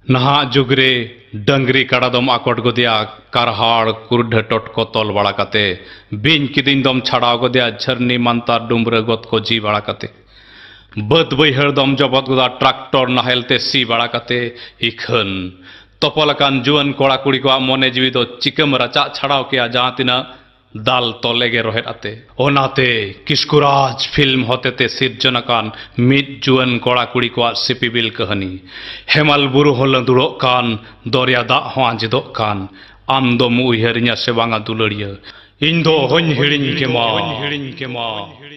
नहा जुगरे डंगरी काड़ा दम आकट गदिया कारहाड़ कुरढ टटको तल बड़ा काते बिन किदिन दम छाड़ाव गदिया झरनी मंतार डुमरे गत को जी बड़ा काते बद बैहर दम जबत गदा ट्रैक्टर नाहेलते सी बड़ा काते इखन तपलकान जुआन कोड़ा कुड़ी को मने जीवी दो चिकम रचा छाड़ाव किया जहाँ तिना दाल तलेगे रोहेट आते ओनाते किस्कुराज फिल्म होते ते सिरजनकान मिट जुआन कोड़ा कुड़ी को सिपिबिल कहानी हेमाल बुरु होल दुड़ो कान दरिया दा हो आंजिदो कान आम दो मुहरिया से बांगा दुलड़िया इन दो हन हिड़िन के मा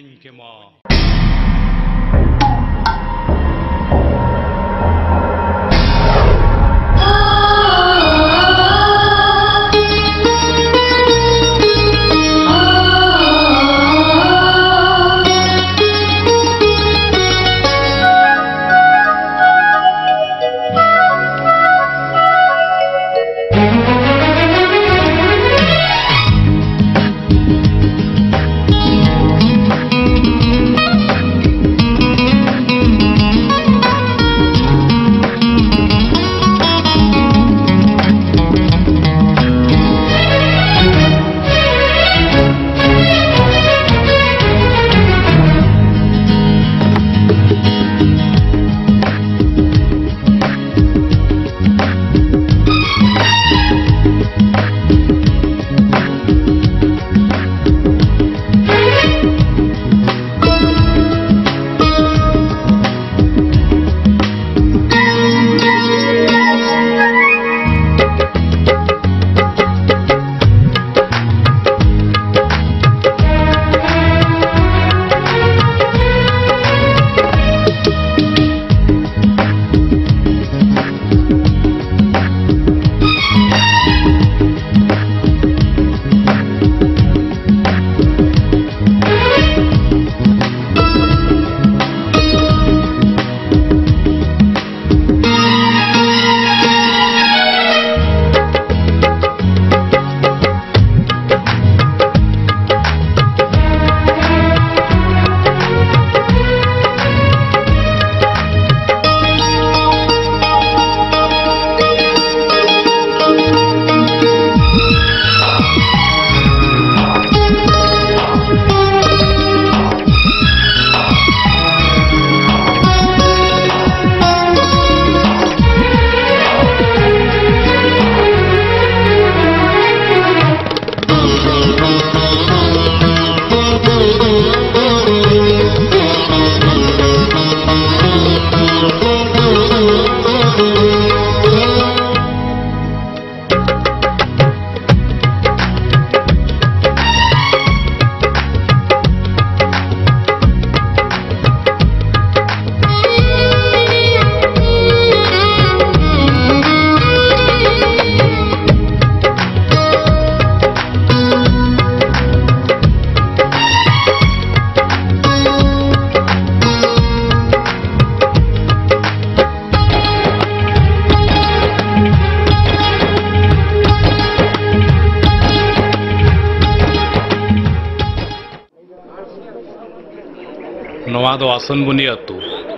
आसन बुनी अतु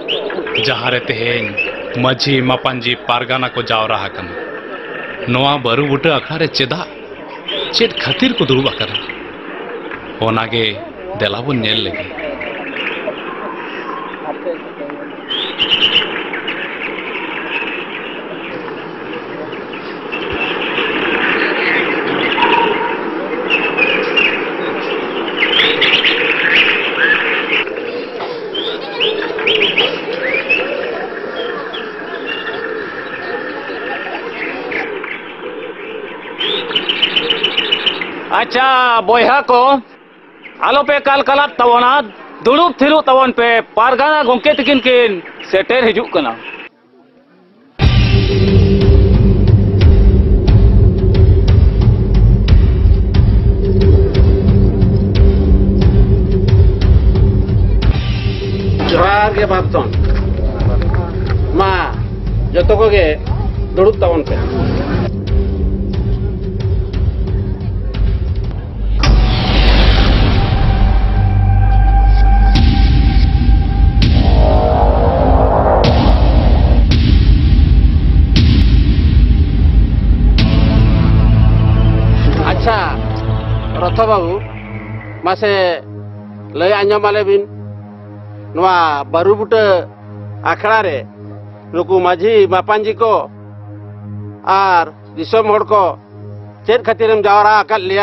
जहाँ रे तेहेन माझी मापांजी पारगाना को जावरा हकन नवा बरु बुटे अखारे चेदा चेद खातिर को दुरुब अकरा ओनागे देलाबुन नेल लगे अच्छा बोहा को आलो पे काल कलात तवना दुड़ुब थिरु तवन पे पारगाना गोंके तकिन किन सेटेर हिजुक कना जोहार के बातन मा जतो को गे दुड़ुब तवन पे मासे लय आंजम आले बिन नवा बारूबुटा आखड़ा रे नुकु माझी मापांजी को आर दिसम होड़ को चेत खातिरम जावरा आकल लिया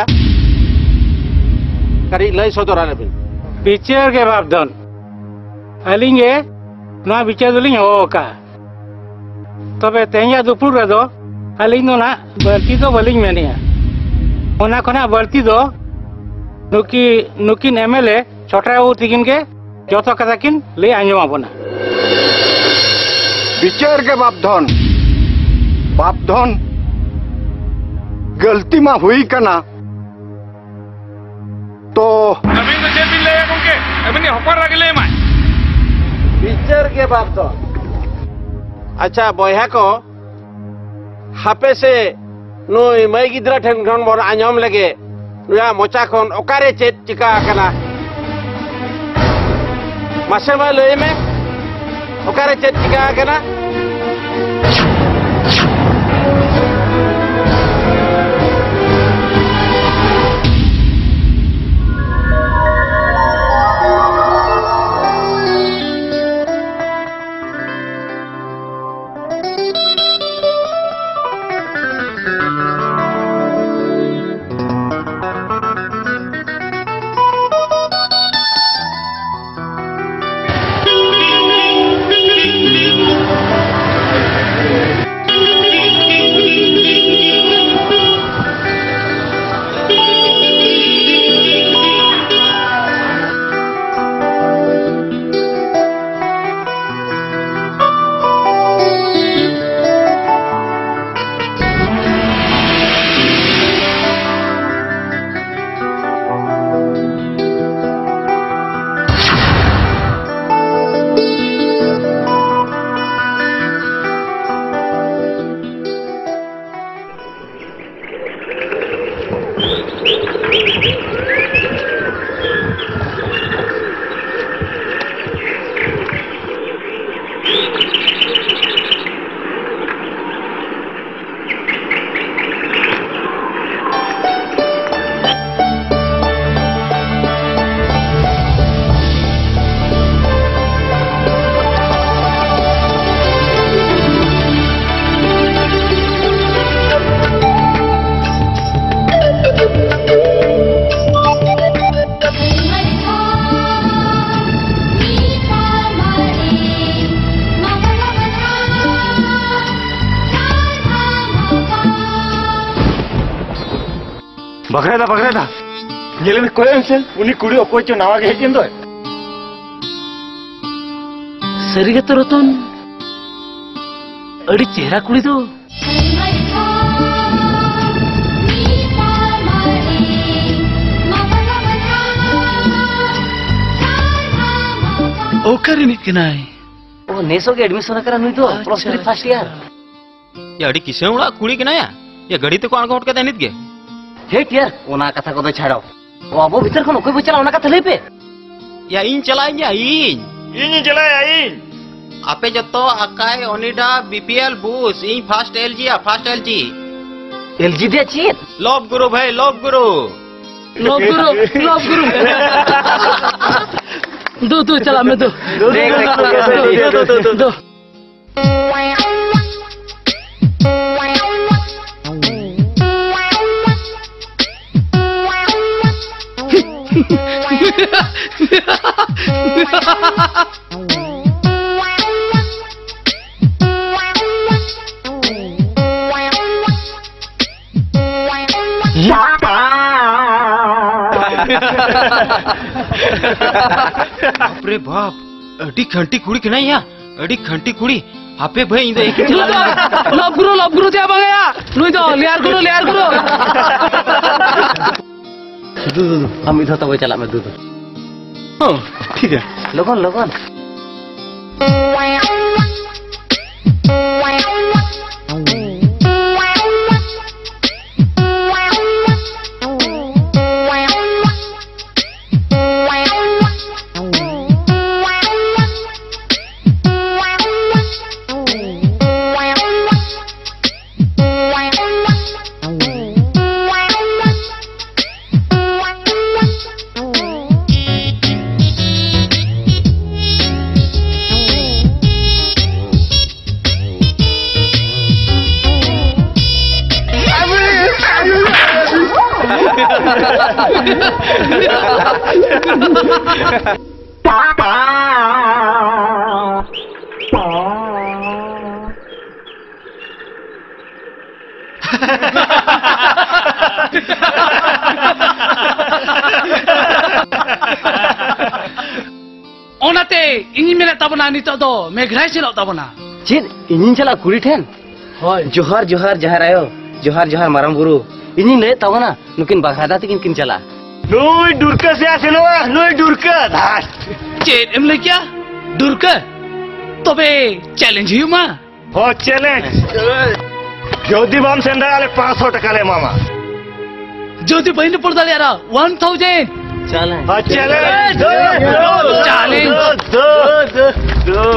करी लय सदर आले बिन बिचार के बाप धन अलिंगे ना बिचार दुलिंग हो का तबे तेंया दुपुर रे दो अलिंग दो ना बल्ती दो बलिंग मेनिया ओना कोना बल्ती दो नुकिन एमएलए छोटा वो तिकिन के जोतो कथा किन ले आंजम आबोना बिचार के बाप धन गलती मा हुई कना तो अभी तो चेत बिन ले गंके अभी ने हपर रगले मा बिचार के बाप तो अच्छा बॉयहा को हापे से नुई मई गिद्रा ठेन खन मोर आंजम लगे नुया मोचा खन ओकारे चेत चिका कना मासे मा लय में ओकारे चेत चिका कना बगरेदा ये में कोई से उनी कुड़ी ओको चो नावा के हेजिन दो सरीगे तो रतन अड़ी चेहरा कुड़ी दो ओकरी निक नाय ओ नेसो के एडमिशन करा नुई तो प्लस 3 फर्स्ट ईयर या अड़ी किसे उड़ा कुड़ी के ना या गड़ी तो कोण कोट के देनित के हेट यार ओना कथा को तो छाड़ो ओ अबो भीतर खन कोई बचला ओना कथा ले पे या इन चलाइन या इन चलाया इन आपे जतो आकाय ओनिडा बीपीएल बूस इन फास्ट एलजी या फास्ट एलजी दे चीत लोभ गुरु भाई लोभ गुरु दो चला मैं दो अरे बाप अड़ी खंटी कुड़ी के नहीं या अड़ी खंटी कुड़ी आपे भाई इंदो एक लोभ गुरु जा बंगया नुई तो लियार गुरु हम इधर तो चला मैं दूध ठीक है लगन ओनाते इन्हीं मेरे तबना नहीं तो मेघराई से लौटा बना चेन इन्हीं चला कुड़ी ठेन जोहार जोहार जहार आयो जोहार जोहार माराम बुरु इन्हीं ले तबना नुकिन बाघादा तकिन किन चला नुई दुर्का से आसेनवा नुई दुर्का चेन एम ले क्या दुर्का तबे चैलेंज ही मां हो चैलेंज जोदी बाम सेंडा आले 500 टका ले मामा जोदी बहिनी पड़ता ले यारा 1000 चैलेंज चैलेंज दो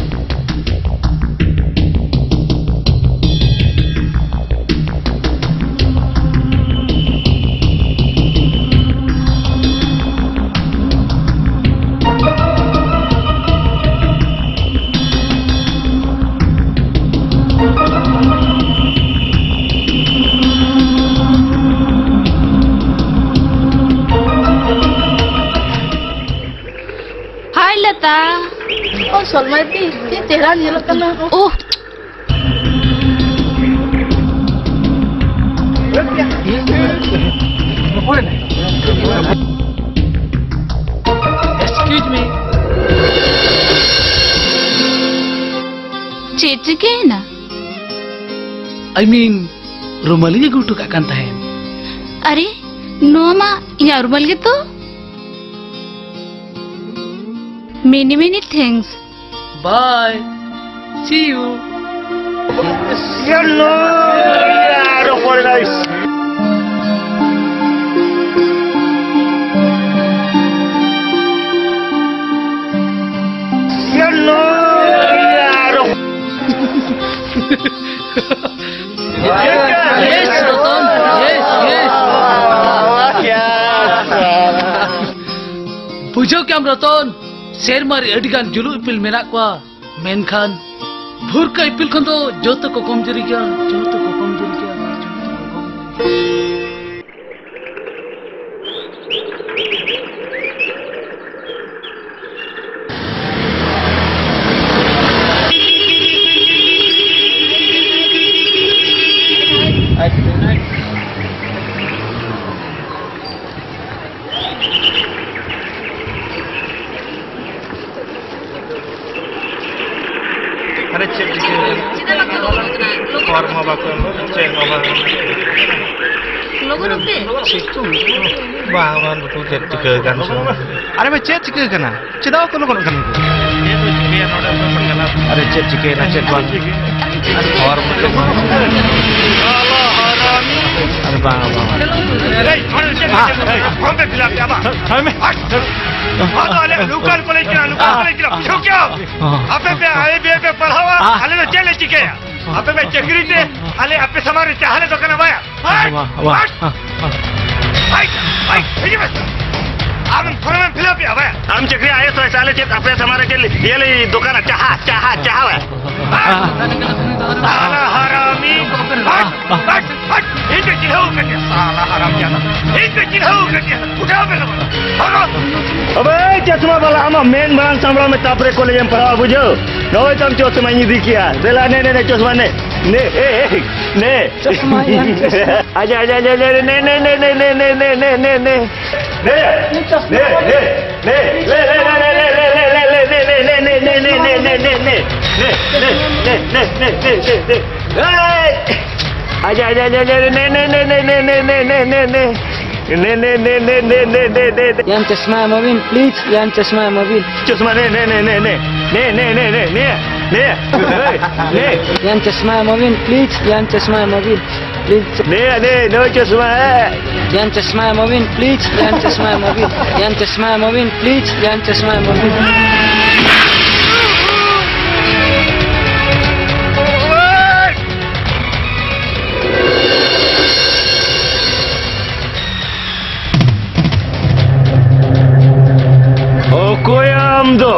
Oh, Solmati, dia telah nyelakkan aku. Excuse me. Cece na? I mean, rumali gue tuh kan tahen. Are, Noma, ya rumal gitu? Many thanks. Bye. See you. Hello. Yeah, very nice. Hello. Yes, Roton. Yes. Pujo क्या Roton? शेर मारी अडिगान जुलू इपिल मेरा क्वा मेनखान भूर का इपिल खन तो जो तो को कमजोरी क्या अरे मैं चेत चिके करना चिदाव को लोगों करने को अरे चेत चिके ना चेत बांग और अरे बांग हम पे खिलाफ क्या बात हमें वाले लोकल कॉलेज क्यों क्या आपे पे आए पे पढ़ावा हाले तो चले चिके आपे में चक्री थे हाले आपे समारे हाले तो करना वाया ये बस आप फॉर्म में फिलअप या भाई हम चक्री आए तो साले चेत अपने हमारे के लिए ये ले दुकान चाहा है साला हरामी हट इनके चिल्लाओ करके साला हराम जाना इनके चिल्लाओ करके उठाओ पे अबे चश्मा वाला हम मेन ब्रांच संभला में तापरे कॉलेज में पढ़ा बुझो नोए तुम चश्मा ही दिखिया देला ने चश्मा ने चश्मा आजा Yang चश्मा मोबिल प्लीज yang चश्मा मोबिल चश्मा ने yang चश्मा मोबिल प्लीज yang चश्मा मोबिल प्लीज नो चश्मा है yang चश्मा मोबिल प्लीज yang चश्मा मोबिल yang चश्मा मोबिल प्लीज yang चश्मा मोबिल Koyamdo.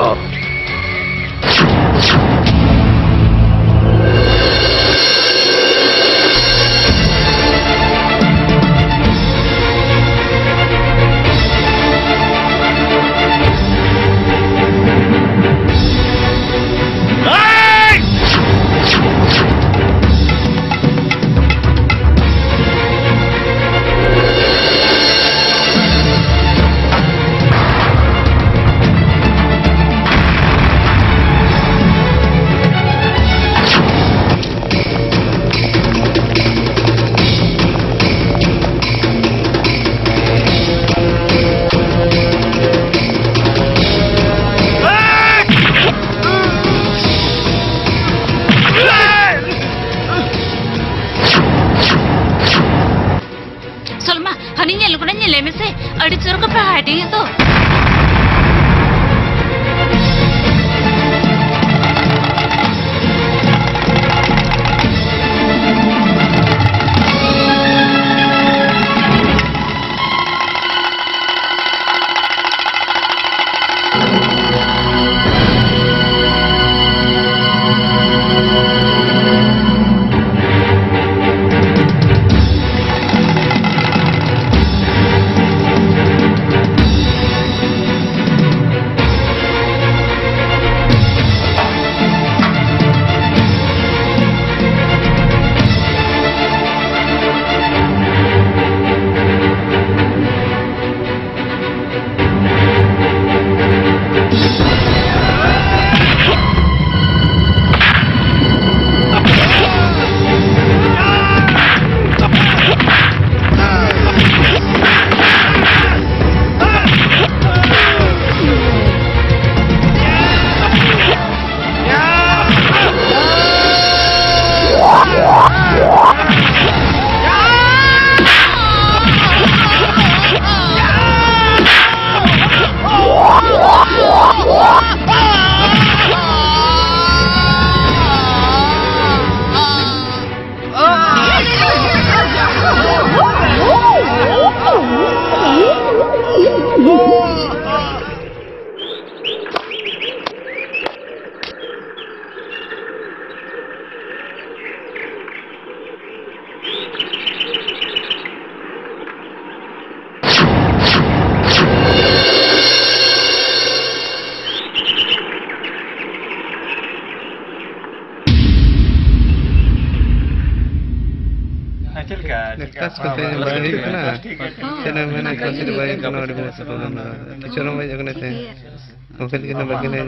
क्लास करते हैं बाहर ही ना चलो मैंने क्लास से बाहर करना और बहुत सब ना चलो मैं जगने थे ओके लेकिन बाकी नहीं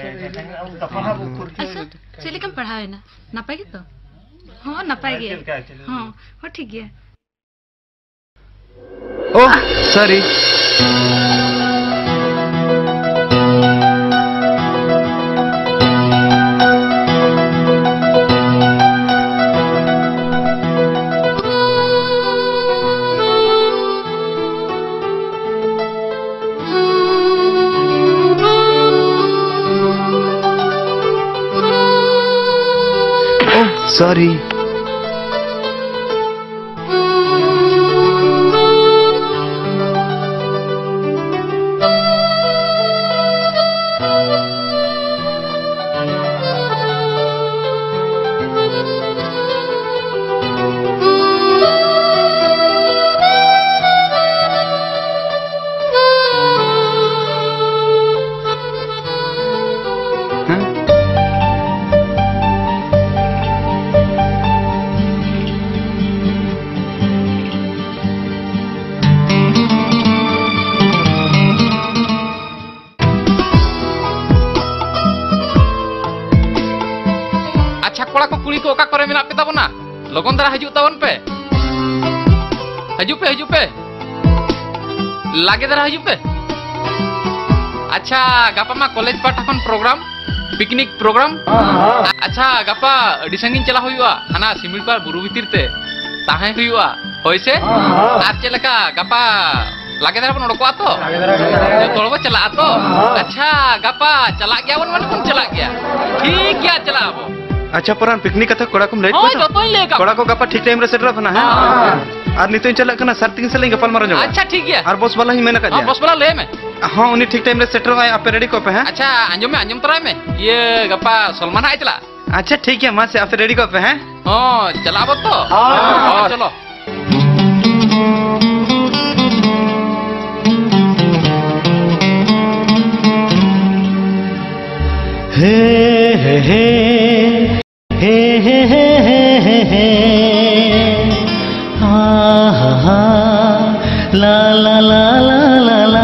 चलिए कम पढ़ा है ना नापाएगी तो हाँ नापाएगी हाँ हाँ ठीक है ओह सॉरी सॉरी लगन धरा हजू तवन पे हजू पे लागे धरा हजू पे अच्छा गापा मा कॉलेज पाठा खन प्रोग्राम पिकनिक प्रोग्राम अच्छा गापा अडी संगिन चला हुआ हाना सिमिलपार बुरु भीतर ते ताहे हुआ होइसे आर चेलका गापा लागे धरा बन ओडको तो तोड़बो चला तो अच्छा गापा चला गया वन माने चला गया ठीक गया चला अब अच्छा पुरान पिकनिक कथा कोड़ा कुम लेट कोड़ा को गपा ठीक टाइम रे सेटर अपना है और नितो चला कना सर तीन से लेंगे गपल मारो जो अच्छा ठीक है और बॉस वाला ही मैंने कहा बॉस वाला ले मैं हां उन्हीं ठीक टाइम रे सेटर आए आप रेडी को पे हैं अच्छा अंजम तरा में ये गपा सलमान आए चला अच्छा ठीक है मां से आप रेडी को पे हैं हां चलाबो तो हां चलो हे हे हे हे हे हे हे हे हा हा हा ला ला ला ला ला ला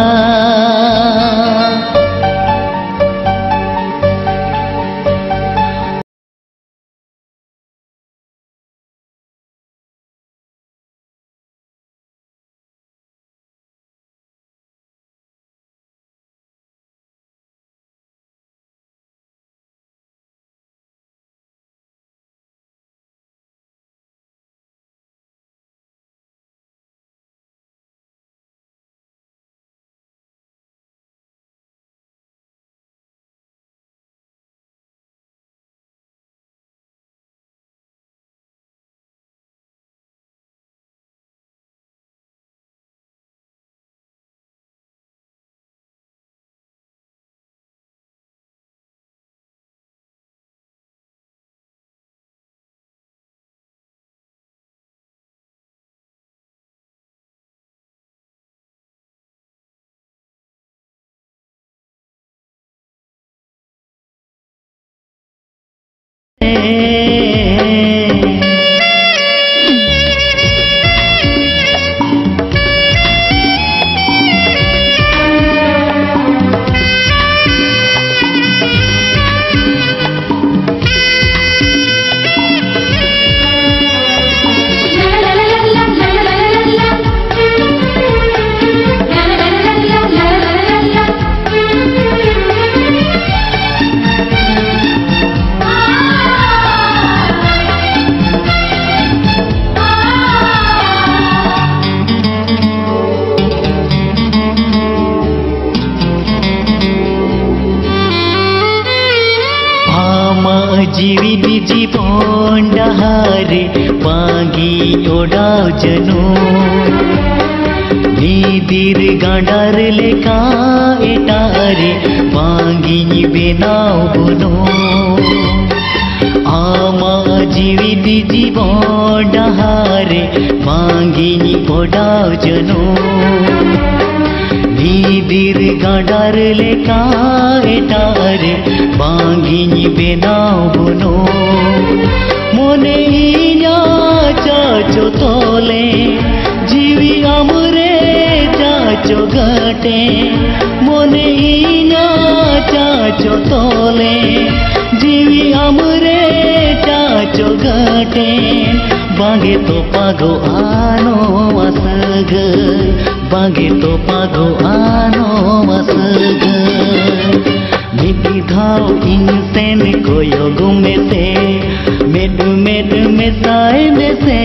जीवी जीवन डहारे बागी ओडाव जनो नीदिर गांडार लेका एटारे बागी बेनाव बनो आमा जीवी जीवन डहारे बागी ओडाव जनो नीदिर गांडार लेका एटारे बांगी बेनाव बनो मोने इना चाचो तोले जीवी आमरे चाचो गटे मोने इना चाचो तोले जीवी आमरे चाचो गटे बागे तो पागो आनो असग बागे तो पागो आनो असग मिटी धाव इनसेन कोयो गुमे से मेड मेड में साए में से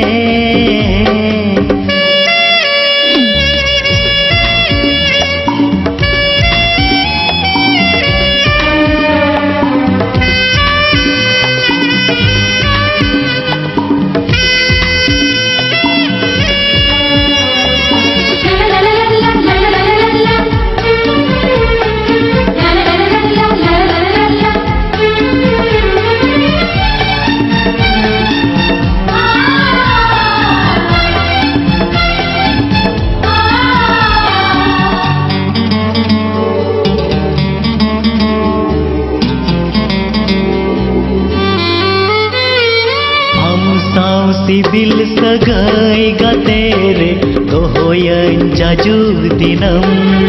सिबिल सगाई गतेरे दोहोयन जाजुग दिनम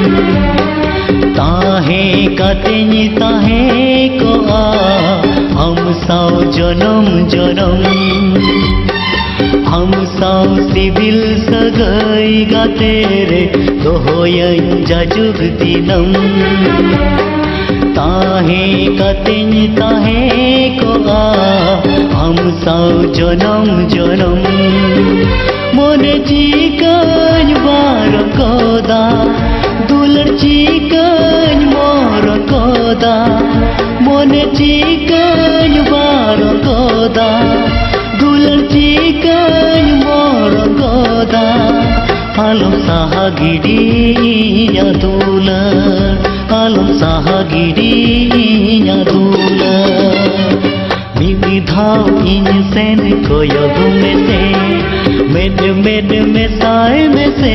ताहे कातेनी ताहे को आ हम साव जनम जनम हम साव सिबिल सगाई गतेरे दोहोयन जाजुग दिनम ताहे कातेनी ताहे को आ हम साव जनम जनम मोने चिकन बार कोदा दुलर चिकन मोर कोदा मोने चिकन बार कोदा दुलर चिकन मोर कोदा आलम साहा गिडी या दुलर आलम साहा गिडी या दुलर मिटी धाव इनसेन कोयो गुमे से मेड मेड में साए में से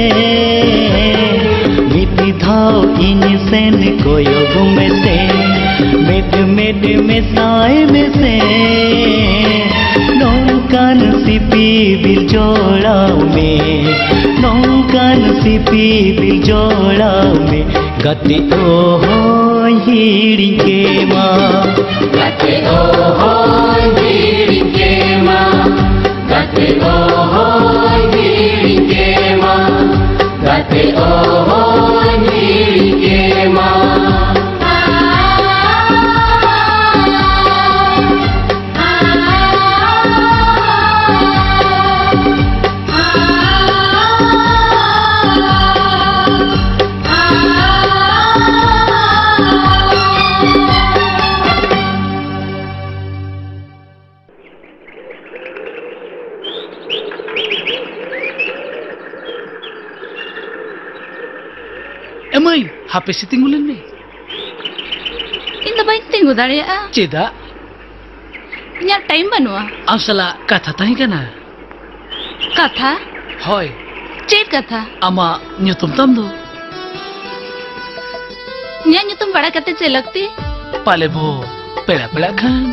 मिटी धाव इनसेन कोयो गुमे से मेड मेड में साए में से नौकान सिपी बिल जोड़ा में नौकान सिपी बिल जोड़ा में गति ओ हिड़ी के माँ गति ओ हिड़ी के माँ गति ओ हिड़ी के माँ गति ओ हिड़ी के माँ Emai, HP si tinggulan ni. Ina ba tinggu dari ya? Ceda. Nya time banua. Asala katha tahi kana. Katha? Hoy. Ced katha. Ama nyutum tam do. Nya nyutum bada kate celakti. Pale bo pela pela kan.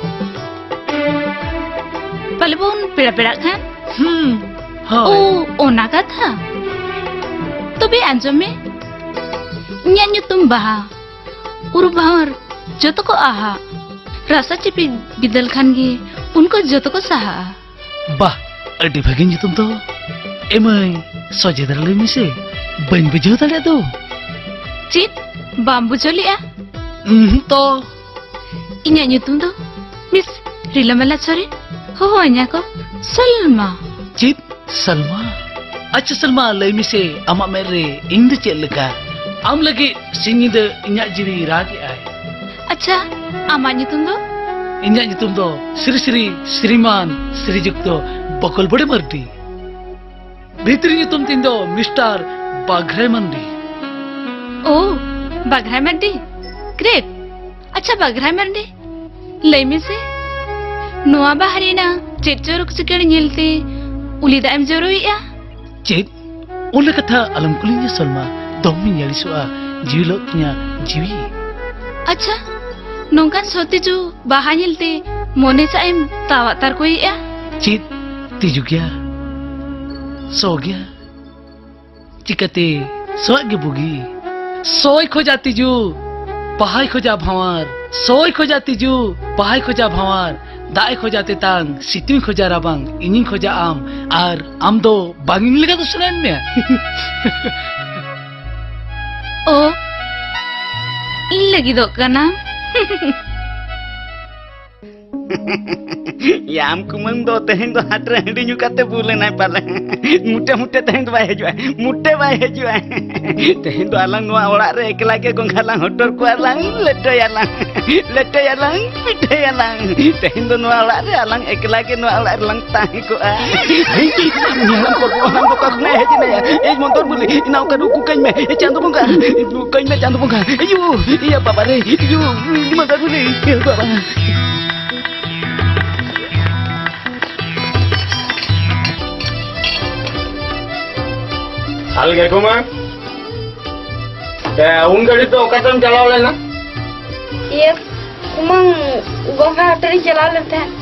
Pale bo pela pela kan. Hoy. Oh, ona katha. तो भी आंजो में न्यान्यु तुम बहा उर्बार जो तो को आहा रासा चिपी बिदल खानगी उनको जो तो को सहा bah अड्डी भगिन तुम तो एमई सोचे दरले में से बन बुझो तले तो चित बाम्बू चलिया तो न्यान्यु तुम तो मिस रिलमला छोरी हो अन्या को सलमा चित सलमा अच्छा सलमा लई में से अमा मेरे इंद चलका आम लगे सिंगिद इन्या जीवी रागी आए अच्छा अमा नितुम दो इन्या नितुम दो श्री श्री श्रीमान श्रीजुक्तो बकल बड़े मर्दी भीतरी नितुम तीन दो मिस्टर बाघरे मंडी ओ बाघरे मंडी ग्रेट अच्छा बाघरे मंडी लई में से नोआ बाहरी ना चेचोर कुचकेड़ निलते उलिदा एम जरूरी Cid, oleh kata alam kulinya Salma, domin yali soa jiwiloknya jiwi. अच्छा, नौकान सोते जो बाहर निलते मोने चाइम तावा तार कोई या चित तिजु गया सो गया चिकते सोए बुगी सोई खोजा तिजु पहाई खोजा भंवर सोई खोजा तिजु पहाई खोजा भंवर दाए खोजा तेतांग सितुई खोजा राबांग इनिंग खोजा आम दो बांगिंग लगा तो सुनान में ओ इन लगी दो कना याम कुमंग दो तेहन दो हाथ रेडी न्यू काते बोले ना पाले मुटे मुटे तेहन दो बाय हेजुआ मुटे बाय हेजुआ तेहन दो आलांग नोआ ओड़ा रे एकला के गोंखालांग हटर को आलांग लेटे यालांग पिठे यालांग तेहन दो नोआ ओड़ा रे आलांग एकला के नोआ ओड़ा लांग ताही को आ निहां को बोलांग को करने हेज ने ए मोंतर बोली इनाउ का रुकु कई में ए चांदो बुंगा कई में चांदो बुंगा अयो ये बाबा रे यो मोंतर बोली बाबा हाल गए को मैं उन गाड़ी तो कदम चलाओ लेना ये कुमंग गोंघा हटरी चला लेते हैं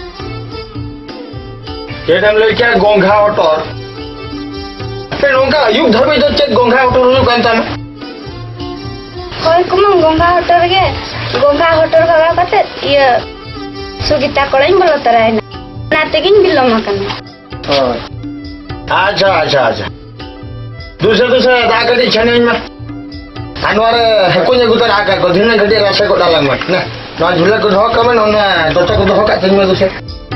के टाइम ले क्या गोंघा हटर फिर उनका युग धर्म इधर चेक गोंघा हटर नु कहता मैं कोई कुमंग गोंघा हटर भगा करते ये सुगीता कोड़ाई बोलो तरह है ना तेगिन बिल्लो मकन अच्छा दूसरे दागड़ी छने में अनवर हको ने गुतर आकर को दिन घड़ी रास्ते को डालंग मत ना ना झूला को धो कमन ना दोता को धो का दिन में दूसरे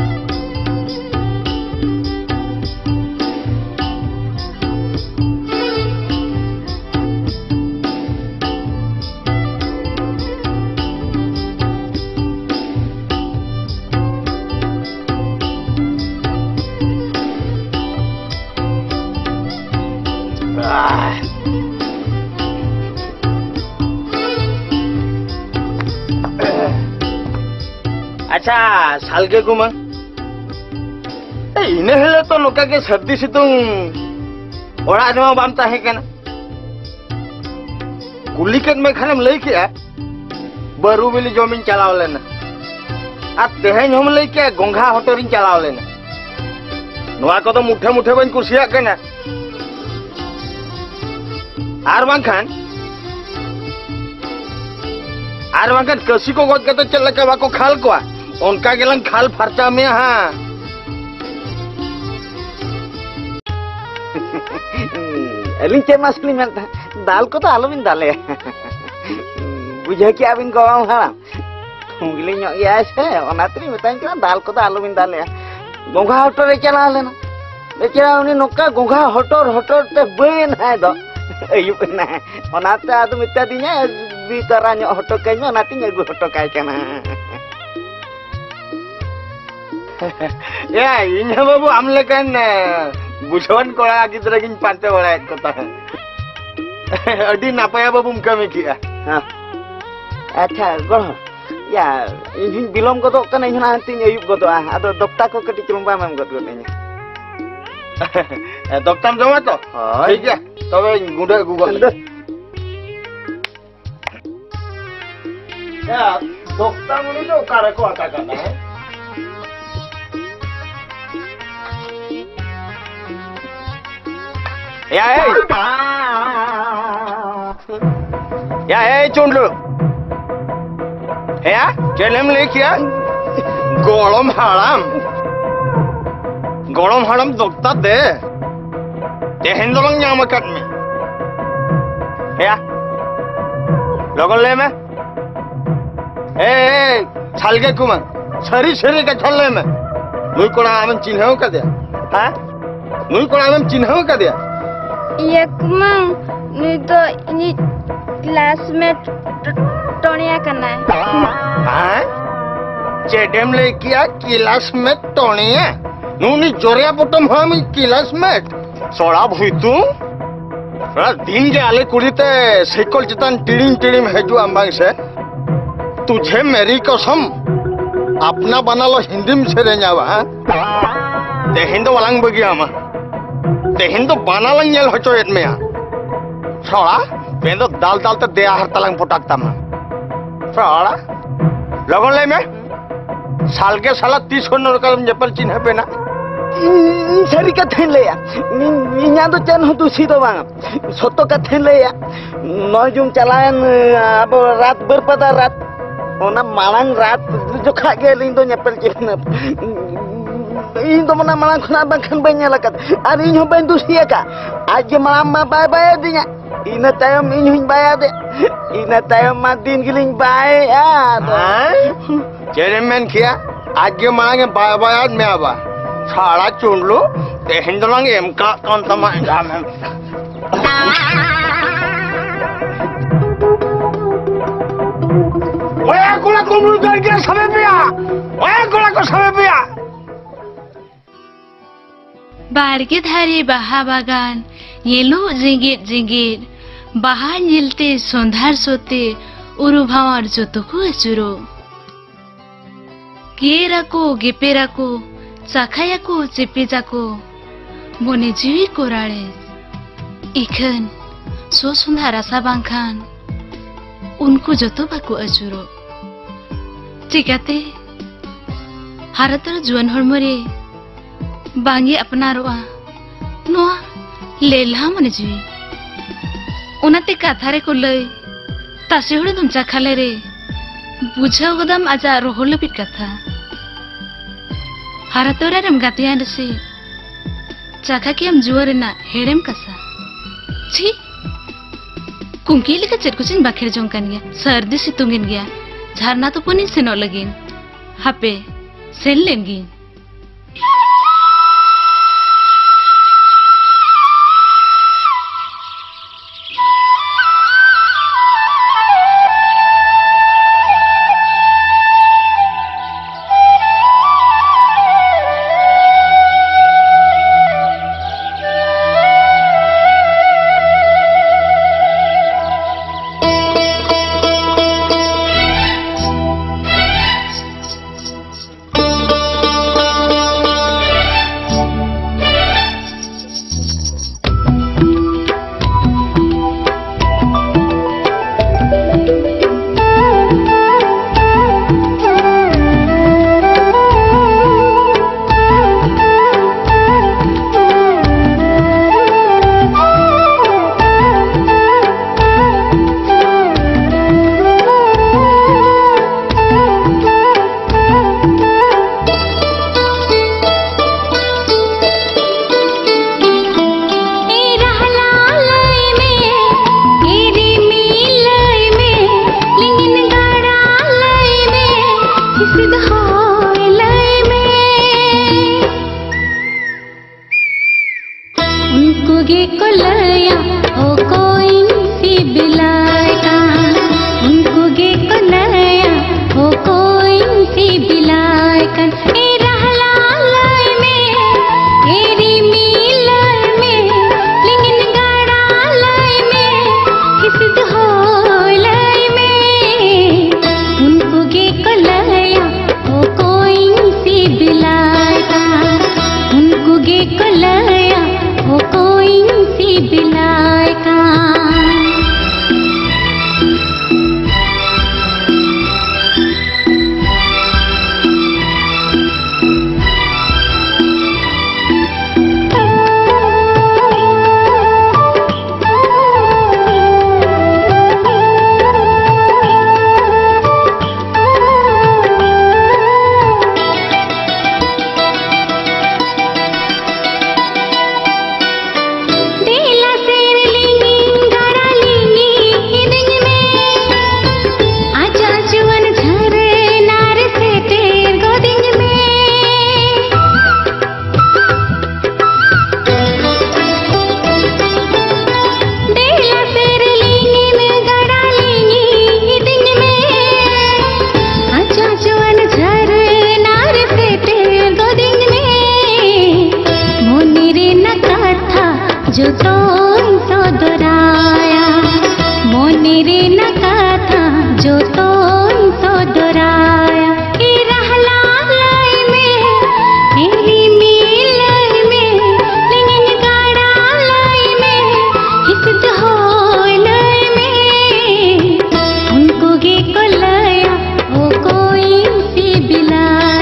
अच्छा साल के गुमा इने हेले तो लोका के सर्दी सितुंग ओड़ा नो बाम ताहे केना कुलिकन में खानम लई के बरू बिली जमीन चलाव लेना आ तेहेन हम लई के गोंघा हटरिन चलाव लेना नोआ को तो मुठे मुठे बन कुसिया केना आर बांखान कसी को गोद के तो चल के बाको खाल को उनका गेलन खाल फरचा में हाँ अलिंग चे मस्कली में दाल को तो आलू बिन डाले बुझे क्या बिन गवाम हां उंगली नो या से ओनात्री बताइन के दाल को तो आलू बिन डाले गोंघा हटर रे चला लेना बेचारा उनी नोका गोंघा हटर ते बेन है दो अयुप ना ओनाते आदम इत्या दिने बीतरा नो हटो कई में ओनाती ने हटो काय केना या इन्हें बाबू हम लेकिन बुझवन कोड़ा गिद्रा किन पांते बड़ा एक कोता अडी नापाया बाबू कमी किया हां अच्छा गण या इन बिलोम को तो कने हिना हंती अयुब को तो आदो दक्ता को कटी चुंबा में गत गने दक्ताम जमा तो ठीक है तबे गुडे गूगल या दक्ता मुनी तो कारे को आता करना है या चुंडलू या चेलम लेकिया गोलम हाड़म दोक्ता दे तेहन दोलंग ᱧᱟᱢ ᱟᱠᱟᱫ ᱢᱮ या लगन ले में ए छालगे कुमन सरी के छले में नुई कोना आमन चिन्हव का दे हां नुई कोना आमन चिन्हव का दे ये कुमन नुई तो इनी क्लासमेट टोनिया करना है हां चेडेम ले किया क्लासमेट टोनिया नुनी जोरिया बटम हम क्लासमेट सोड़ा भुई तू दिन के आले कुड़ीते साइकिल चितान टिड़िम हेजु अंबांग से तुझे मेरी कसम अपना बना लो हिंदी में से रेंजावा तेहिन तो वालांग बगिया मा तेहिन तो बना लंग नेल हचोयत में सोड़ा पेन तो दाल ते देया हर तलंग पटाकता मा सोड़ा लगन ले में साल के साला 30 को नरकल जपल चिन्ह पे ना सारी कथें ले इना तो चन दूसरी तो बांग सोतो कथें ले नौजुम चलायन अब रात बरपदा रात ओना मालांग रात जो खा के लिंग तो जपल चिन्ह इन तो मना मालांग खुना बंखन बन्या लकत और इन हो बन दूसरी का आज के मालांग मा बाय बाय दिया इन तायम इन हुई बाय दे इन तायम मा दिन गिलिंग बाय चेयरमैन किया आज के मालांग बाय बाय में आवा साड़ा चुन लो हिंदुलांग एमका कौन तमांगा में ओए गोला कुमरू करके समय पे आ ओए गोला को समय पे आ बारगे धारे बाहा बागान येलो जिंगेर जिंगेर बाहा नीलते सोंधार सोते उरु भावार जोतोको अचुरो गेराको गेपेराको चाखायाको चेपेजाको बने जिवी कोराळे इखन सो सुंदर आशा बांखान उनको जोतो बाको अचुरो चिकाते हारतर जुआन हरमरे बांगे अपनारोआ नोआ लेला मने जिवी ओनाते काथारे को लय तासे हुडे तुम चाखाले रे बुझाव गदम आजा रोहल पिट कथा हारतोरा रम गातियान से चाखा के हम जुआर ना हेड़ेम कसा छी कुंकी लेका चटकुचिन बाखेर जोंकान गया सर्दी सितुंगिन गया झरना तो पुनी से न लगिन हापे सेन लेंगिन उनको गे को लया ओ कोई सी बिला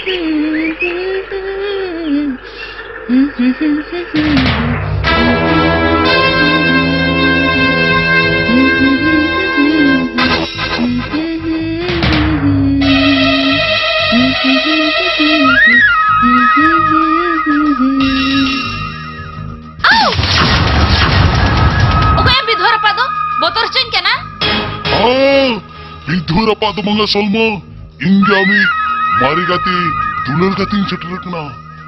Bidhur apa tu mangga Salma? Inga mi mari gati dular gating setter kena.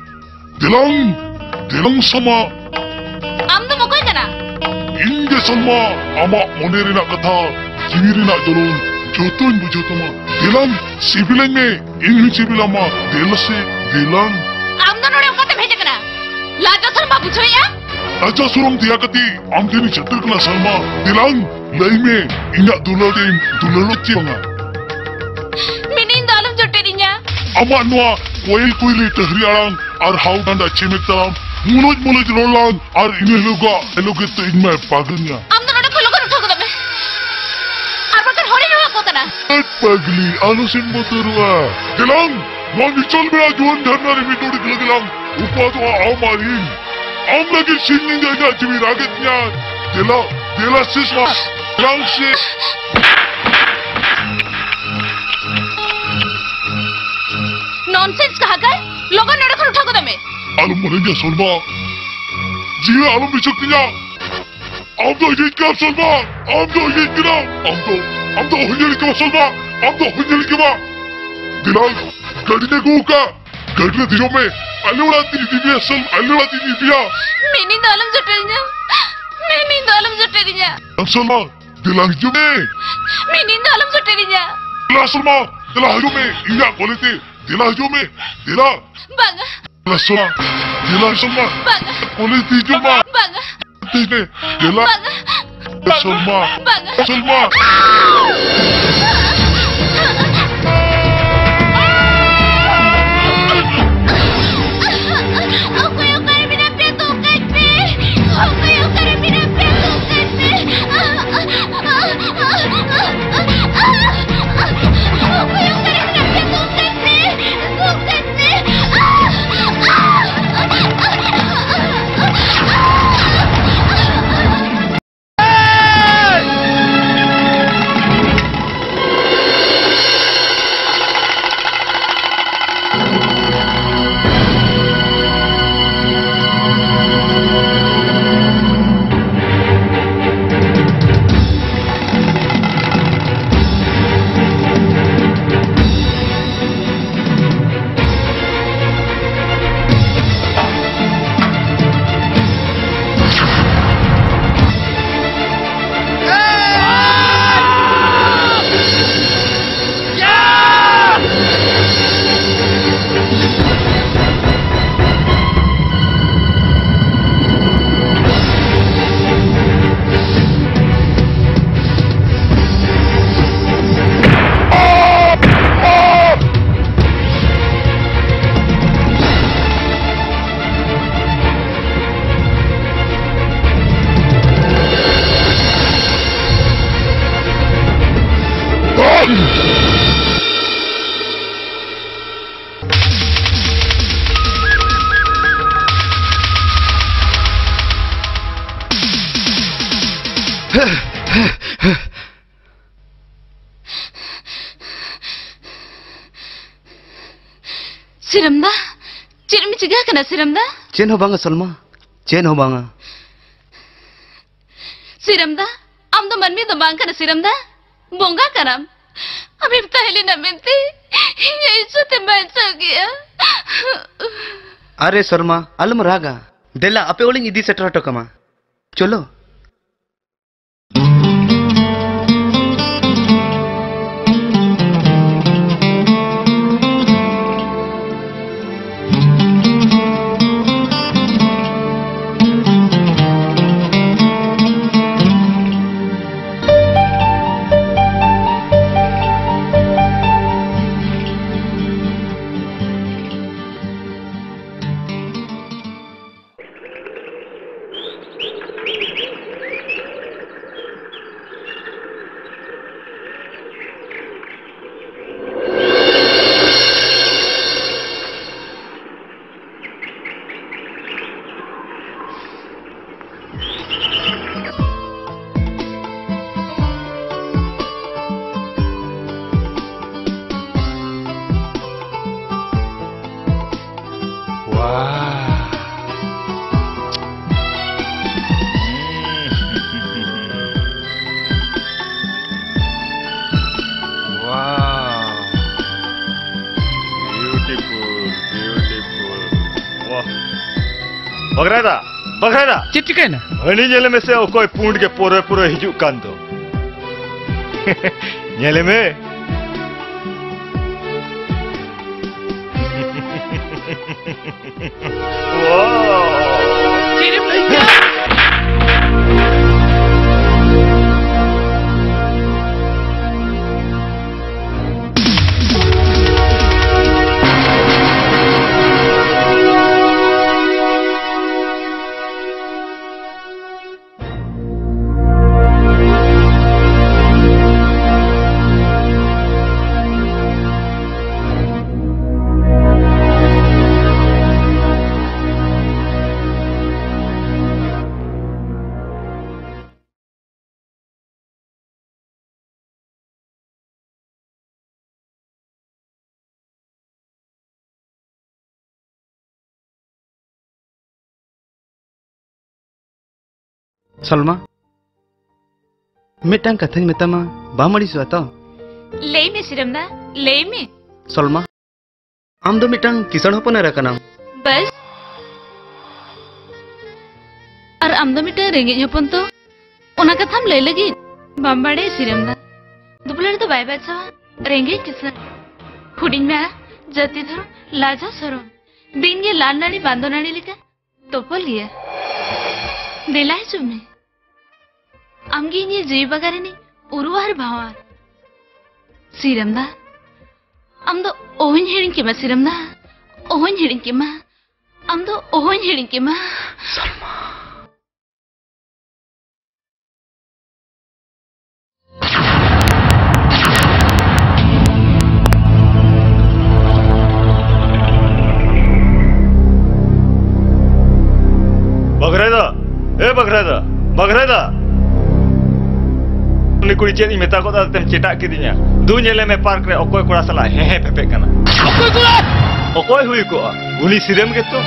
Delang sama. Am tu mukoi kana? Inga Salma ama moneri nak kata, jiwiri nak jolon, jotoin bujoto ma. Delang sibilan me, inhi sibilan ma, delase delang. Am tu nore kate bheje kana? Laja Salma buchoi ya? Raja surong dia kati, am kini setter kena Salma. Delang. Lai me, ingat dularin, dulalot cianga. Minin dalam joterinya. Ama noa, koil koili tehri arang, ar hau danda cimek talam, muloj rolang, ar ini eloge tu inme paganya. Am tu nade kholo kar uthau kame. Ar bakar hori noa ko kana. Pagli, alusin motorua. Gelang, noa nichol mera juan dharna re mitodi gelang, upadu amarin. Am lagi singing jaga ciwi ragetnya. Dela sisma. Langsung. Nonsense कहा कर? लोगों ने उठा को दमे. Alum मरेंगे सोलमा. जीवा alum बिचकतिया. हम तो ये क्या सोलमा? हम तो ये क्या? हम तो हुंजली क्या सोलमा? हम तो हुंजली क्या? दिलाल गाड़ी ने गुका. गाड़ी ने दिलो में. अलुड़ा दिव्या सल. अलुड़ा दिव्या. मैंने दालम जटेरिया. मैंने दालम जटेरिया. Salma. Dilang jume. Minin dalam joterinya. Dilah Salma, dilah jume. Iya boleh dilah jume. Dilah. Bangga. Dilah Salma. Dilah Salma. Bangga. Boleh jume. Bangga. Dilah. Bangga. Salma. Bangga. Salma. Siramda, cirmi cegah kena Siramda? Cien ho banga Salma, cien ho banga. Siramda, am to manmi to bang kena Siramda? Bonga karam. Abhi pahले na binti, ये इसे ते baca गया. अरे शर्मा, अलम रागा. देला अपे Oling इदी shutter हटो कमा. चलो. बगरादा बगरादा चेक चिकायना हनी नेले में से ओकोय पुंड के पोरे पुरे हिजुक कान दो नेले में सलमा मिटन कथन मेतामा बामड़ी सुआतो ले में सिरमदा ले में सलमा आम दो मिटन किसान हपन रकना बस और आम दो मिटन रेंगे हपन तो उना कथाम ले लगी बामबाड़े सिरमदा दुपलर तो बाय बाचा रेंगे किसान हुडिंग में जाति धरो लाजा सरो दिन के लाल नाड़ी बांधो नाड़ी लिखा तोपल गया दिलाई चुम्मे आमगी ये जीव बगारे नहीं उरुवार भावार सिरमदा आम दो ओहन हेडिंग के मा सिरमदा ओहन हेडिंग के मा आम दो ओहन हेडिंग के मा सलमा बगरादा ए बगरादा बगरादा उनी कुड़ी चेनी मेता को तेम चेटा किदिया दू नेले में पार्क रे ओकोय कोड़ा सला हे हे पेपे कना ओकोय कोड़ा ओकोय हुई को उनी सिरम के तो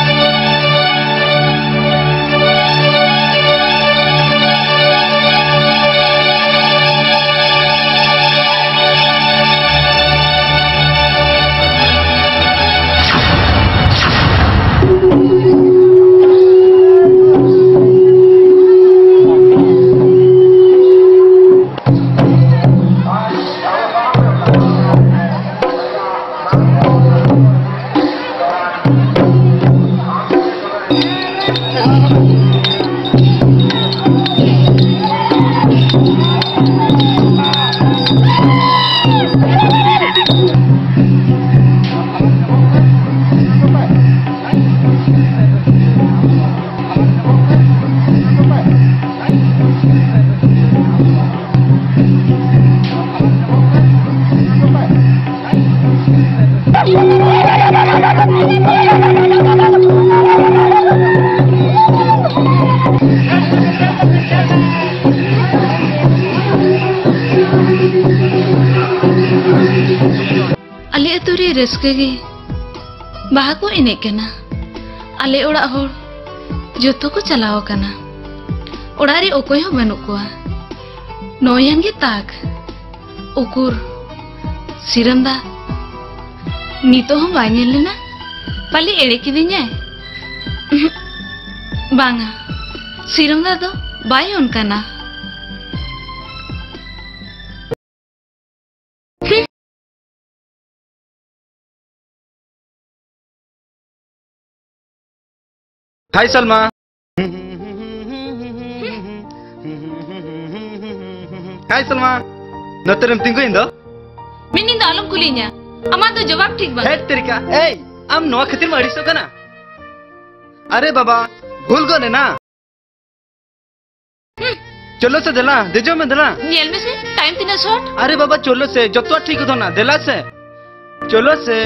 रस्के बाहा को इने केना आले ओड़ा होड़ जोतो को चलाओ कना ओड़ा रे ओकोय हो बनु कोआ नोयन गे ताक उकुर सिरमदा नीतो हम बाय नेल लेना पाली एड़े किदिन्या बांगा सिरमदा दो बाय उनकाना हाय सलमा हाय सलमा नतरम तिंगो इंदो मिनिंग दा आलम कुलिन्या अमा तो जवाब ठीक बा हेड तरीका ए आम नवा खतिर मारिसो कना अरे बाबा भूल गने ना चलो से देला देजो में देला नेल में से टाइम तिना शॉट अरे बाबा चलो से जतो ठीक हो ना देला से चलो से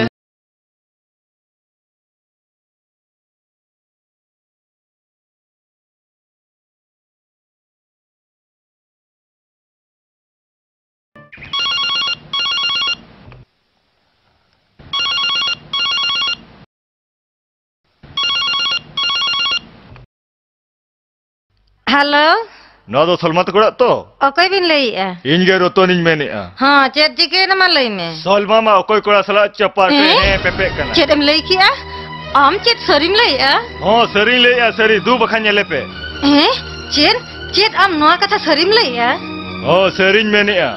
हेलो ना दो सलमा तकड़ा तो ओकोय बिन लईया इन गे रोतोनिन मेनेआ हां चेत जिके न मा लई में सलमा मा ओकोय कोड़ा सला चपार के हे पेपे कना चेदम लई किया आम चेत सरीम लैया हाँ सरी लैया सरी दू बखा नेले पे चेत चेत आम नोआ कथा सरीम लैया हाँ सरीñ मेनेआ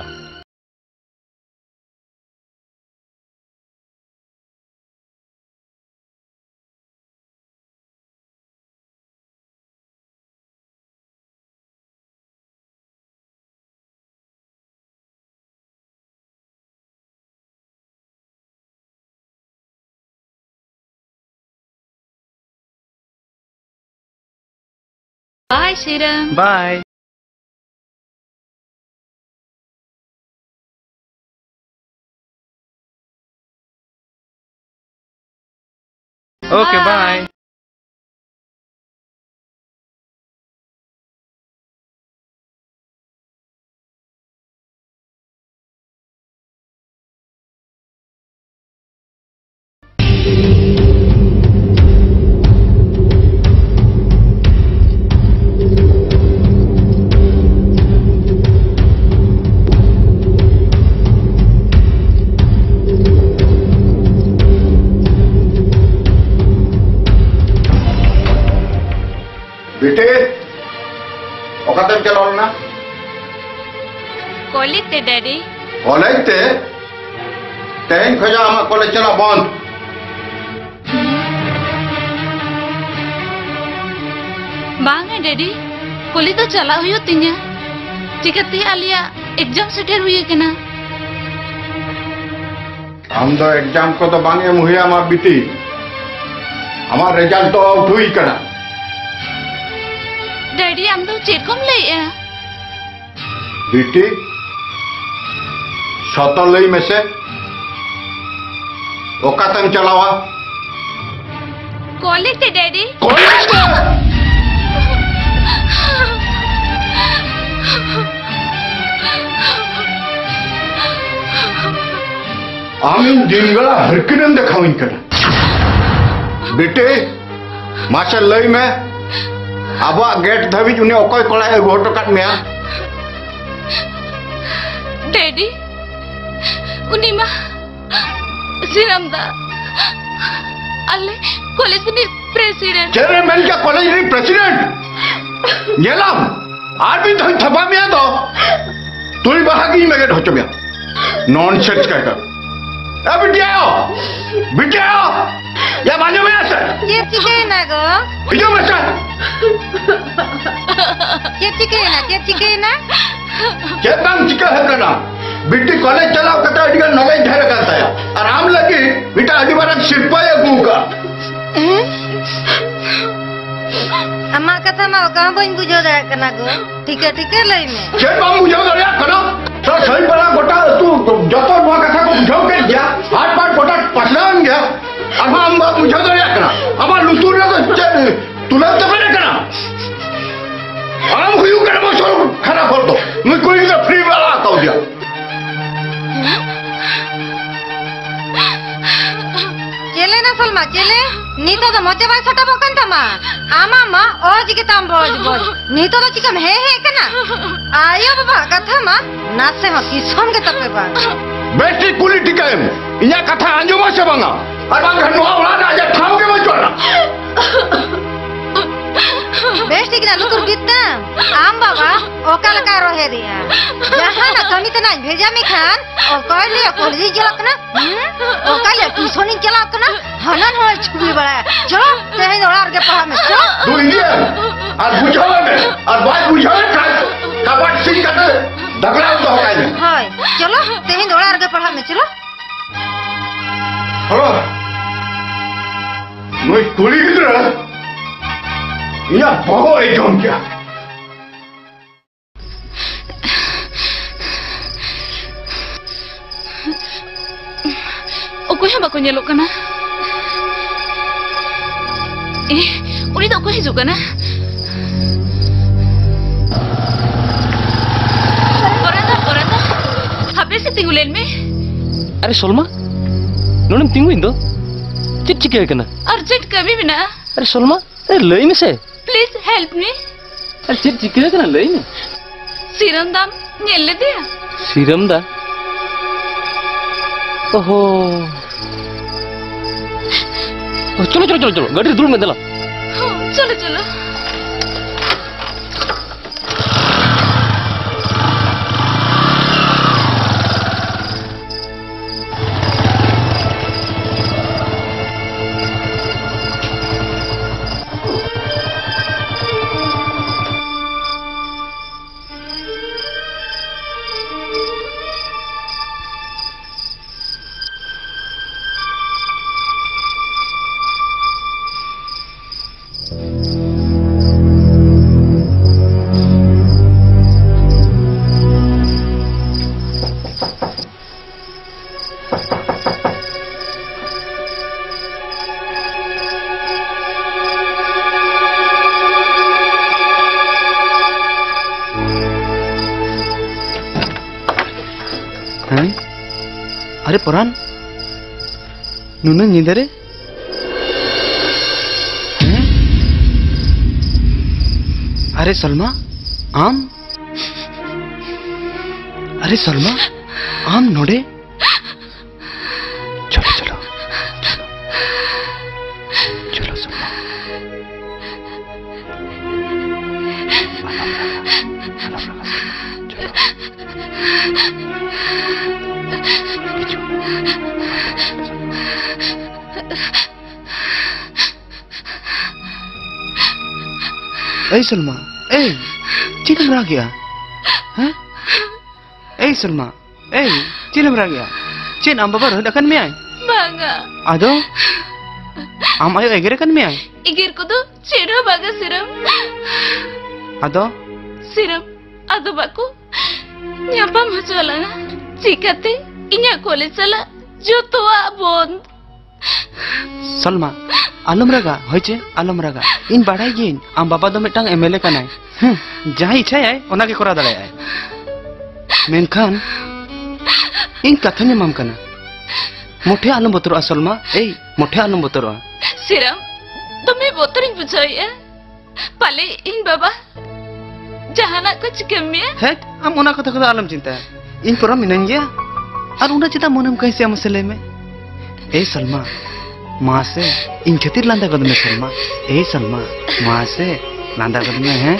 Bye, Shiram. Bye. Okay, bye. बेटे ओकातम चलो ना कॉलेज ते डैडी कॉलेज ते तेन खजा हम कॉलेज चला बंद बांगे डैडी कॉलेज तो चला हुई तिन्या चिकती आलिया एग्जाम सेटर हुई के ना हम तो एग्जाम को तो बांगे मुहिया मा बीती हमार रिजल्ट तो आउट हुई कना डैडी हम तो चेक कम ले बेटी सतो लई में से ओकातम चलावा कॉलेज ते डैडी कॉलेज आमीन जिंगला हरकनम देखाविन कना बेटे माशा लई में अब गेट धाबी उन्हें अकय कड़ा अगुहटो काट में डैडी उनी मा सिरम दा अल्ले कॉलेज नि प्रेसिडेंट चेयरमैन क्या कॉलेज री प्रेसिडेंट येलाम आदमी तो थपा में दो तुई बहागी में गेट होचो में नॉनसेंस कहकर ए बिटिया या बाजू में ऐसे ये चिके ना गो इधर बच्चा ये चिके ना चेतन चिका है करना बिट्टी कॉलेज चलाओ कता अडिगा नॉलेज धैर्य करता है आराम लगी बिटा अडिबारा शिल्पा या गुका अम्मा कथा मा का बन बुझो दे करना गो ठीक है लई में जे बा बुझो दे करो तो सही बड़ा गोटा तू जतो नुआ कथा को बुझो के गया हाथ पाट गोटा पसलान गया अब हम बुझो दे करना अब लुतुर तो तुला तो बने करना हम हुई कर मसो खराब कर दो मैं कोई का फ्री वाला आता दिया चले ना सलमा चले नी तो मचे बाय सटा बकन तमा आमा मा ओज के ताम बोज नी तो चिकम है कना आयो बाबा कथा मा नासे ह किसम के तपे बा बेटी कुली टिकाएम इया कथा अंजुमा से बंगा और बांग नुआ उड़ा ना जा ठाव के मचोला बेस्टी किना लुकुर बितना आम बाबा ओकल का रहे दिया जहां ना कमी तना भेजा में खान ओ कह लिया कॉलेज चलत ना ओकल ट्यूशन चलत ना हनन हो छुई बड़ा चलो तेरे दौड़ा के पढ़ा में चलो तू इंडिया और बुझावे में और बात बुझावे का बात सिंह का ढगला तो होगा नहीं हाय चलो तेरे दौड़ा के पढ़ा में चलो हेलो मैं कुली किधर या बहुत एकदम क्या ओको हम बाको नेलो कना ए उनी तो को हिजु कना ओरा हाबे से तिंगुलेन में अरे सोलमा नोनम तिंगु इंदो चिट चिके कना अर्जेंट कभी भी ना अरे सोलमा अरे लई में से प्लीज हेल्प मी अरे चिट चिके कना लई में सीरम दाम नेले दिया सीरम दा ओहो चलो चलो चलो चलो गाड़ी दूर में दला चलो चलो अरे परान नुना नींदे रे अरे सलमा आम अरे सलमा आम नोडे चलो चलो चलो चलो सलमा ए सलमा ए चिलम रह गया हैं ए सलमा ए चिलम रह गया चिन आम बाबा रह में आए बागा आदो आम आयो एगेरे कन में आए इगिर को तो चेरो बागा सिरम आदो आदो बाकू ᱧᱟᱯᱟᱢ ᱦᱚᱪᱚᱞᱟᱝᱟ ᱪᱤᱠᱟᱹᱛᱮ ᱤᱧᱟᱹᱜ ᱠᱚᱞᱮᱡᱽ ᱪᱟᱞᱟᱜ ᱡᱚᱛᱚᱣᱟᱜ ᱵᱚᱱᱫ सलमा आलम रगा होइचे आलम रगा इन बाड़ाई गिन आम बाबा दो मिटांग एमएलए कनाय जहां इच्छा है ओना के करा दड़ाय मेनखान इन कथा ने माम कना मोठे आलम बतरो सलमा ए मोठे आलम बतरो सिरम तुम्हें बोतरिन बुझाइए पाले इन बाबा जहाना कुछ कमिया है हम ओना कथा कथा आलम चिंता इन पर मिनन गया और उना चिता मनम कैसे मसले में ए सलमा माँ से इन खतिर लांदा कद में सलमा ए सलमा माँ से लांदा कद में है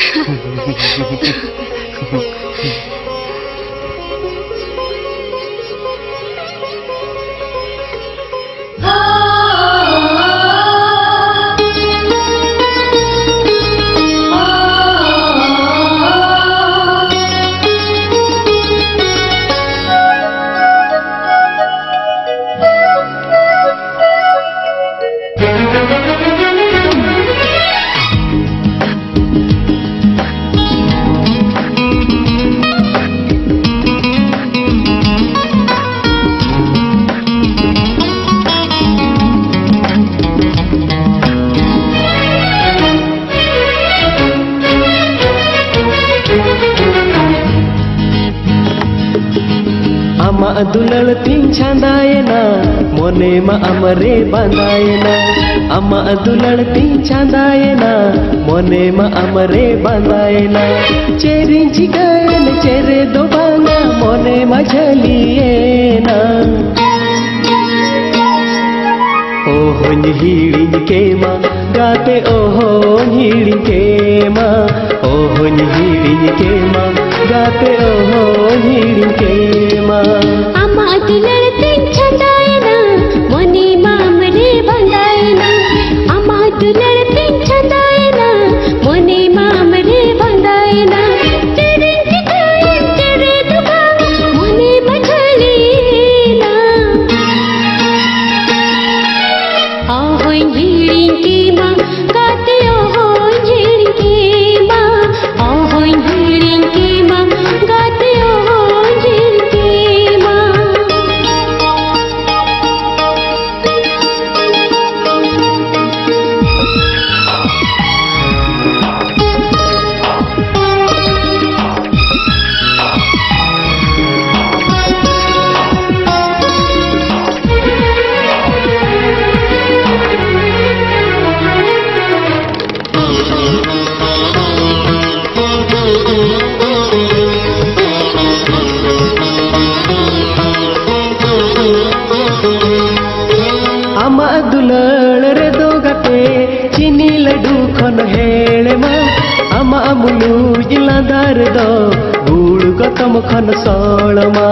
दुलड़ तीन छांदायना मोने मा अमरे बांधायना अम्मा दुलड़ तीन छांदायना मोने मा अमरे बांधायना चेरी जिगायन चेरे दो बांगा मोने मा झलियेना ओ होन हिड़िन के मा गाते ओ होन हिड़िन के मा ओ होन हिड़िन के मा गाते ओ होन हिड़िन के मा अम्मा दुलड़ तीन छंदायना मोने मा अमरे बांधायना अम्मा दुलड़ तीन छंदायना मोने मा अमरे बांधायना तेरे जिगायन तेरे दुबांगा मोने मा झलियेना ओ होन हिड़िन के मा गाते ओ होन हिड़िन के मा ओ होन हिड़िन के मा गाते ओ होन हिड़िन के मा रे दो गुड़ गतम खन सड़मा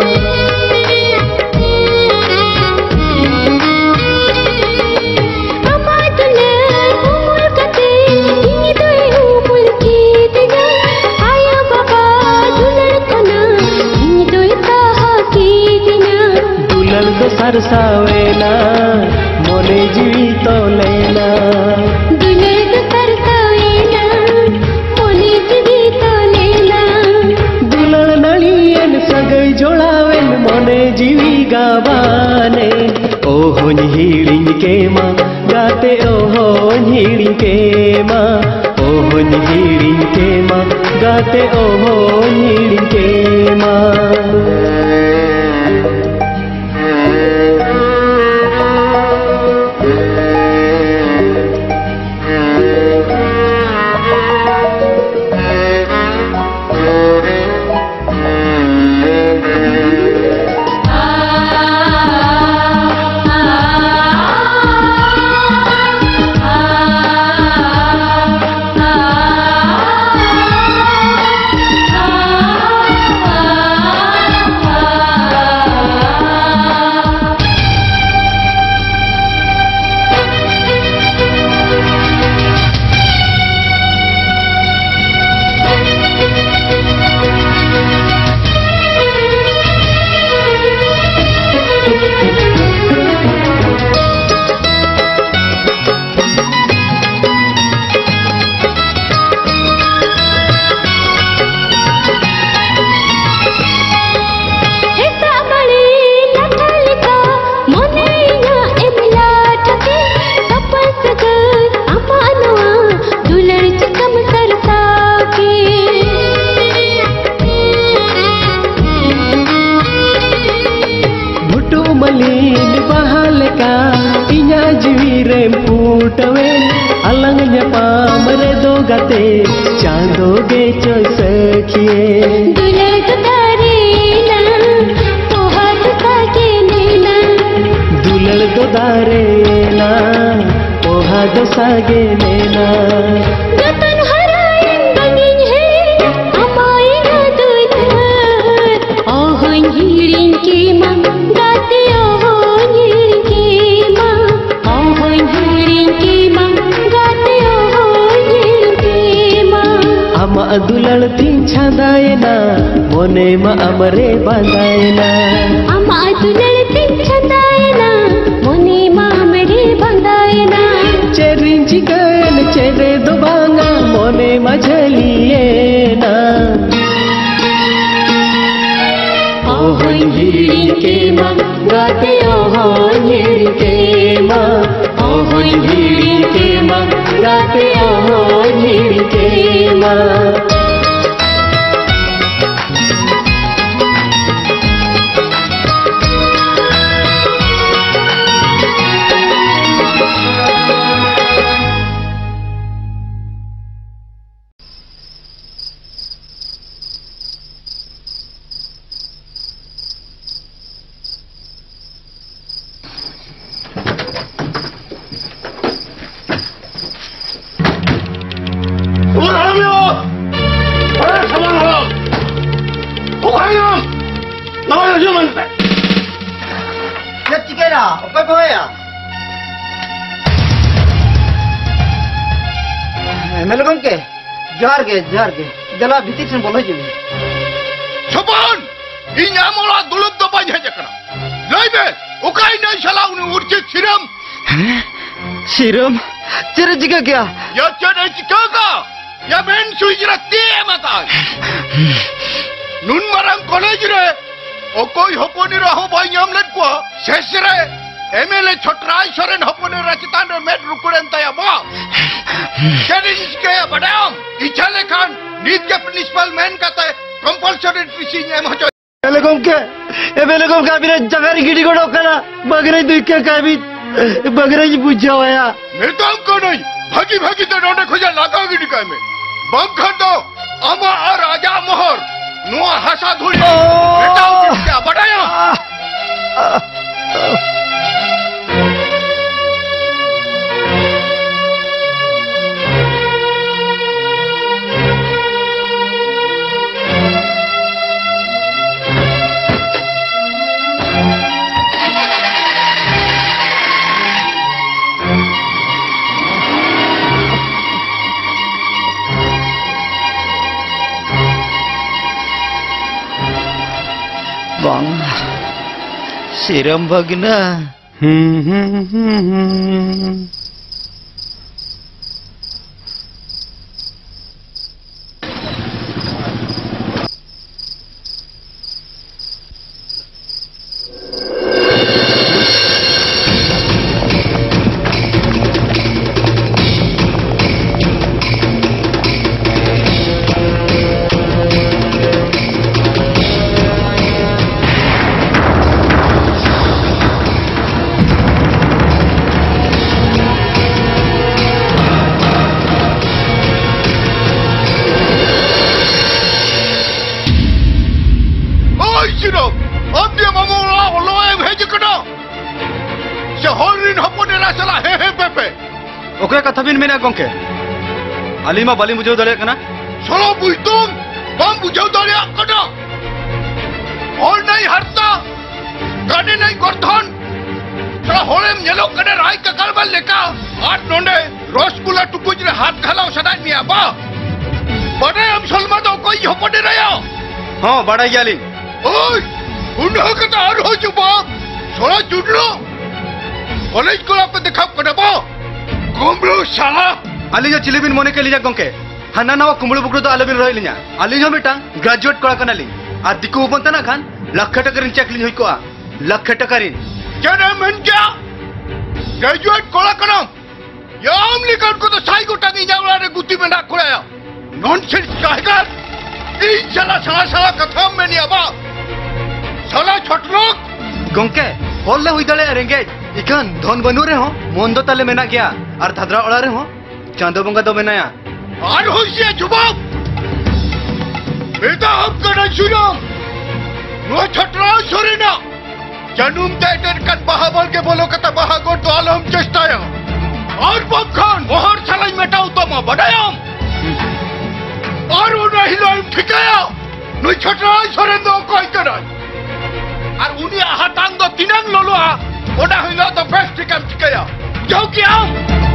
सरसावेना मोने जीवी तो लेना दुलर सरसावेना मोने जीवी तो लेना दुलर नलियन सगई जोड़ावेन मोने जीवी गावाने ओहो हिड़िंग के माँ गाते ओहो हिड़िंग के माँ ओहो हिड़िंग के माँ गाते ओहो हिड़िंग के माँ चांदो गे चो सखिए दुलर तो दारेना पोहा तो सागे नेना दुलर तो दारेना पोहा तो सागे नेना गतन हरायन बंगिन है अमायना दुलर ओहन हिड़िंग के माँ गाते ओहन हिड़िंग के माँ ओहन हिड़िंग के माँ गाते ओहन हिड़िंग के माँ अमा दुलड़ तीन छंदायना मोने मा अमरे बांधायना अमा दुलड़ तीन छंदायना मोने मा अमरे बांधायना चेरिन चिकन चेरे दो बांगा मोने मा झलिए ना ओहन हिड़िंग के माँ गाते ओहन हिड़िंग के माँ ओहन हिड़िंग के माँ गाते ओहन हिड़िंग के माँ जोहार के जला भीतर से बोलो जी छपान इन्या मोला दुलत तो बाज है जकरा लाइबे उकाई नहीं चलाऊ ने उर्चित सिरम सिरम तेरे जिगा क्या या चने चिकागा या बेन सुई रखती है मता नुन मरम कॉलेज रे ओ कोई होपोनी रहो भाई हमलेट को शेष रे एमएलए छोटराय सोरेन होपोनी रचितान रे मेट रुकुरेन तया बा चेरिन के बडाम इचले खान नीत के प्रिंसिपल मैन कहते कंपलसरी टीचिंग एम हो एबेलेगम का बिना जगरी गिडी गोडो करा बगरे दुई के का भी बगरे जी पूछा होया मैं तो हमको नहीं भागी भागी तो नोने खोजा लगा गिडी का में बंखर दो अमा और राजा मोहर नुआ हसा धुली बेटा क्या बडाया सिरम भगना कथा बिन मेना गोंके अलीमा बाली बुझाव दाड़े कना सलो बुझतुम बम बुझाव दाड़े कना और नहीं हरता गाने नहीं गर्थन सला होलेम येलो कने राय का कलबल लेका आठ नोंडे रसगुल्ला टुकुज रे हाथ घालाव सदाय मिया बा बड़े हम सलमा दो कोई होपडे रयो हां बड़ा याली ओय उन्हा कता आर हो जुबा सला जुडलो कॉलेज को आप देखा कना बा कुंबलू साला अली जो चिलिबिन मोने के लिया गोंके हना नवा कुंबलू बुकरो तो आलबिन रही लिया अली जो मिटा ग्रेजुएट कोड़ा कनाली आ दिकु उपन तना खान लाख टकरिन चेक लिन होई को लाख टकरिन केने मन क्या ग्रेजुएट कोड़ा कना याम लिकन को तो साई को टांगी जावला रे गुत्ती में ना कोड़ाया नॉनसेंस काहेगा ई साला साला साला कथा में नहीं आबा साला छोटलोक गोंके होले हुई दले रेंगे इकन धन बनु रे हो मोंदो ताले मेना गया और धदरा ओड़ा रे हो चांदो बंगा दो मेनाया आर होइसे जुबाब बेटा अब कना सुनो नो छटरा सोरेना जनुम तेटर कत बहाबल के बोलो कता बहागो तो आलम चेष्टाया और बखान मोहर छलाई मेटाउ तो मा बडायम और उना हिलो ठिकाया नो छटरा सोरेन दो कोई करा और उनी हातांग दो तिनंग लोलोआ ओडा हिलो तो बेस्ट काम ठिकाया जाओ कि आओ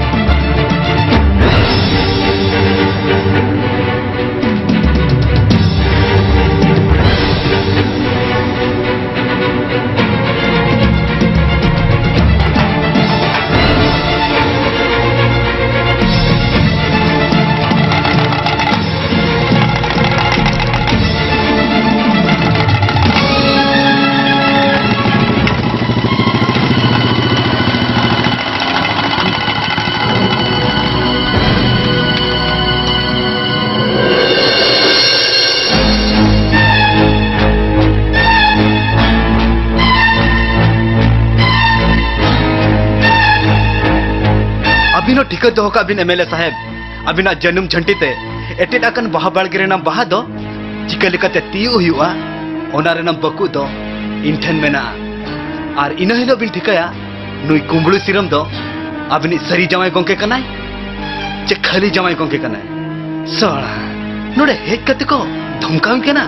टिकट दो का बिन एमएलए साहेब अबिना जन्म झंटीते एटेड अकन बाहा बालगे रेना बाहा दो चिका लेकाते तीउ हुआ ओना रेना बकु दो इनठन मेना और इना हिलो बिन ठिकाया नुई कुंबलू सिरम दो अबिनी सरी जमाई गोंके कनाय चे खाली जमाई गोंके कनाय सड़ा नोडे हेज कते को धमकाव केना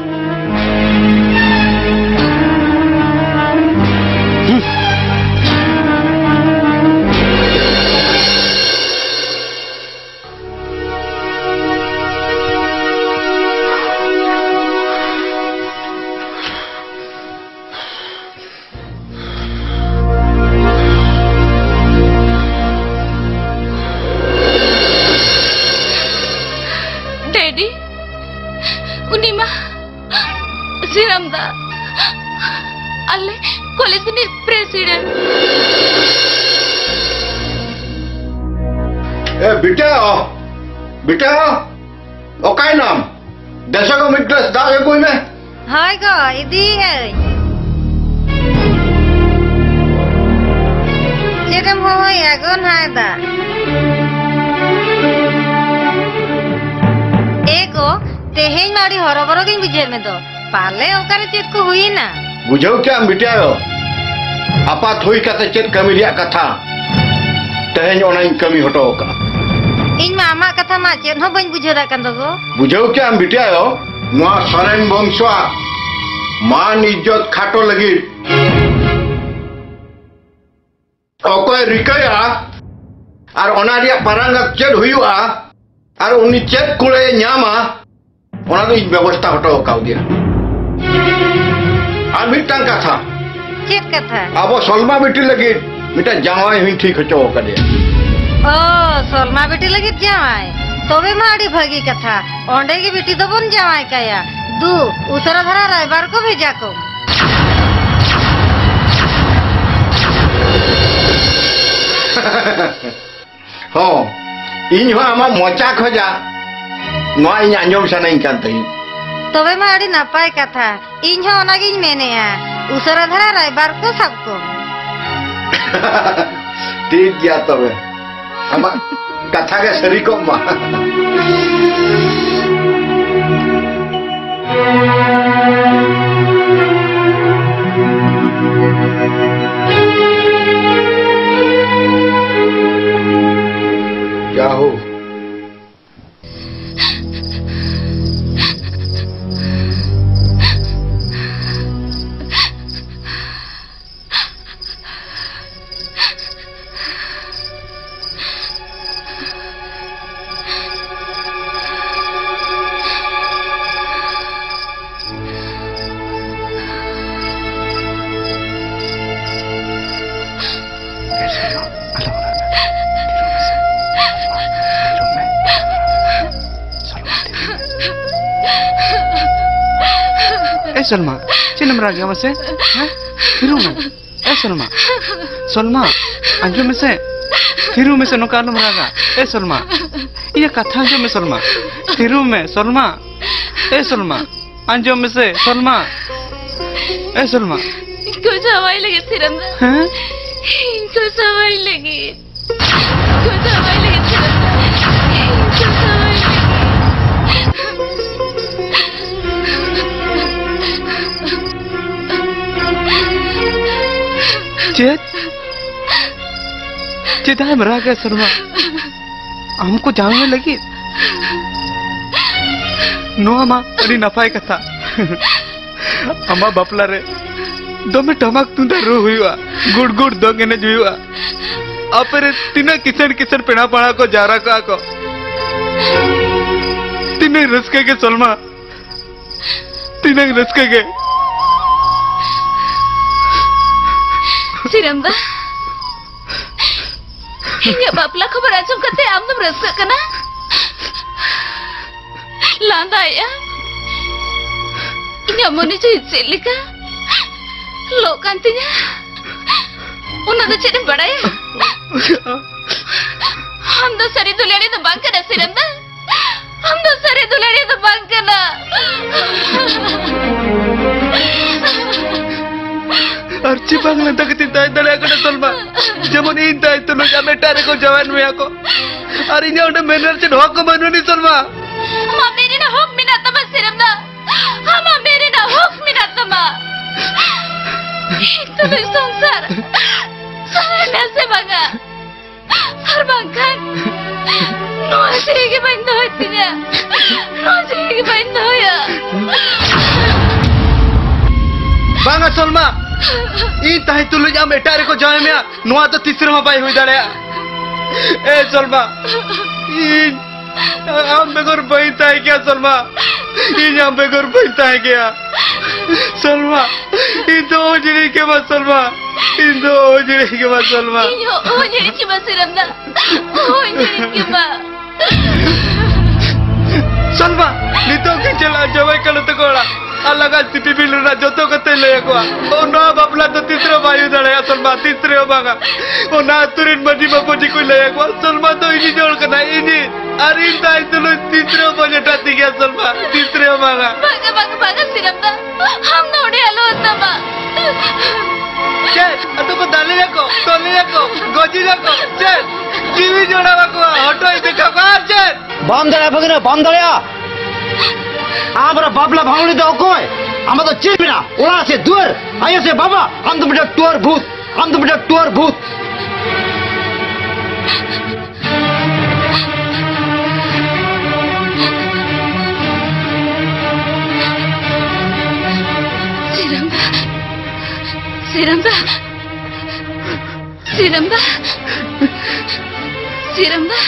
बेटा ओकाय नाम दशा को मिट्रस दागे कोई में हाय गो इदी है चेकम हो या गन हाय दा एको तेहेन मारी हरबरो गिन बुझे में दो पाले ओकारे चेक को हुई ना बुझाओ क्या बिटिया हो आपा थोई काते चेक कमी रिया कथा तेहेन ओना कमी हटो का इन मामा कथा मा चेन हो बन बुझे दा कन दो बुझाओ क्या बिटिया हो नुआ सरेन वंशवा मान इज्जत खाटो लगी ओकोय रिकाया और ओना रिया पारंगा चेद हुआ और उनी चेद कुले न्यामा ओना दो व्यवस्था हटो काउ दिया और मिटन कथा चेक कथा अब सलमा बेटी लगी मिटा जावाई हुई ठीक हचो कदे ओ सलमा बेटी लगी जावाई तबे माड़ी भगी कथा ओंडे की बेटी तो बन जावाई काया दू उतरा धरा रायबार को भेजा को हो इन हो आमा मोचा खोजा नवा इन आंजम सनाई कांतई तबे माड़ी नपाय कथा इन हो ओनागिन मेनेया उतरा धरा रायबार को सबको ठीक गया तबे आमा कथा के सरी को मा क्या हो सलमा चिन्ह मरा गया मसे फिरू में ए सलमा सलमा अंजो में से फिरू में से नोकाल मरागा ए सलमा ये कथा जो में सलमा फिरू में सलमा ए सलमा अंजो में से सलमा ए सलमा इनको सवाई लगे सिरंदा हैं इनको सवाई लगी इनको सवाई लगी सिरंदा इनको सवाई लगी चेता मरा गया सरमा हमको जानने लगी नो अमा अड़ी नफाई कथा अमा बापला रे दमे टमाक तुंदा रो हुआ गुड़ गुड़ दोगे ने जुआ अपरे तीना किचन किचन पेड़ा पड़ा को जारा का को तीने रसके के सलमा तीने रसके के सिरंदा ये बापला खबर आजम करते आम तुम रस्का कना लांदा या इन्हें अमोनी जो हिस्से लिखा लोकांतिया उन्होंने चेने बढ़ाया हम तो सारी दुनिया तो बांग करना सिरंदा हम तो सारी दुनिया तो बांग करना अर्ची बांगला तक तिंता इधर आकर सलमा जमन इंता इतो लो जामे टारे को जवान में आको और इन्हें उन्हें मेनर से ढोक को बनवानी सलमा हम मेरे ना हुक मिना तमा सिरंदा हम मेरे ना हुक मिना तमा तो लोग संसार सारे से बांगा हर बांगन नौजरी के बंद होती है नौजरी के बंद होया बांगा सलमा ई ताही तुलु जा मेटारे को जाए में नोआ तो तीसरे में पाई हुई दड़या ए सलमा ई हम बेगर बैठा है क्या सलमा ई हम बेगर बैठा है क्या सलमा ई दो जड़ी के बाद सलमा ई दो जड़ी के बाद सलमा ओ जड़ी की बात सिरंदा ओ जड़ी की बात सलमा नीतो की चला जवाई कल तो कोड़ा अलग स्थिति भी लड़ा जो तो कते ले को ओ ना बापला तो तीसरे भाई दड़े सलमा तीसरे बागा ओ ना तुरिन मजी बापू जी को ले को सलमा तो इनी जोड़ करना इनी अरे ताई तो लो तीसरे बजटा ती गया सलमा तीसरे बागा बागा बागा बागा सिरंदा हम नोड़े आलो तमा चल तो को दाले रखो गोजी रखो चल जीवी जोड़ा को हटो इते का चल बम दड़ा भगना बम दड़ा आमरा बाबला भावनी दो कोई हम तो चिरबिना उड़ा से दूर आयो से बाबा हम तो बेटा टूर भूत सिरंदा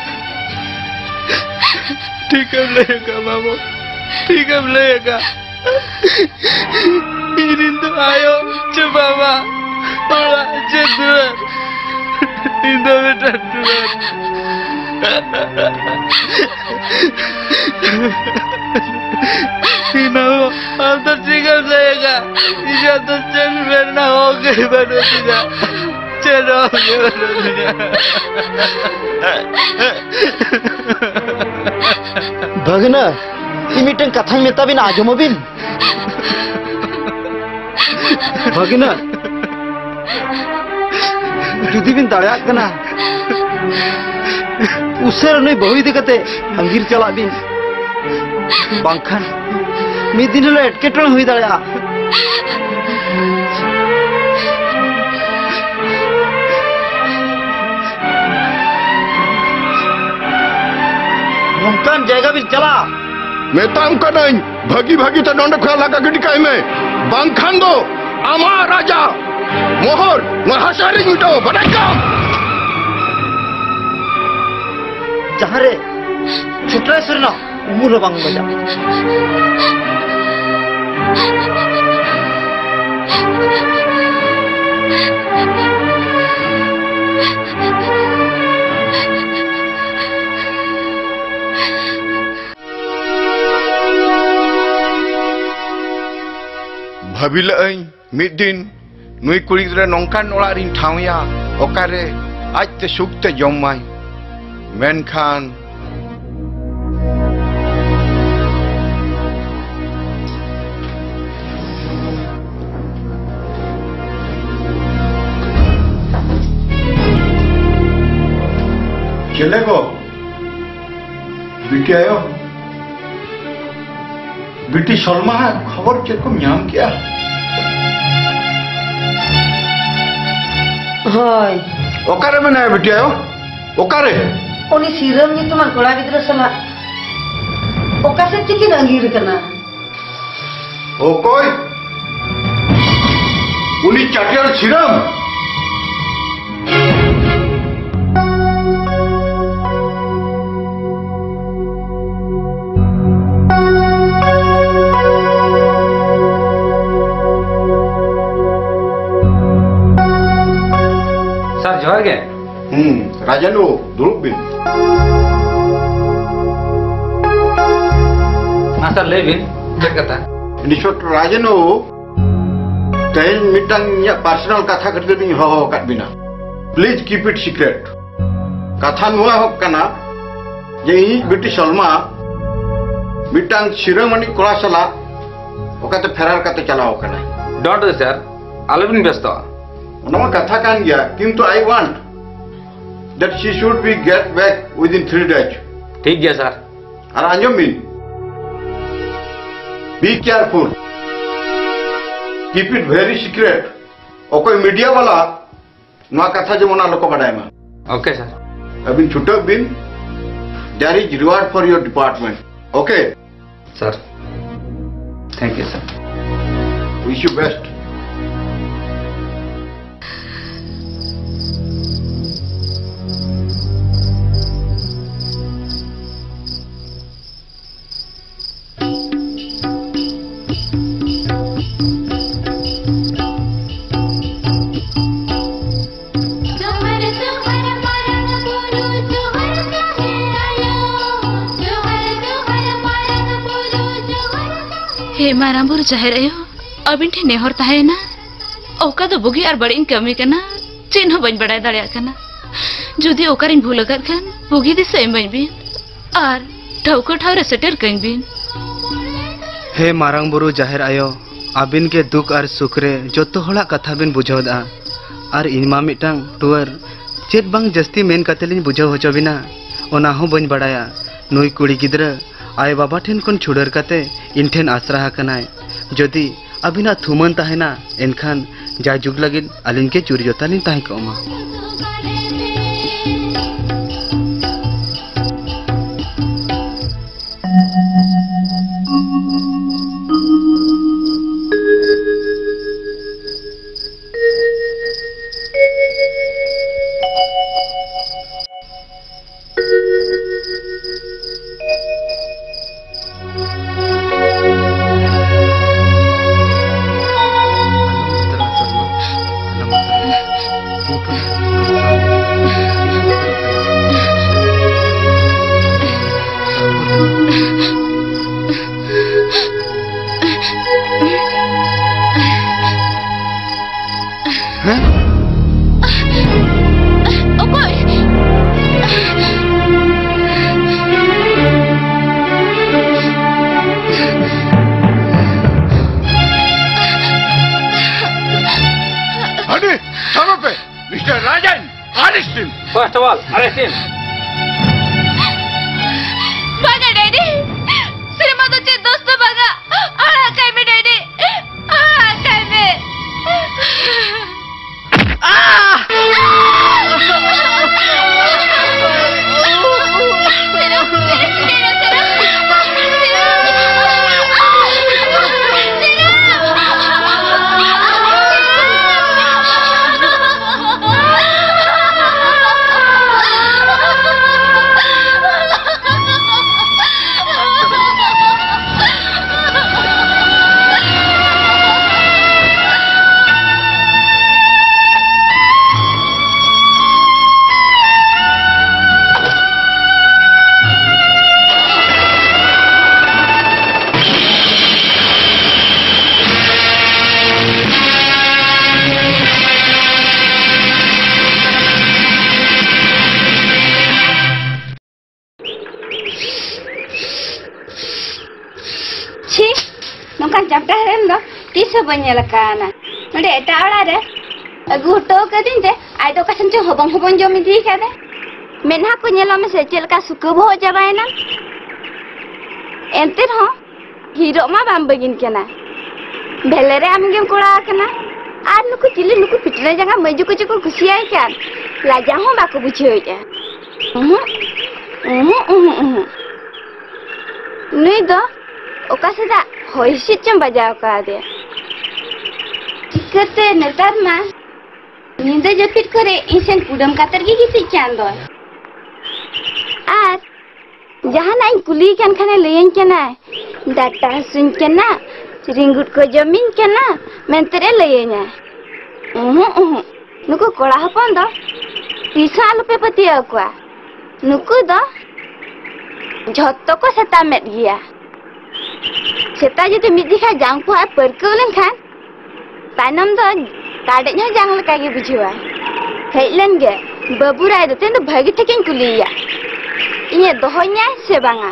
ठीक है लेगा बाबू ठीक है लेगा इंजन तो आयो coba mah orang cedera ini betul Tuhan. Ini antar cikgu saya kak, ini antar cikgu pernah oke baru tidak, cedera baru tidak. Bagna, ini meeting katanya minta bin aja mau bin. Bagna, judi bin tariak kena. Usir nih bahu itu kate, anggir calak bin. Bangkan, midin le ketron hui tariak. Bangkan jaga bin cala. Metam kanai, bagi-bagi ta nonda khya laga gidi kai me. Bangkan do, amar raja. Mohor, mahasari itu, badai kam. Jahare, chutra surna, umur bang baja. Bhabila aing, midin, nui kuri gidra nongkan orak rin thawya, okare, aj te suk te jomai. Menkan चलेगो बिटी आयो बिटी शर्मा खबर check को नाम क्या हाय ओकारे में ना बिटी आयो ओकारे उन्हीं सीरम नी तुम कोड़ा गिद्रा सला ओका से चिकी रंगीर करना ओ कोई उन्हीं चाटियार सीरम सर जोहर के राजन दुरुप बिन हाँ सर ले बिन चेक करता निशोट राजन तेल मिटंग या पर्सनल कथा करते दिन हो कट बिना प्लीज कीप इट सीक्रेट कथा नुआ हो कना जे ही बिटी शर्मा मिटंग शिरोमणि कोड़ा सला ओकाते फेरार काते चलाओ कना डोंट सर आलो बिन व्यस्त ओनमा कथा कान गया किंतु I want that she should be get back within 3 days. ठीक है सर। और अंजम बिन, be careful, keep it very secret. और कोई मीडिया वाला ना कथा जो मना लोगों बढ़ाए मां। Okay sir. अभी छुट्टा बिन, there is reward for your department. Okay? Sir. Thank you sir. Wish you best. हे मारामबुर जाहिर आयो अबिन ठे नेहर ताहेना ओका दो बुगी और बड़ी कमी कना चिन्ह बन बड़ाय दाड़िया कना जुदी ओकारिन भूल अगर खान बुगी दिसे एमबन बिन और ठौको ठावरे सेटर कइन बिन हे मारांगबुरु जाहिर आयो अबिन के दुख और सुख रे जतो हला कथा बिन बुझावदा और इनमा मिटांग टुअर चेत बांग जस्ती मेन कतेलिन बुझाव होचो बिना ओना हो बन बड़ाया नुई कुड़ी गिद्रा आय बाबा ठेन कोन छुडर काते इन ठेन आश्रा हकनाय जदि अबिना थुमन ताहेना एनखान जा जुग लगिन अलिन के चुरी जोतालिन ताहे कोमा चल अरे सिम बागा डैडी सिनेमा तो चे दोस्तों बागा आड़ा काय में डैडी आड़ा काय में बनेलकाना नोडे एटा ओड़ा रे अगु हटो कदिन ते आइ दो कासन च हबंग हबंग जमी दी कादे मेनहा को नेलो में से चेलका सुकब हो जाबायना एंते हो हीरो मा बाम बगिन केना भेले रे आम गेम कोड़ा कना आर नुकु चिली नुकु पिटले जंगा मजु को चको खुशियाय कान लाजा हो बाको बुझे जा नुई दो ओका सदा होइसी चम बजाव का दे चिकते नेतार मा निंदे जपिट करे इसेन कुडम कातर की गिति चांदो आर जहां नाइन कुली कन खाने लेन केना डाटा सुन केना रिंगुट को जमीन केना मेंतरे लेयना नुको कोड़ा हपन दो तीसा लुपे पतिया को नुको दो झत्तो को सेता मेट गिया सेता जदि मिद दिखा जांग को आ परको लेन खान तानम दो Tade nya jang leka gi bujiwa heilen ge baburai do tendo bagi tekin kuliya inya dohonya se banga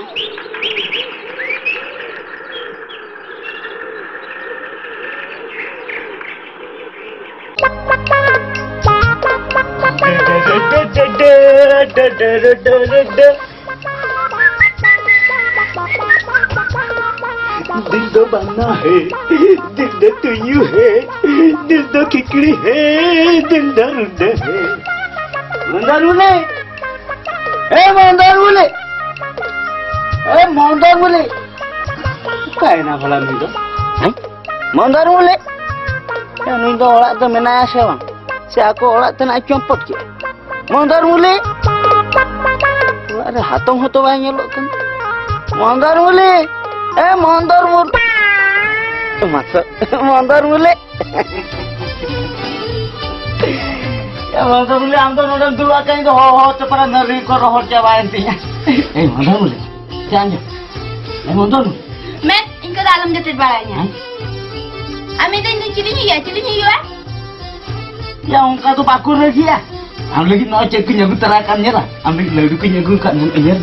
दिल दो बन्ना है दिल दो तुयू है दिल दो खिकड़ी है दिल दो रुंडे है मंदारुले ए मंदारुले काय ना भला नुई दो हैं मंदारुले या नुई दो ओड़ा तो मेनाया से बांग से आको ओड़ा तना चंपट के मंदारुले अरे हाथों हाथों बाय नेलो कन मंदारुले ए मंदर मुले मासा मंदर मुले ए मंदर मुले आम तो नोडल दुआ कहीं तो हो चपरा नरी को रोहर जावायन तिया ए मंदर मुले क्या आंजो ए मंदर मैं इनका दालम जते बाड़ाया आमी तो इन चिली हिया या उनका तो बाकुर रे किया हम लगी नो चेक न्यगु तरा kan nyera ambil ladu ke न्यगु kan nyer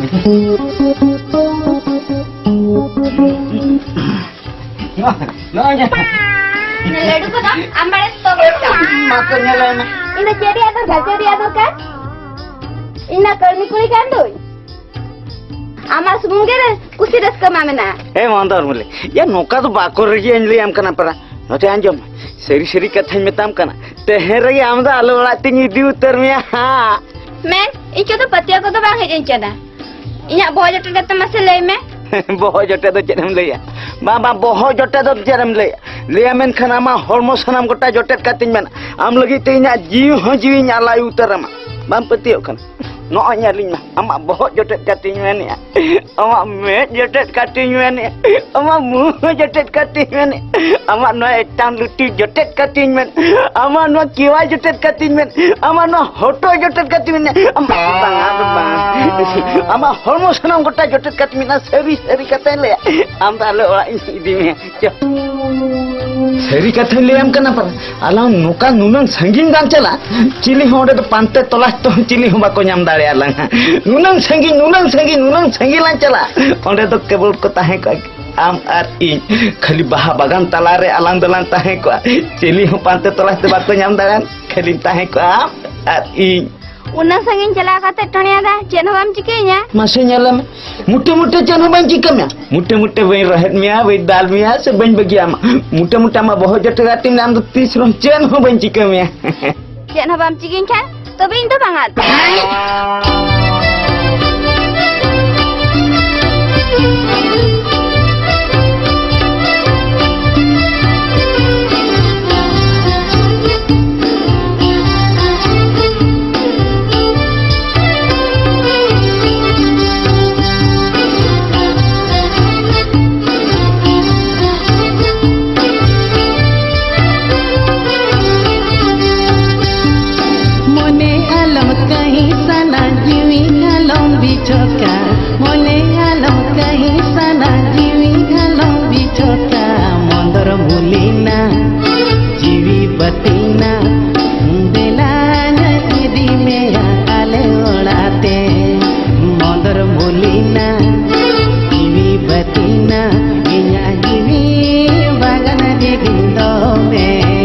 no aja ladu ko na ambare to makanya lena ina ceri atau kan ina karni kuri kan doi ama sumungere kusi raska mamena eh mandar mule ya noka to bakor regi anjli am kana para note anjom seri seri kathañ metam kana teher regi am da alo ola ting idi utar me ha men icho to patiya ko to bang hej encana inya boho jote kata mase lei me boho jote do cedem leya baba boho jote do cedem leya leya men khana ma hormo sanam gota jotet katiñ men am lagi te inya jiu ho jiu nya lai utar ma bam patiyo kan no nyaliñ ma ama boho jotet katiñ men ya ama me jotet katiñ men ya ama mu jotet katiñ men ama no etang luti jotet katiñ men ama no kiwa jotet katiñ men ama no hoto jotet katiñ men ama bang ama hormo sanam gota jotet katiñ men seri seri katain le am dale ora idi me seri katain le am kana par ala nuka nunang sangin gang chala cili hode to pante tolas to cili ho bako nyam dare alang nunang sangi lang chala onde to kebul ko tahe ko am ar in khali baha bagan talare alang dalang tahe ko cili ho pante tolas to bako nyam daran khali tahe ko am ar in उना संगिन चला काते टणिया दा chain balm चिके냐 मासे nyala मुटे मुटे चेन बाम चिके में मुटे मुटे वही रहत में वही दाल में से बन बगिया मुटे मुटे मा बहुत जटगा टीम नाम तो 30 रम चेन हो बन चिके में चेन बाम चिकेन खान तबे इन तो बांगात बिचोका मोने आलम कहीं सना जीवी आलम बिचोका मंदर मुलीना जीवी बतीना बेला नदी में आले ओड़ाते मंदर मुलीना जीवी बतीना इया जीवी बागन दिगिंदो में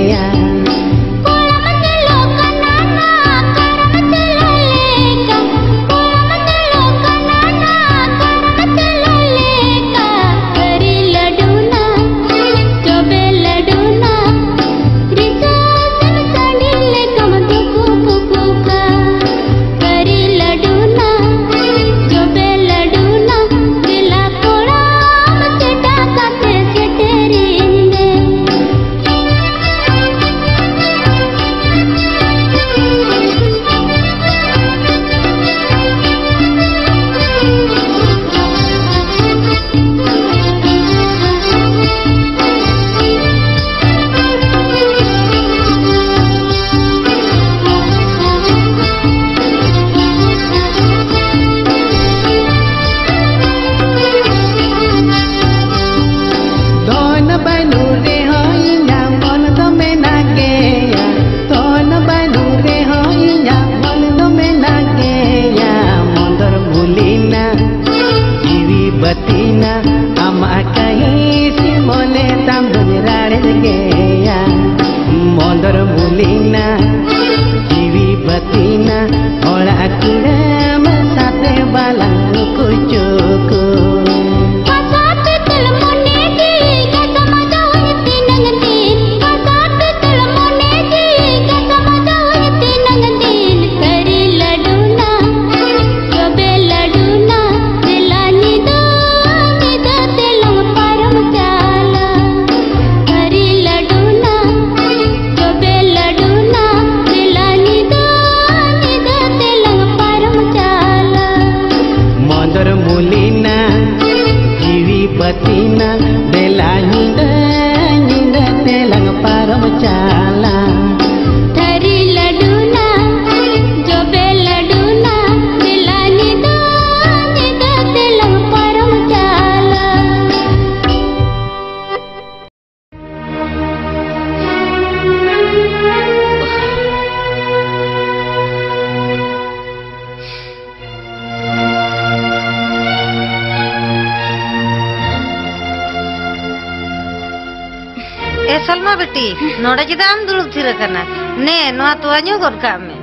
सलमा बेटी नोड़े चिदाम दुड़ुब थिर करना ने नोआ तोआ न्यू गद का में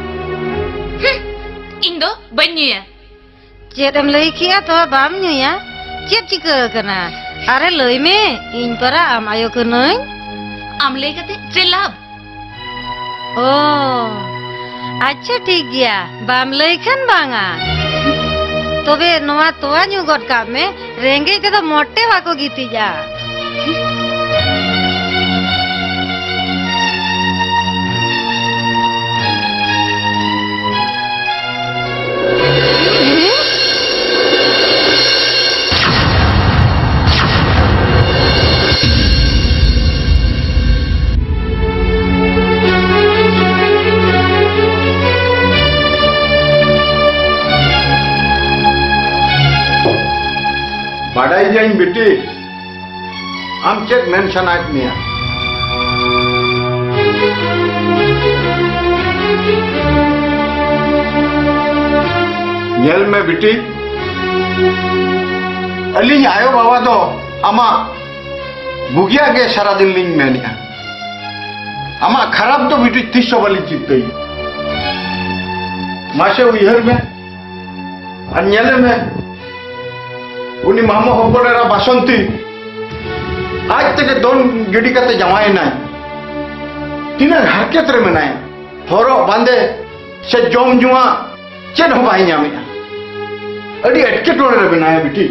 इन दो बन्युया चेदम लई किया तो बाम न्यूया चेद चिका करना अरे लई में इन परा आम आयो कनई आम लई कते चेलाब ओ अच्छा ठीक गया बाम लई खन बांगा तबे नोआ तोआ न्यू गद का में रेंगे ते तो मोटे वाको गीती जा बाडाई जाइन बेटी आम चेक मेंशन आज में नेल में बेटी अली आयो बाबा तो आमा बुगिया के सारा दिन लिंग में आमा खराब तो बेटी 300 वाली चित गई मासे उयहर में अन्यले में उनी मामा हबरेरा बासंती आज तक दोन गिडी कते जमाए ना तीना हरकत रे मनाए हरो बांधे से जोम जुआ चेन हो बाई नामे अड़ी अटके टोले रे बनाए बिटी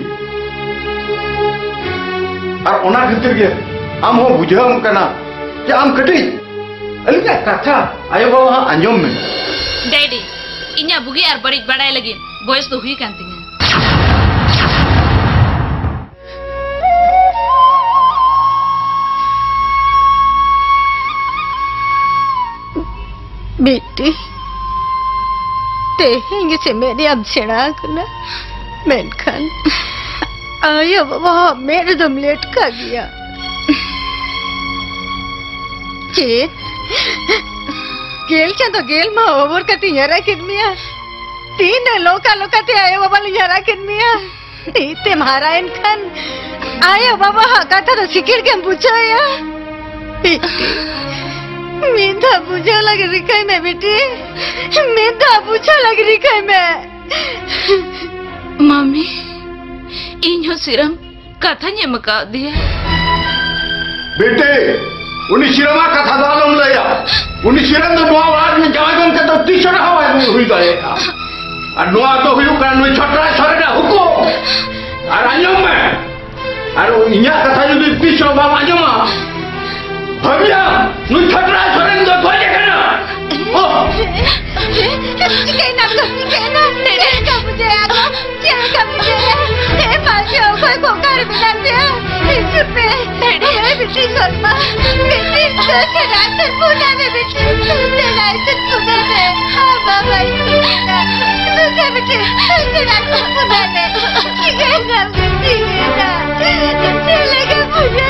और ओना खतिर के आम हो बुझाम कना कि आम कटी अलिया कथा आयो बाबा अंजम में डैडी इन्या बुगी और बड़ी बड़ाई लगी बॉयस तो हुई कांती है बेटी तेहेंगे से मेरे अब सेड़ा करना मेनखान आया बाबा मेरे दम लेट का गया चेत गेल चा तो गेल मा ओवर कती यारा किदमिया तीन लोका लोका ते आयो बाबा यारा किदमिया इते मारा इनखान आयो बाबा का था तो सिकिर के पूछो या मींधा पूछा लग रही कहीं मैं बेटी मींधा पूछा लग रही कहीं मैं मम्मी इन हो सिरम कथा ने मका दिया बेटे उन्हीं सिरमा कथा दालम लया उन्हीं सिरम तो नुआ वाला में जावा गम के तो तीसरा हवा हुई जाएगा और नुआ तो हुई कर नुई छोटा छोरे ना हुको और अंजम में और इन्या कथा जो तीसरा बाबा अंजमा भैया नुई छोटा छोरे तो कोई देखना ओ कहना तेरे का मुझे आगो क्या का मुझे हे पाछो कोई कोकर बिना पे पे मेरे बेटी शर्मा बेटी से रात पुणे में बेटी से रात पुणे में हां बाबा से बेटी से रात पुणे में क्या नाम बेटी ना चलेगा मुझे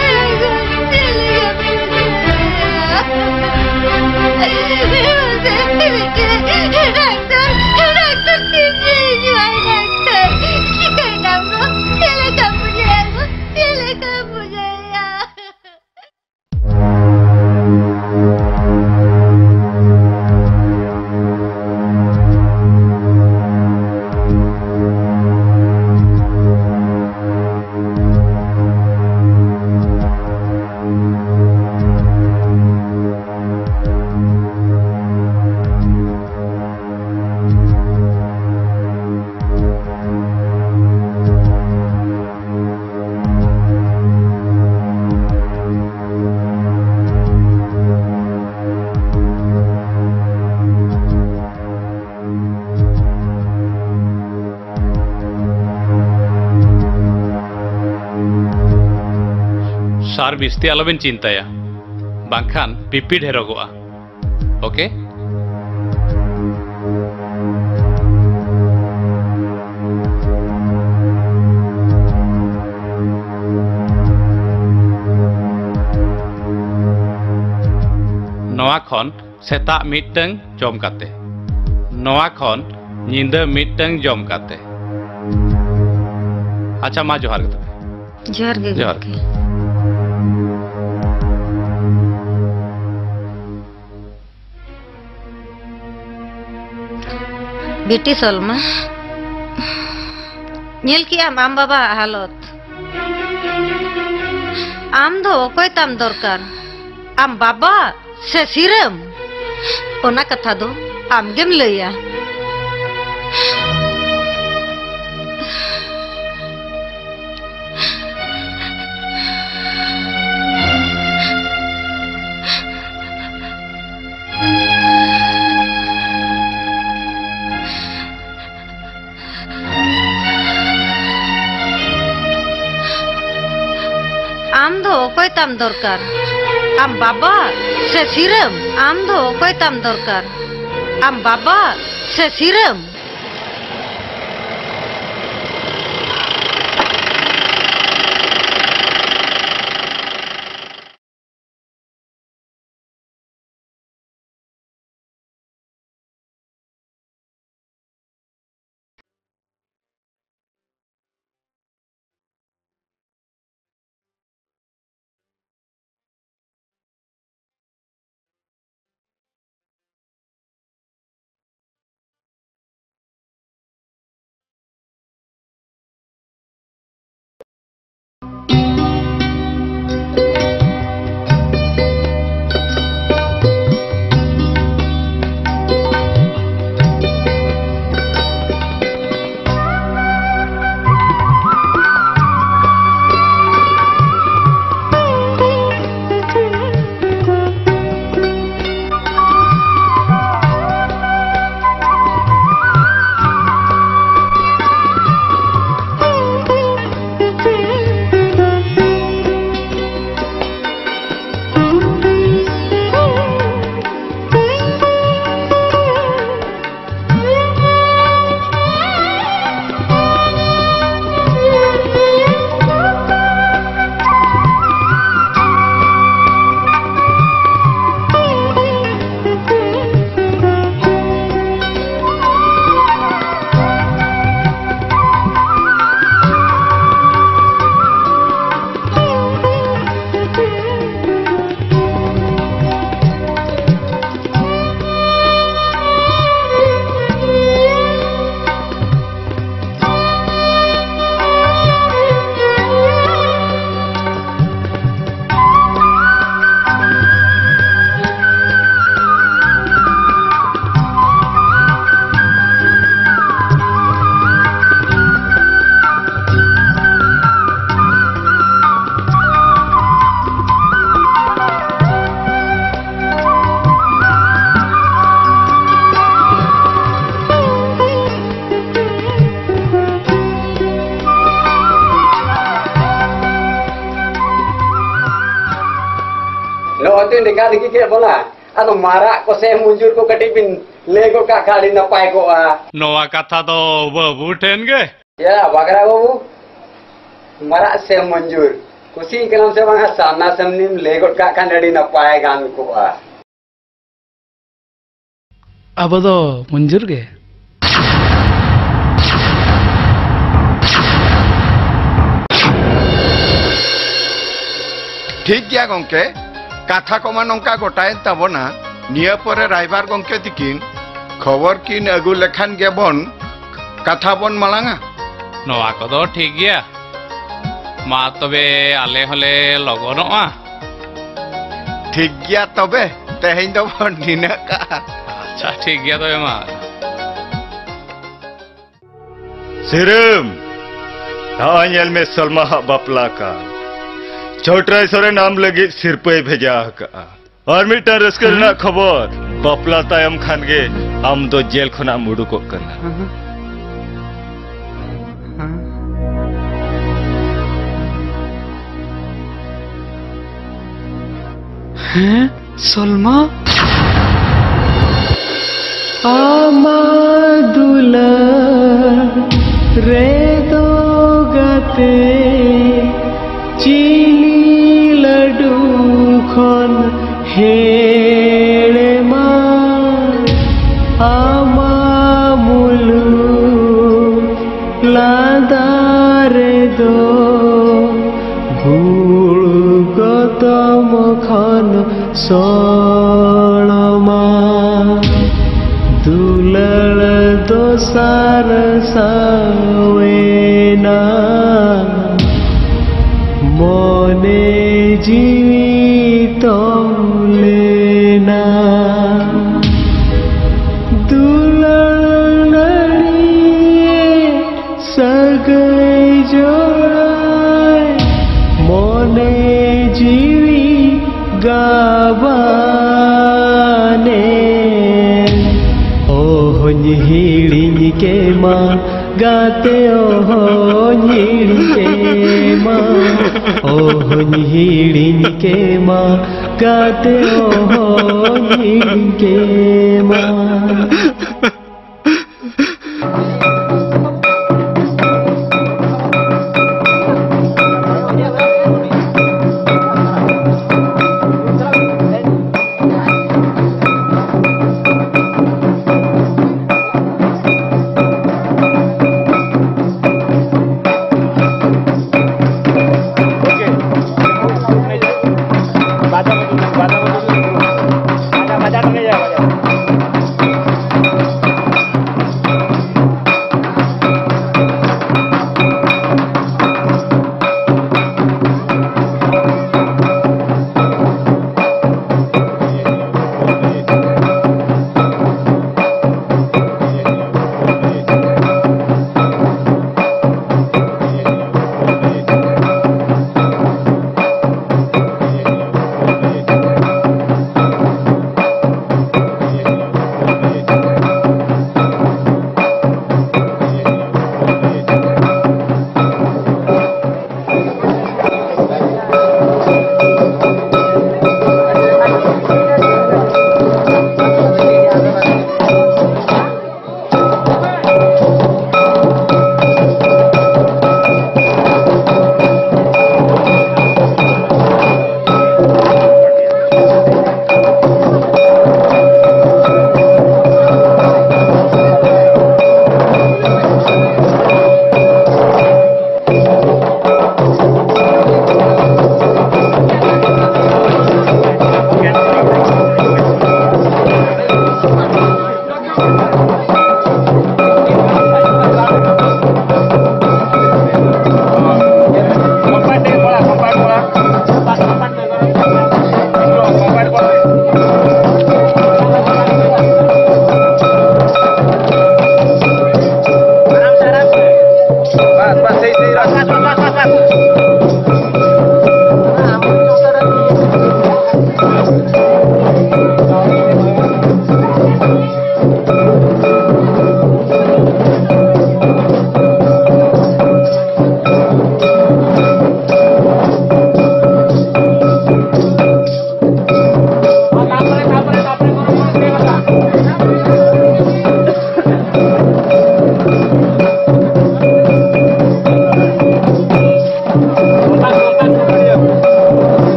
सार बिस्ती आलोबेन चिंताया बांखान पिपी ढेरोगोआ ओके नवा खन सेता मिटंग जम काते नवा खन निंदा मिटंग जम काते अच्छा मा जोहार के जोहार के जोहार के बेटी सलमा नेल किया आम बाबा हालत आम दो कोई ताम दरकार आम बाबा से सिरम ओना कथा दो आम गेम लैया आम दो कोई ताम दरकार आम बाबा से सिरम आम दो कोई ताम दरकार आम बाबा से सिरम होते निका दिखी के बोला अनो मारा को से मुंजुर को कटी बिन लेगो का खाली न पाए को आ नोआ कथा तो बाबू ठेन गे या बगरा बाबू मारा से मंजूर कुसी कलम से वहां सामना समनिम लेगो का खानड़ी न पाए गान को आ अब तो मंजूर गे ठीक गया गंके कथा को मा नंका गोटाय तबना निया परे राइबार गंके तिकिन खबर किन अगु लेखान गेबन कथा बन मालांगा नोआ को तो ठीक गया मा तबे आले हले लगनोआ ठीक गया तबे तेहें दो निना का अच्छा ठीक गया तबे मा सिरम आयल में सलमा बापला का छोटराय सोरे नाम लगी सिरपे भेजा का और मिटा रस्कर ना खबर बापला तायम खान गे आम दो जेल खुना मुडू को करना हैं सलमा आमादुला रे दो गाते चीनी लड्डू खन हेड़े मा आमा मुलु लादारे दो भूल गतम खन सोलमा दुलल दोसार सावेना मोने जीवित लेना दुलल सगै जोड़ाय मोने जीवी गावाने हिड़िन के माँ गाते हिड़िन के माँ हिड़िन के माँ गाते हिड़िन के माँ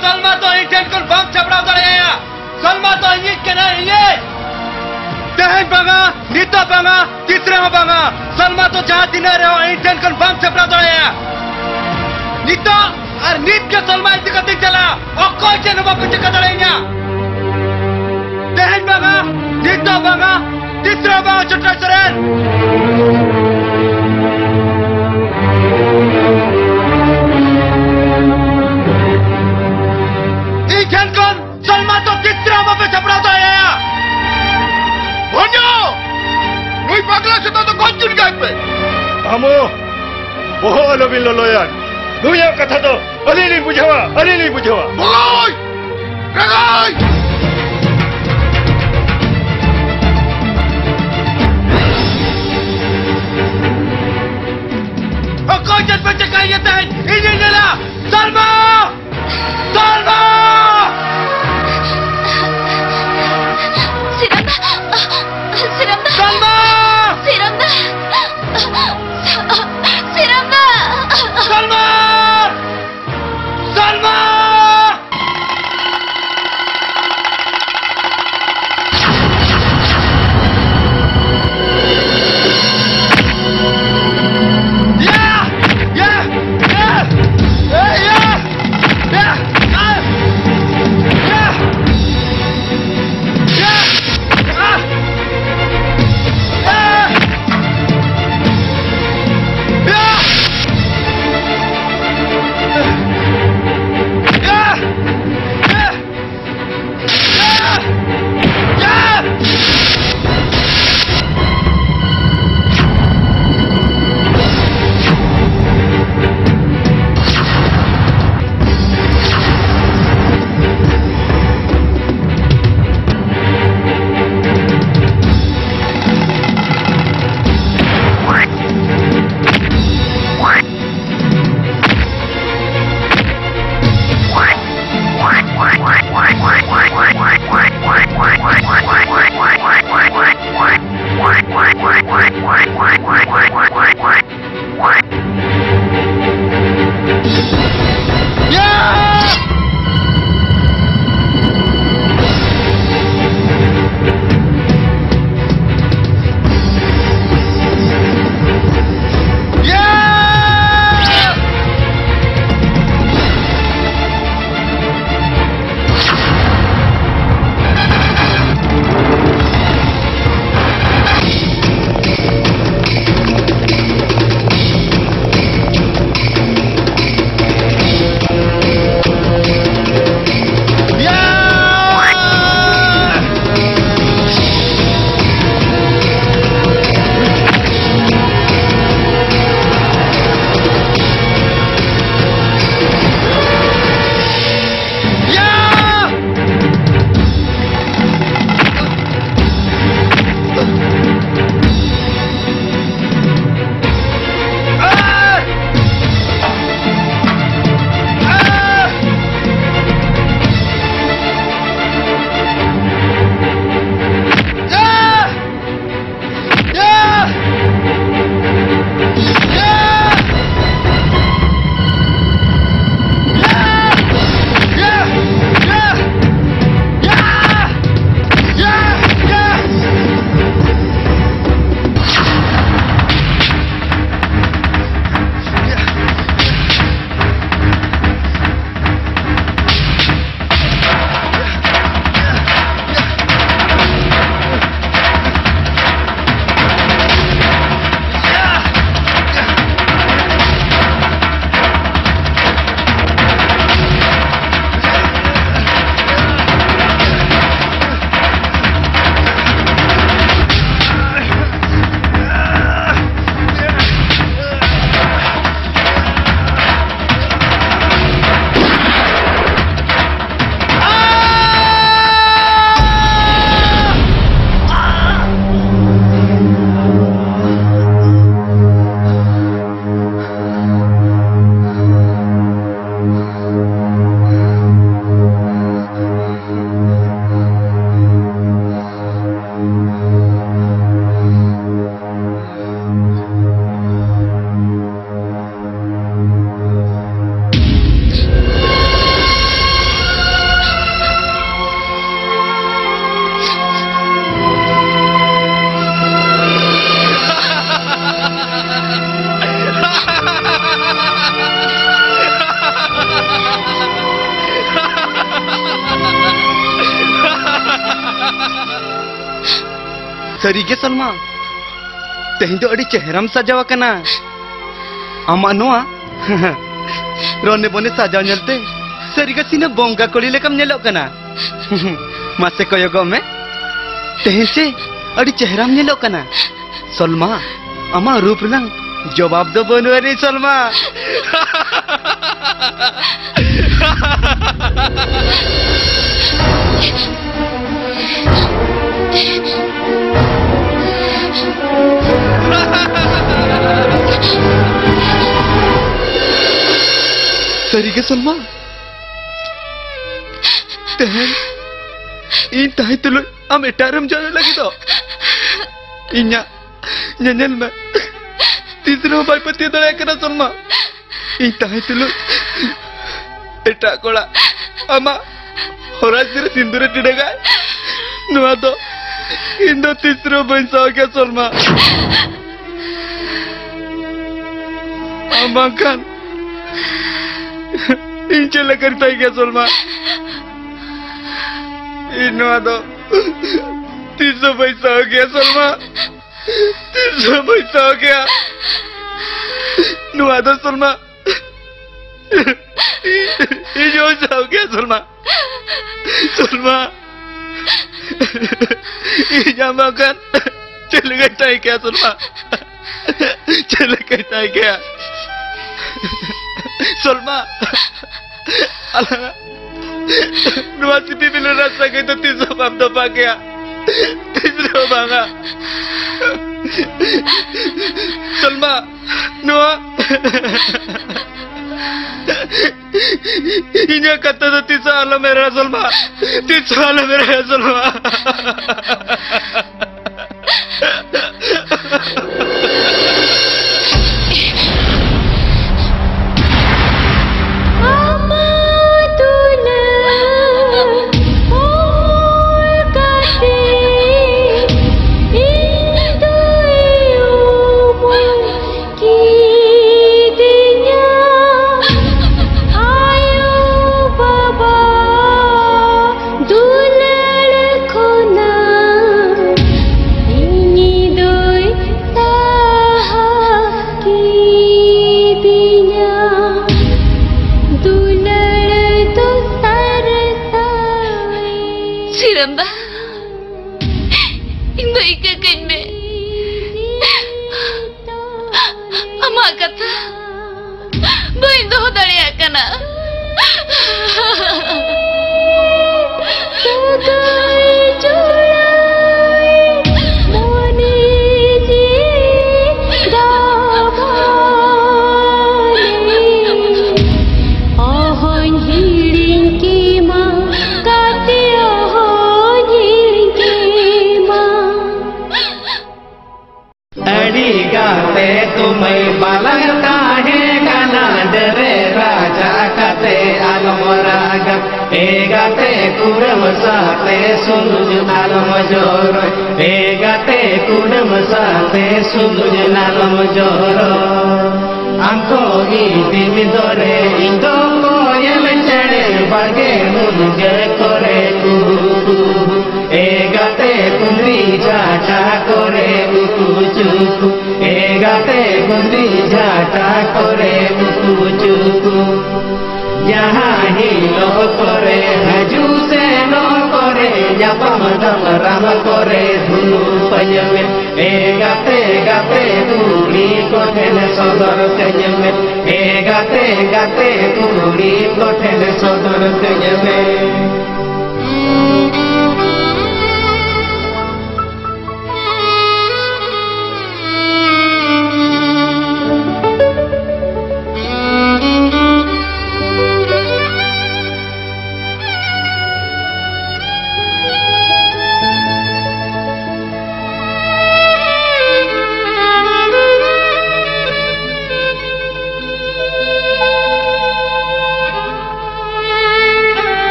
सलमा तो इंटेन को बम छपड़ा दड़ेया सलमा तो इंज के ना ये तेहन बांगा नीता बांगा तीसरे में बांगा सलमा तो जहां दिन रहे इंटेन को बम छपड़ा दड़ेया नीता और नीत के सलमा इतने कति चला और कोई चीज़ बाप पिछे कर दड़ेंगे तेहन बांगा नीता बांगा तीसरा बांगा चुट्टा चरेन सलमा तो कितना पे छपड़ा तो है भोजो वही पगला से तो कौन चुन गए पे हमो वो लोबिन लो यार दुनिया कथा तो अली नहीं बुझावा बोलोय रगाय और कौन जन पे चकाई जाता है इन्हीं लेला सलमा Siranda! Salma! सरीगे सलमा तेहन दो अड़ी चेहराम सजावा कना आमा नोआ रोने बोने सजाव नेलते सरीगा सीना बोंगा कोड़ी लेकम नेलो कना मासे कोयोगो में तेहन से अड़ी चेहराम नेलो कना सलमा आमा रूप रंग जवाब दो बनवारी सलमा सरीगे सलमा तेहन इन ताही तुलो आम एटारम जाने लगी तो इन्या ननल में तीसरा बाई पति दया करा सलमा इन ताही तुलो एटा कोड़ा आमा होरा सिर सिंदूर टिडेगा नुआ तो इन दो तीसरा बंसा क्या सलमा आमा खान इन चला करता है क्या सलमा इन दो 300 पैसा हो गया सलमा 300 पैसा हो गया नुआ दो सलमा ये जो हो गया सलमा सलमा ये जामा कर चल गया है क्या सलमा चल गया है क्या सलमा नुआ सिटी बिलो रास्ता गई तो 300 पाप दबा गया 300 मांगा सलमा नुआ इन्हें कत्ता तो 300 साल मेरा सलमा 300 साल मेरा सलमा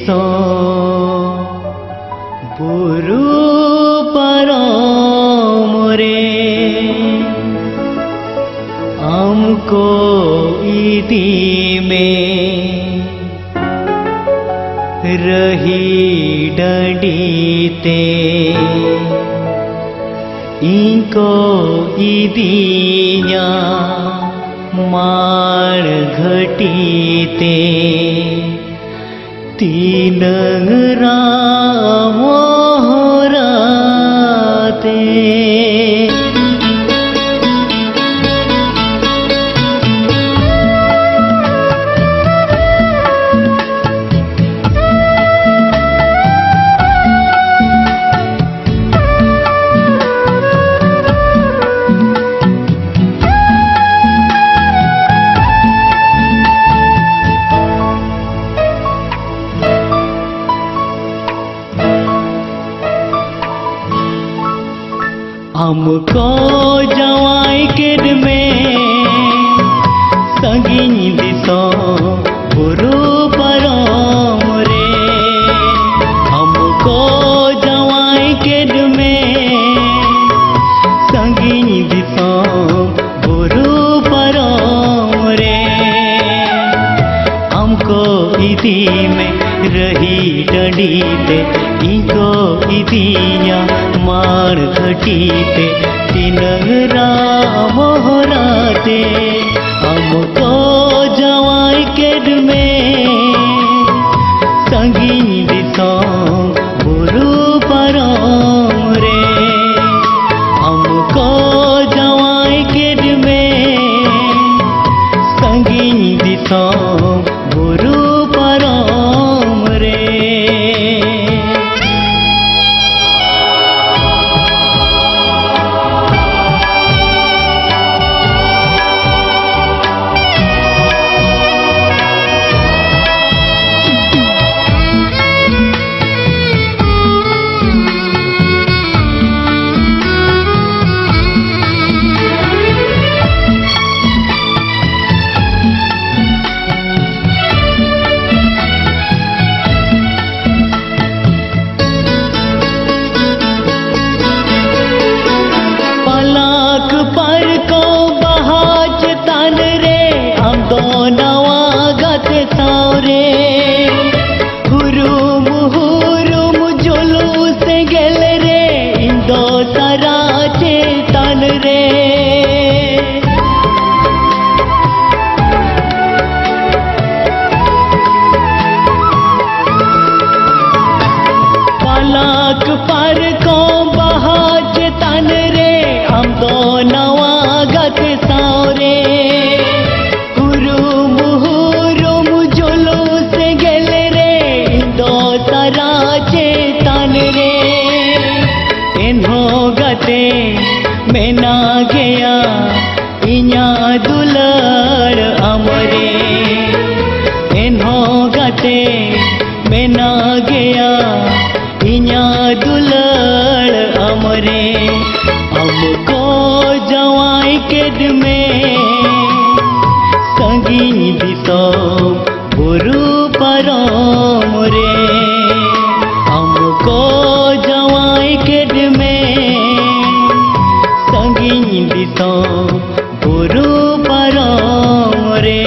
दिसो बुरु परम रे हमको इदी में रही डंडीते इनको इदिया माण घटीते तीन रामोहराते हमको जवाई केड में संगीन दिसो बुरु परम रे हमको जवाई केड में संगीन दिसो बुरु परम रे हमको इदी में रही डंडीते इनको इदिया मार घटीते तीन रामोहराते हमको जवाई केड में संगीन दिसो बुरु परम रे हमको जवाई केड में संगीन दिसो बुरु परम रे मेना गया इन्या दुलड़ अमरे एन्हो गाते मेना गया इन्या दुलड़ अमरे हमको जवाई केड में संगीन दिसो बुरु परम रे हमको जवाई केड में संगीन दिसो बुरु परम रे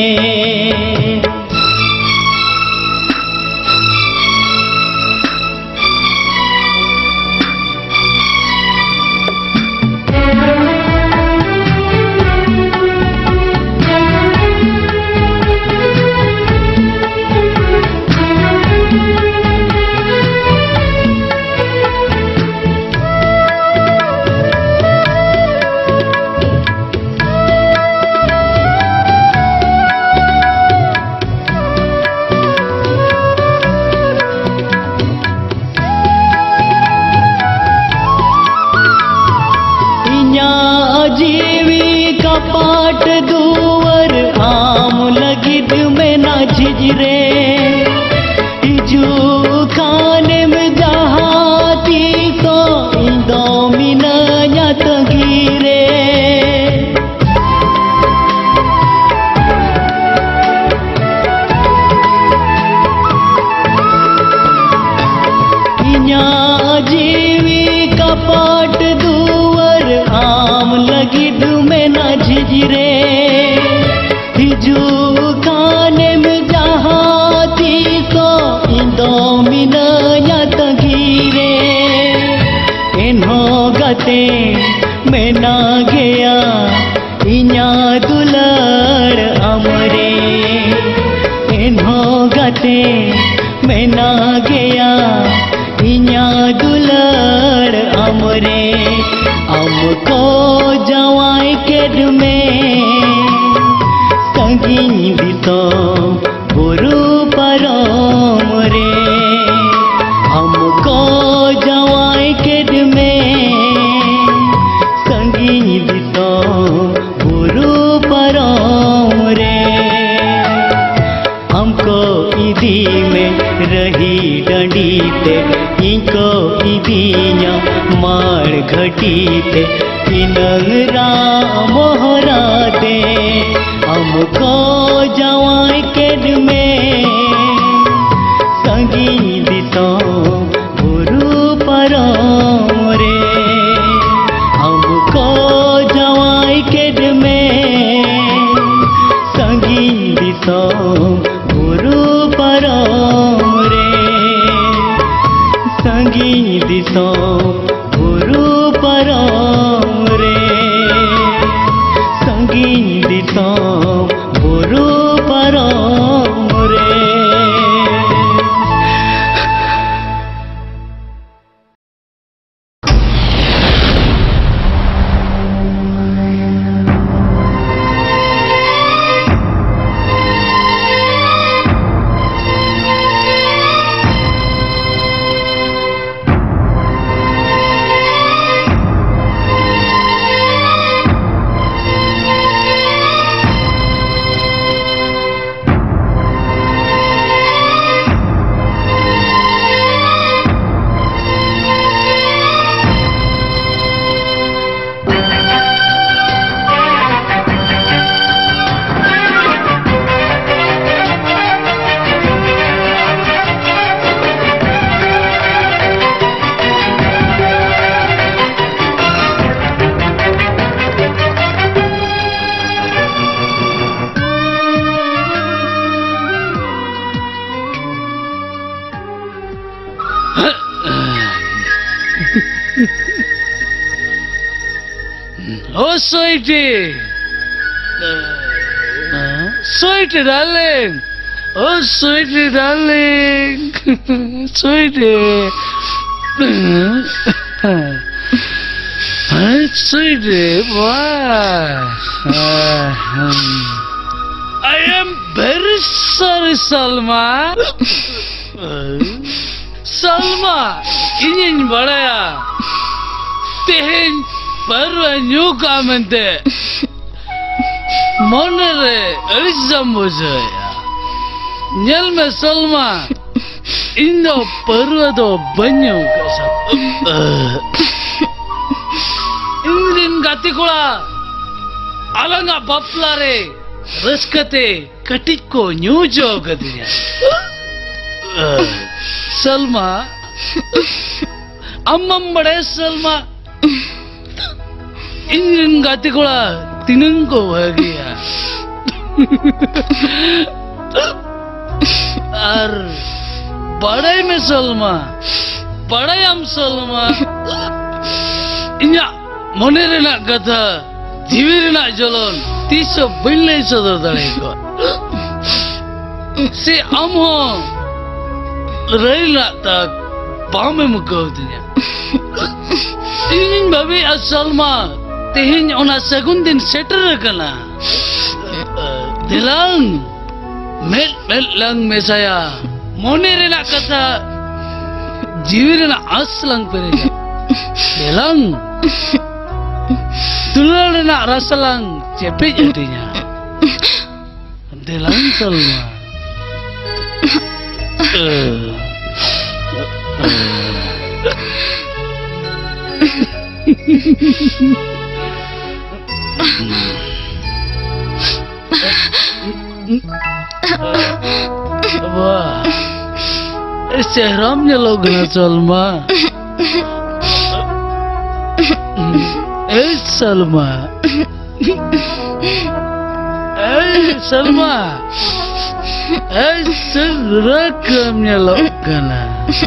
पाट दुवर आम लगिद में ना झिजरे इजू खाने में जहाती तो इंदो मिना तंगीरे लागिद में ना झिझरे हिजू खाने में जहाँ तीसो इंदो मिनया तगीरे इन्हों गते में ना गया इन्या दुलड़ अमरे इन्हों गते में ना गया इन्या दुलड़ अमरे हमको जवाई केड में संगी दितो गुरु परम रे हमको जवाई केड में संगी दितो गुरु परम रे हमको इदी में रही डंडी ते इनको इदिया मार घटी ते इनंग मोहरा दे हमको जवाई केड में संगी दितो गुरु परम रे हमको जवाई केड में संगी दितो गुरु परम रे संगी दितो गुरु परम रे संगी दितो गुरु परम रे Oh, sweetie. Sweetie, darling. Oh, sweetie, darling. Sweetie. Sweetie, why? I am very sorry, Salma. Salma, ingin badaya. Tehen परवन्यू का मनते मोनरे अरिज़म बुझाया न्यल में सलमा इंदो परवदो बन्यू का सब इंदिन गाती कोला अलंगा बपलारे रस्कते कटिक को न्यूजो गदिया सलमा अम्मम बड़े सलमा इन गाती कोला तिनंग को हो गया और बड़े में सलमा बड़े हम सलमा इन्या मोने रे ना कथा जीवी रे ना जलन तीसो बिल्ले सदर दले को से हम हो रही ना तक बामे मुकाव दिया इन भाभी असलमा तेहिन ओना सगुन दिन सेटर कना दिलांग मेल लंग मेसाया मोने रे ना कथा जीवी रे ना असलंग पेरे दिलांग तुला रे ना रसलंग चेपे जटिnya दिलांग Salma Wah, seramnya lo gak Salma. Salma Salma serakam nyelok kana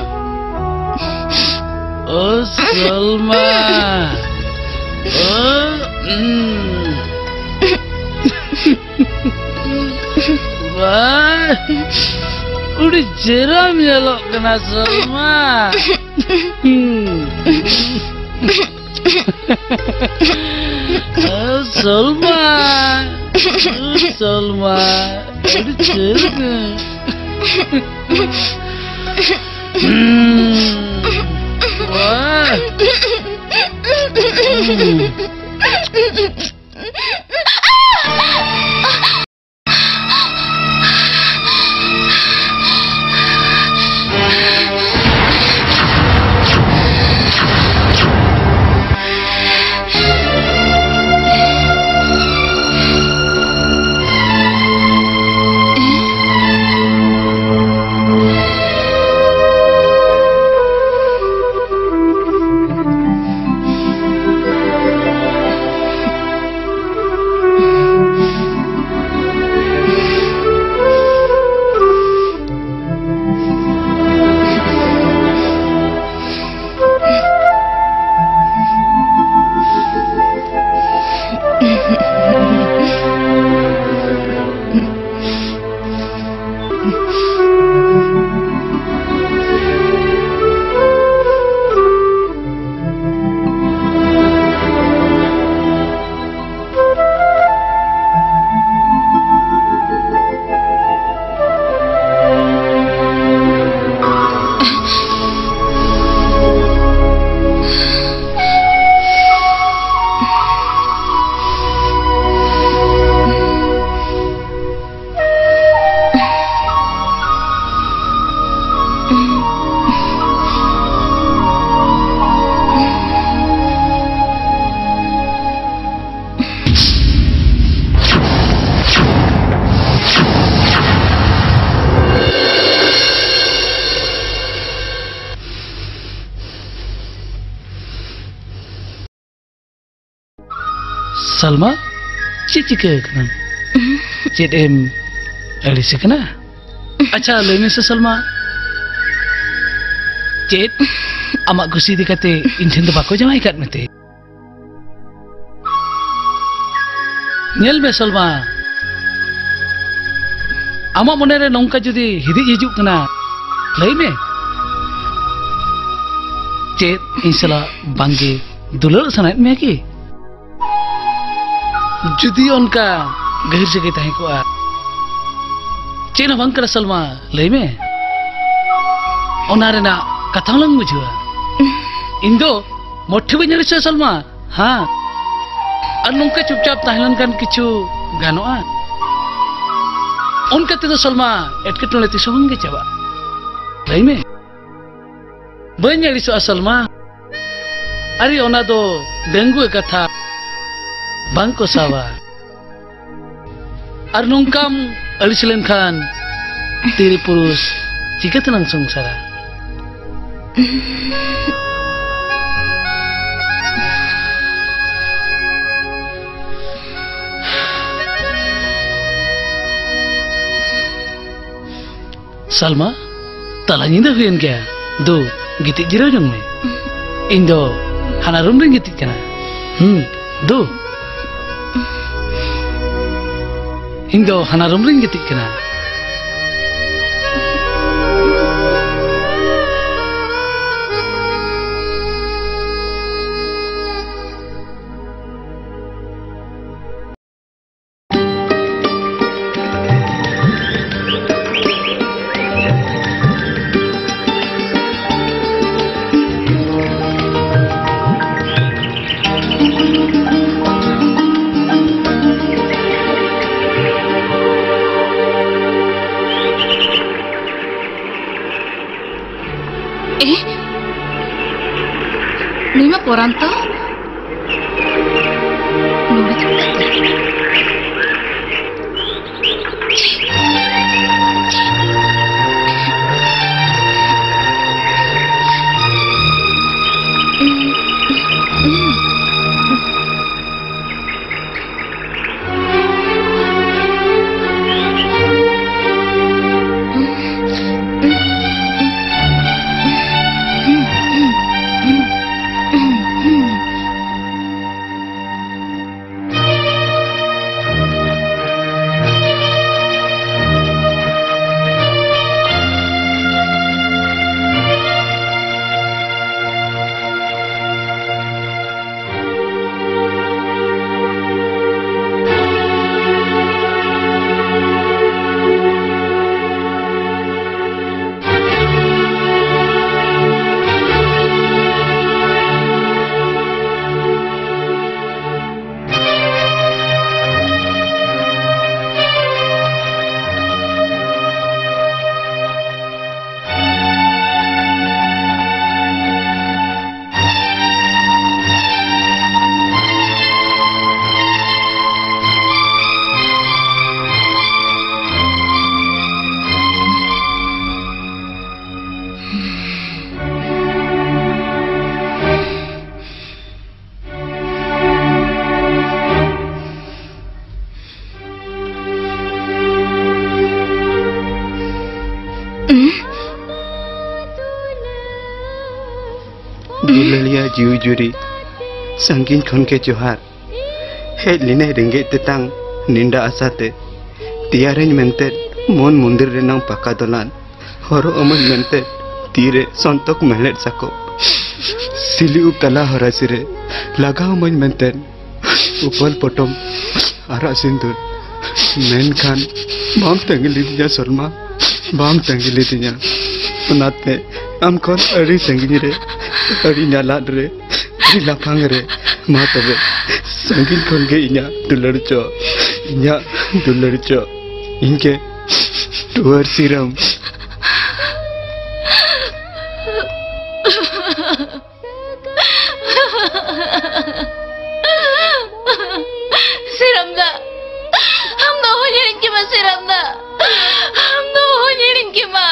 oh Salma wah udah jeram nyelok kana Salma Salma Salma udah jeram wah Salma, cika kena. Cik em, alis kena. Acha lene se Salma. Cik, amak gusi dikate injen tu bako jamai kat mete. Nyel me Salma. Amak monere nongka judi hidik hijuk kena. Lai me. Cik, insyaAllah bangge dulur sanat me ki. Judi onka gahir jagah tahi ko a cina bang kara Salma lay me onare na kathang lang bujua indo mothi banyari se Salma ha ar nongka chupchap tahilan kan kichu ganoa onka te Salma etketole ti sohonge chaba lay me banyari so Salma ari ona do dengue katha bangko sawa ar nongkam alis lenkhan tiri purus jika tenang sengsara Salma talanya dah huyan kya do gitik jira jong me indo hana rum ring gitik kana do Indo hana rumring gitik kena. Nima poranto? Nuri cepat. जीव जुरी संगीन खन के जोहार hedge लिने रेंगे तेतांग निंदा आसाते तियारें मेंते मन मंदिर रेनांग पका दलान हरो अमन मेंते तीरे संतक मेहलेट साको सिली उपतला हरासिरे लगाव मन मेंते उपल पटम आरा सिंदूर मेनखान बाम तंगिली दिया सलमा बाम तंगिली दिया उनाते आम कौन अड़ी संगी रे अड़ी नालाद रे अड़ी लाफांग रे मा तबे संगीन खन के इnya दुलड़ चो इनके टुअर सिरम Siramda, हम दो हो जाएं कि माँ सिरमदा, हम दो हो जाएं कि माँ।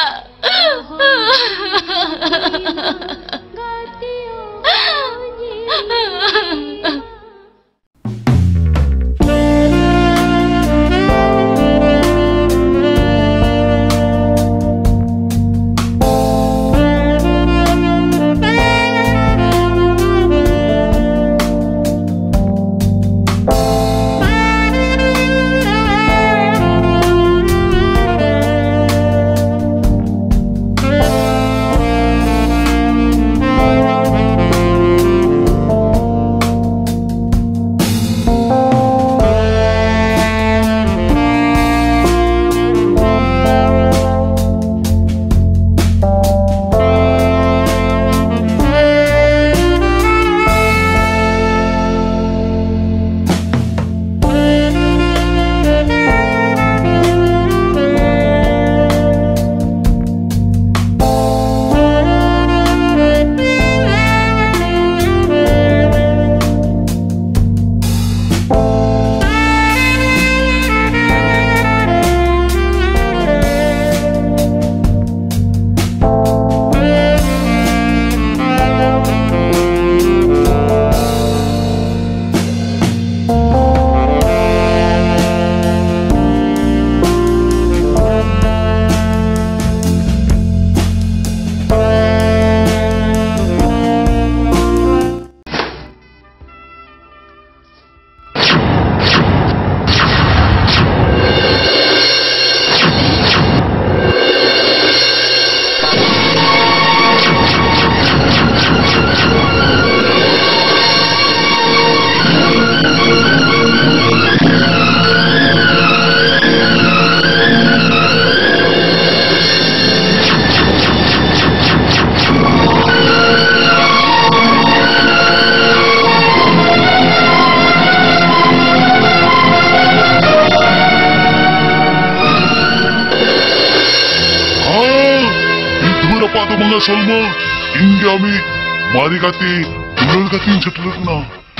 Salma, hingga kami mari kati, tulul kati setelah kena.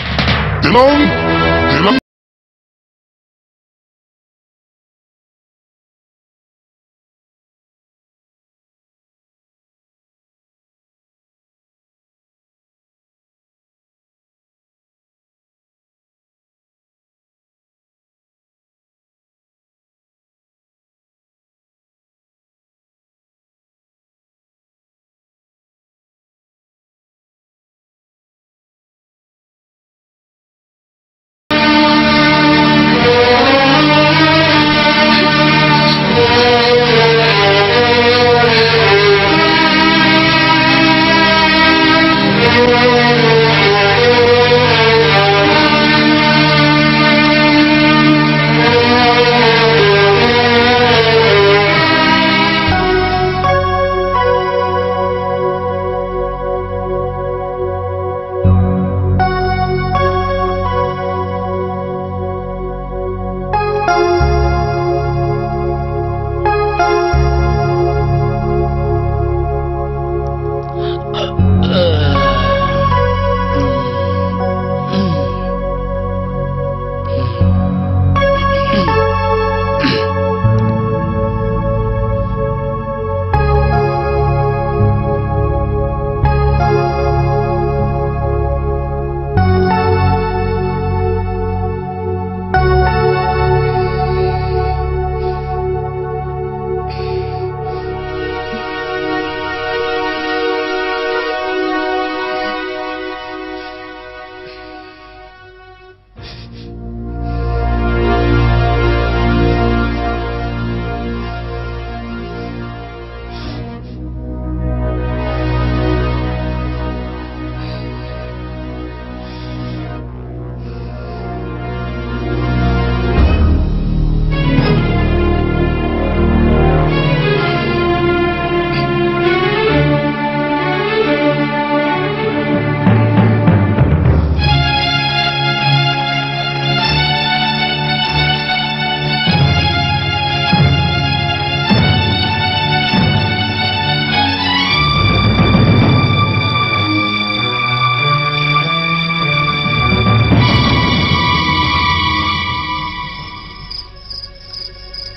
Telang.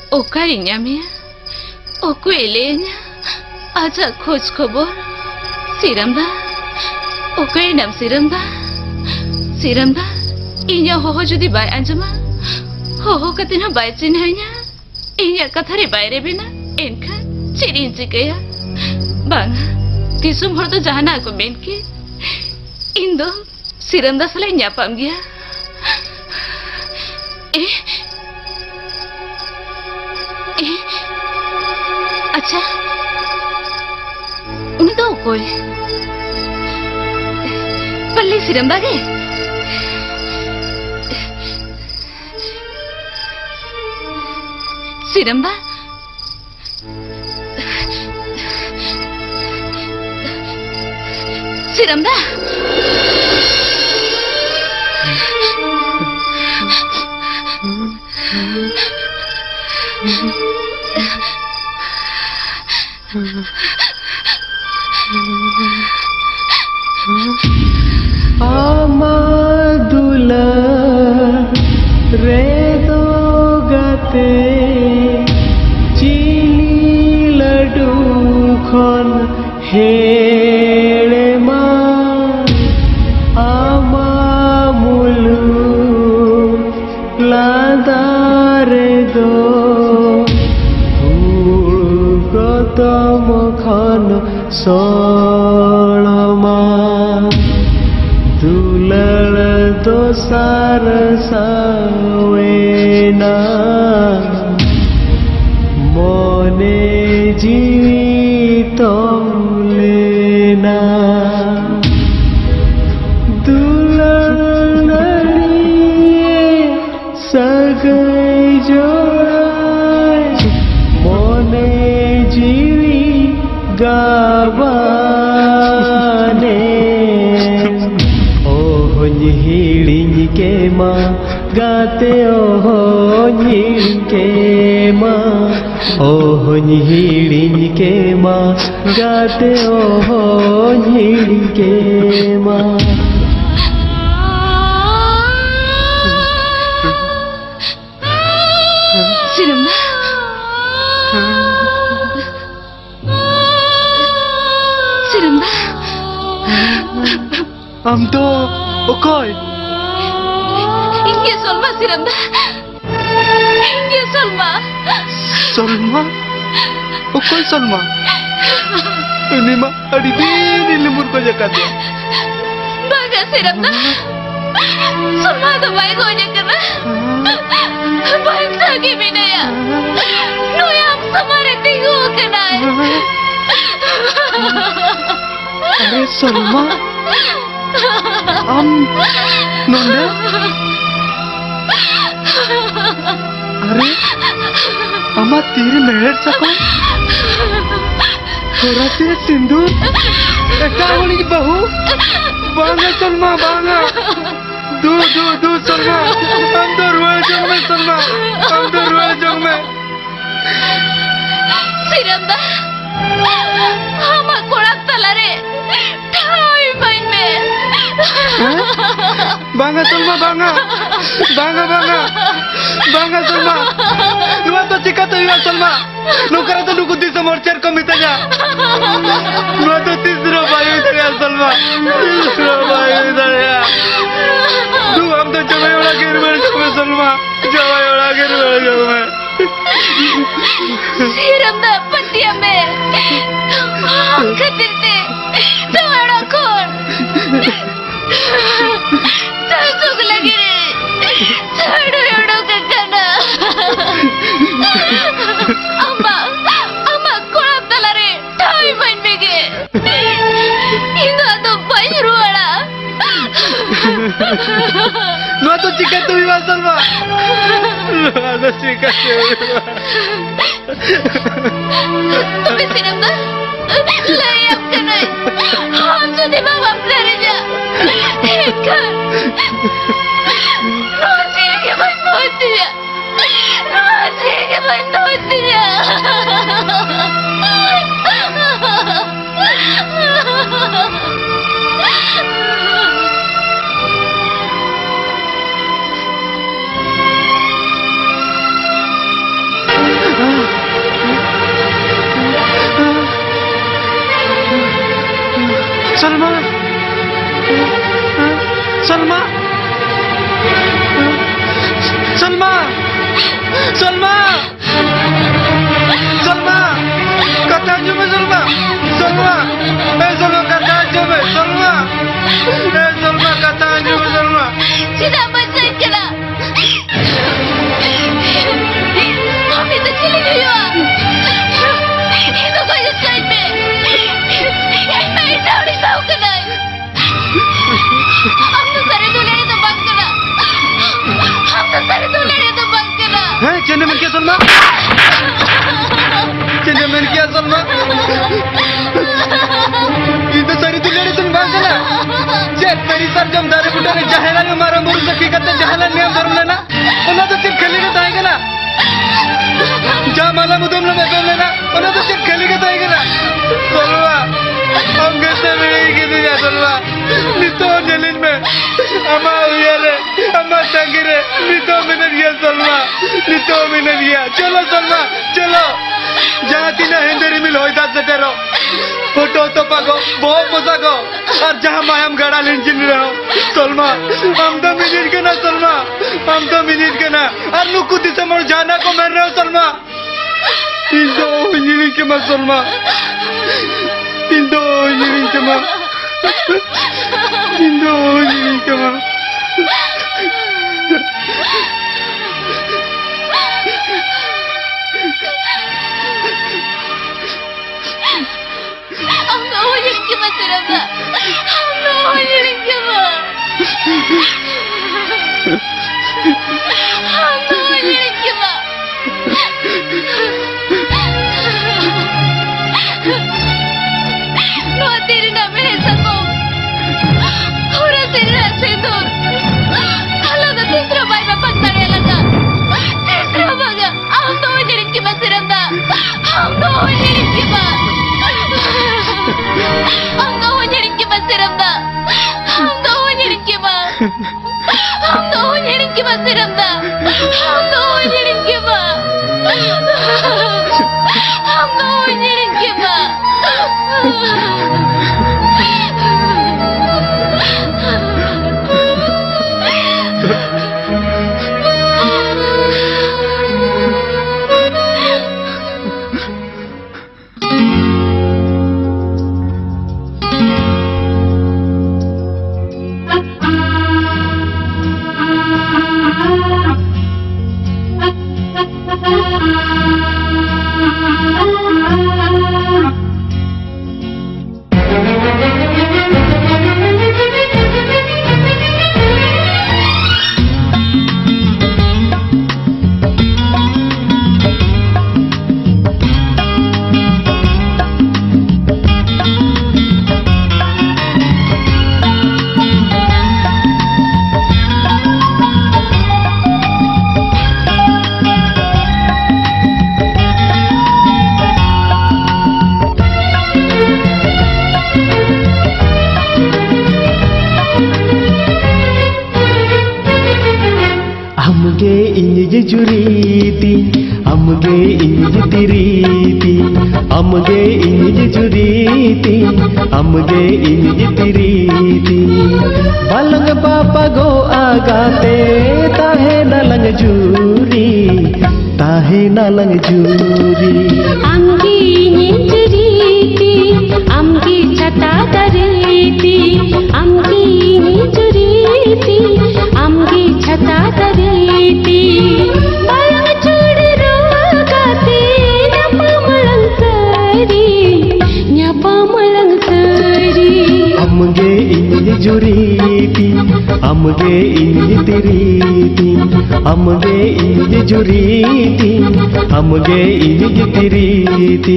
Okari nyamia, oku elenya, aja khoj khobor. Siramba, okari nam Siramba. Siramba, inya hoho judi bai anjama, hoho katina bai cinhanya, inya kathare bai rebina, enka cirin cikaya. Bang, tisum hor to jahana aku menki, indo Siramba salai nyapam dia. अच्छा उन्हें तो कोई पल्ली सिरंबा के सिरंबा सिरंबा Amadula redo gate chini ladu khon hele ma amamulu ladare do gotom khon solama दुलड़ तो सार सावेना मोने जीवित लेना दुलड़िए सगई जोड़ाए मोने जीवी गावाने हिड़िंग के माँ गाते ओह हिड़िंग के माँ ओह हिड़िंग के माँ गाते ओह हिड़िंग के माँ Siramba हम तो Okoy. Iya Solma Siramba. Iya Solma. Solma? Okoy Solma? Ini mah adi bini lemur ko jakatnya. Baga Siramba. Solma to baik ho jakana. Baik lagi binaya. Noyam samare tingu kena. Are Solma? नोंडे अरे अम्मा तीरी मेहर सको थोड़ा से सिंदूर एकावली की बहू बांगा सलमा बांगा दू दू दू सलमा हम तो रुए जंग में सलमा हम तो रुए जंग में सिरंदा हम कोड़ा तला रे ठाई माइन में बांगा सलमा बांगा बांगा बांगा बांगा सलमा नुआ तो चिका तो युवा सलमा नुकरा तो नुकुदी समोरचर को मितजा नुआ तो तीसरा बायु इधर सलमा तीसरा बायु इधर तू हम तो जवाई वाला गिर में जमे सलमा जवाई वाला गिर में जमे सिरंदा पतिया में खतिरते तुम्हारा कौन Tasuk lagi रे Sadu yodo kakana Amma kolap tala re Thai main bege Inga to bayru wala Nua to chika tu viva Salma Nua to chika tu viva Tumi Siramba Lari apka nahi Hum sudi babam lari ja Ekar Rozi ke band hote ja Rozi ke band hote ja हैं चेन्नई में क्या सलमा चेन्नई में क्या Salma itu sari tu lari tu bangkana cek peri sarjam dari budak ni jahelan yang marah murus lagi kata jahelan ni yang baru lena ona tu cek kali ke tahu kena jam malam udam lena betul lena ona tu cek kali ke tahu kena Salwa हम कैसे मिलेंगे दुनिया Salwa नितो जलिन में अमा उयारे अमा तंगिरे नितो minute गया Salwa नितो मिनट गया चलो Salwa चलो जहाँ तीना हिंदरी मिल होई दाद सेटेरो फोटो तो पागो बहुत मजा को और जहाँ मायम गड़ा लिंचिन रहो सलमा हम तो मिनट के ना सलमा हम तो मिनट के ना और नुकुती से मोर जाना को मर रहे हो सलमा इंदो इंजीनियरिंग के मां सलमा इंदो इंजीनियरिंग के मां इंदो इंजीनियरिंग के मां Seraba, no, jadi apa? No, jadi apa? No, tiri na behasa ko. Ora tiri na sedor. Kalau tu tisra bayi bapak tanya laga. Tisra baga, no, jadi apa seraba? No, jadi apa? हम तो हो जाने के बाद सिरंदा हम तो हो जाने के बाद हम तो हो जाने के बाद सिरंदा हम तो हो जाने के बाद हम तो हो जाने के बाद juriti amge inji tiriti amge inji juriti amge inji tiriti balang papa go agate tahe nalang juri tahe nalang juri amge inji tiriti amge chata tariti amge inji juriti amge chata tariti amge inji juriti amge inji tiriti amge inji juriti amge inji tiriti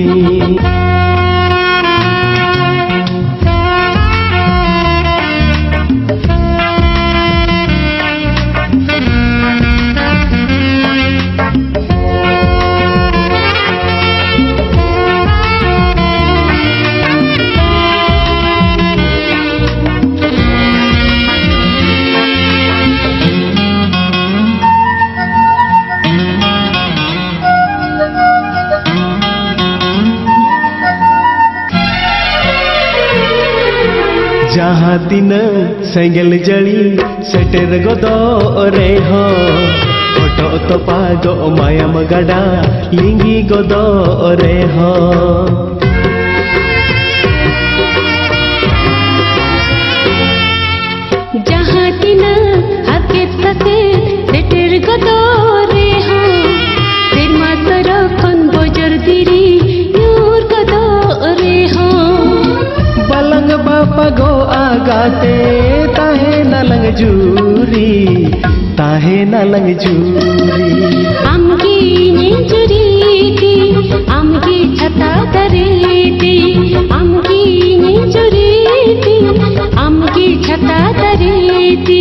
जहाँ दिन सेंगल जड़ी सेटेर गोदो रे हो photo तो पागो मायाम गड़ा लिंगी गोदो रे हो जहाँ दिन आके तसे सेटेर गोदो रे हो फिर मातर खन बजर दिरी यूर गोदो रे हो balang bapa go agate tahe nalang juri tahe nalang juri निंजुरीती आमगी छता दरेती आमगी निंजुरीती आमगी छता दरेती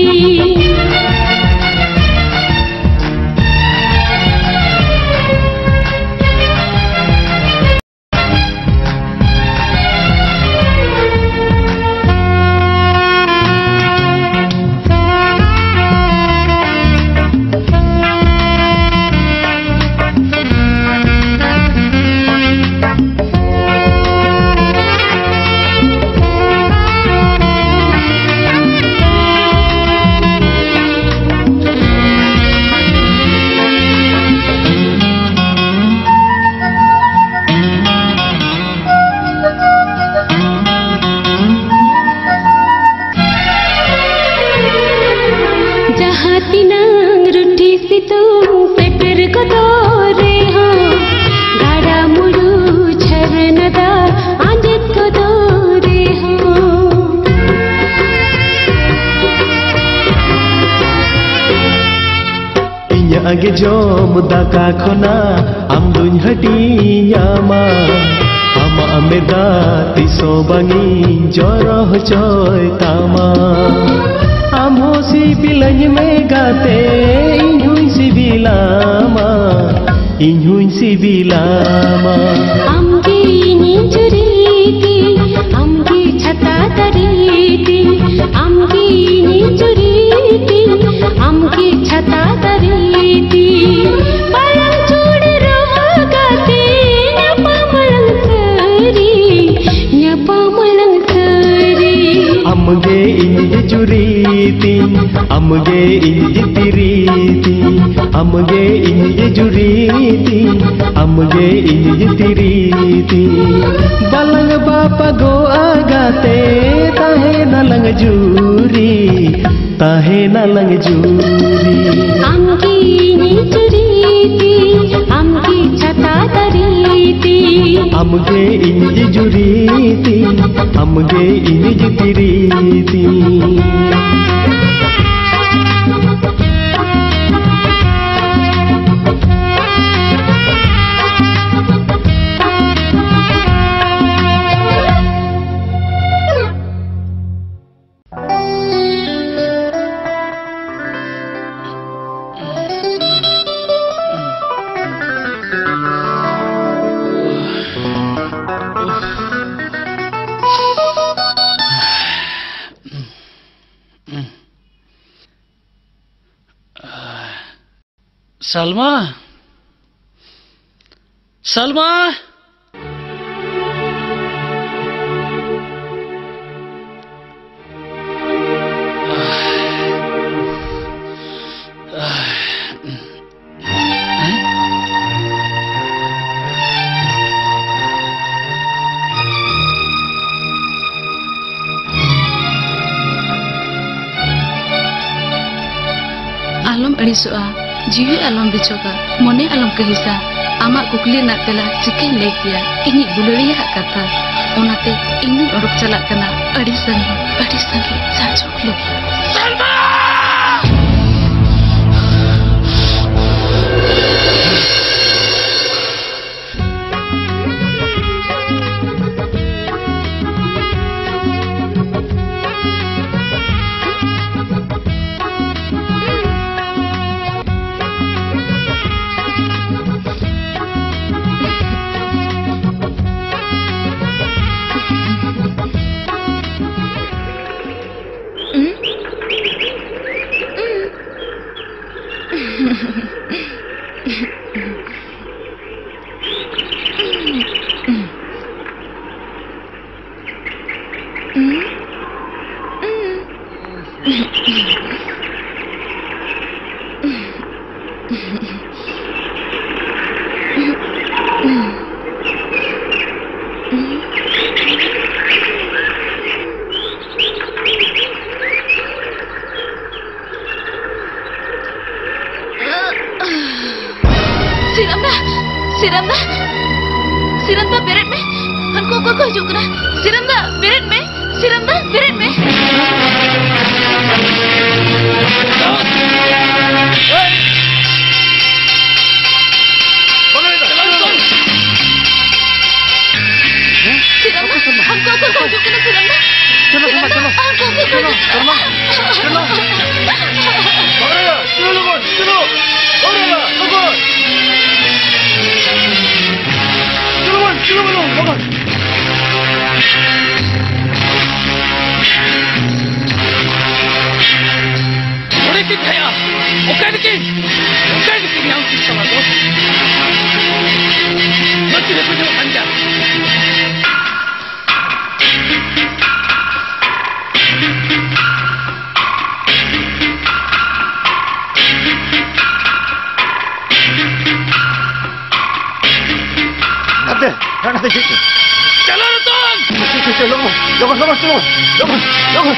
आगे जोम दाका खोना आम दुन हटियामा आमा आमेदा तिसो बांगी जरो होचोय तामा आम हो सिबिलኝ में गाते इन्हुई सिबिलामा इन्हुई सिबिलामा आमगी निंजुरीती आमगी छता दरेती आमगी निंजुरीती आमगी छता दरेती पलंग छोड़ रहा गाते न्यापा मलंग करी आमगे इंज जुरीती आमगे इंज तिरीती आमगे इंज जुरीती आमगे इंज तिरीती बलंग बापा गो आगाते ताहे नलंग जूरी ताहे नलंग जूरी आमगी निंजुरीती आमगी छता दरेती आमगे इंज जुरीती आमगे इंज तिरीती सलमा सलमा आलम अड़िसोआ जीवी आलम बिचोगा मने आलम कहिसा आमा कुकली ना तेला चिके ले किया इनी बुलरिया कथा ओनाते इनी ओडक चला कना अड़ी संगे साचोक लो सलमा सिरंदा बेरेट में हमको को हिजुग कना सिरंदा बेरेट में सलमा चलो पकड़ेगा चलो लोगों चलो पकड़ेगा लोगों चलो लोगों Udah kin kaya, oke kin yang bisa lalu. Nanti dia punya panjang. Nanti situ. Jalan Tom. Jangan.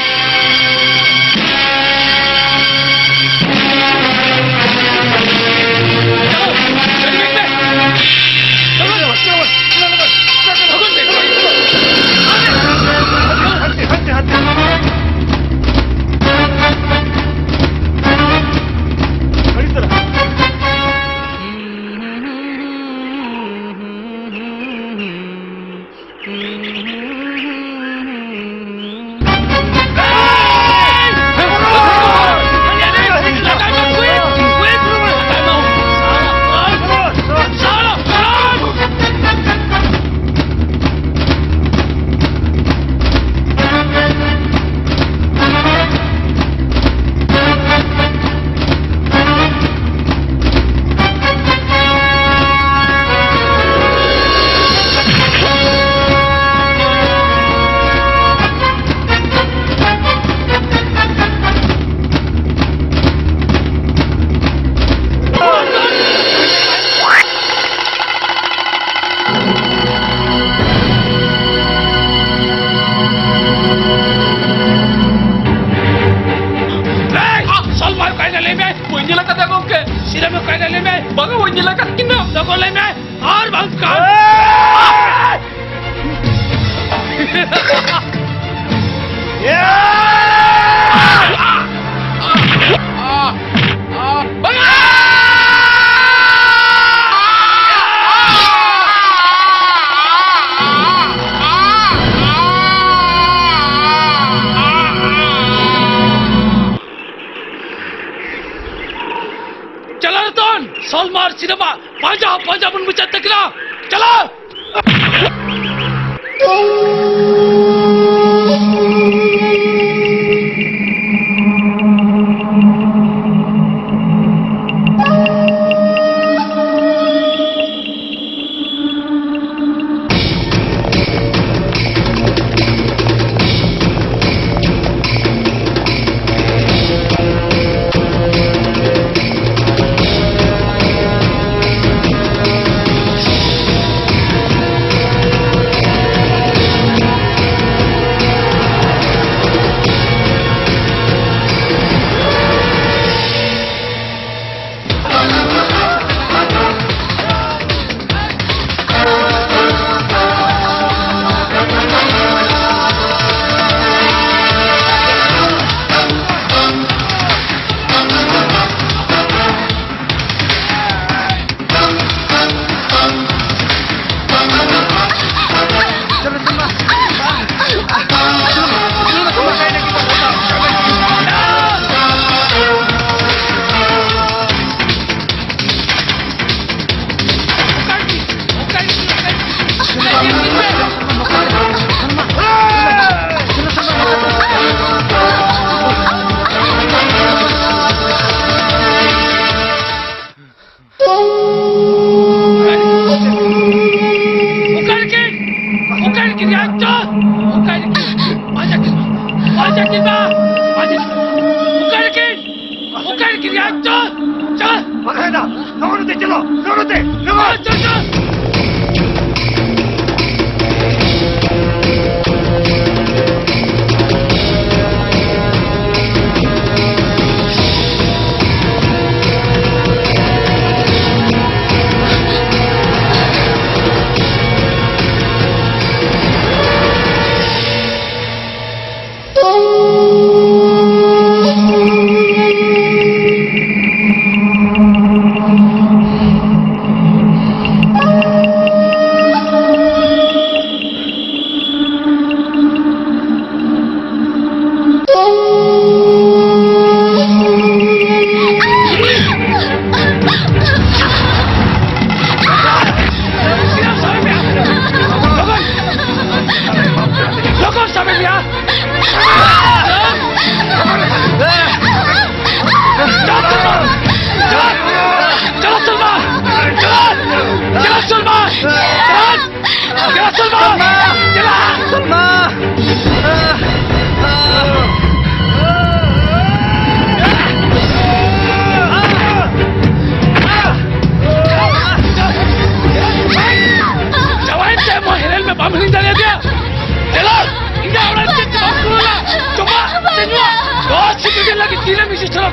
Panjang pun bercat terkena. Jalan.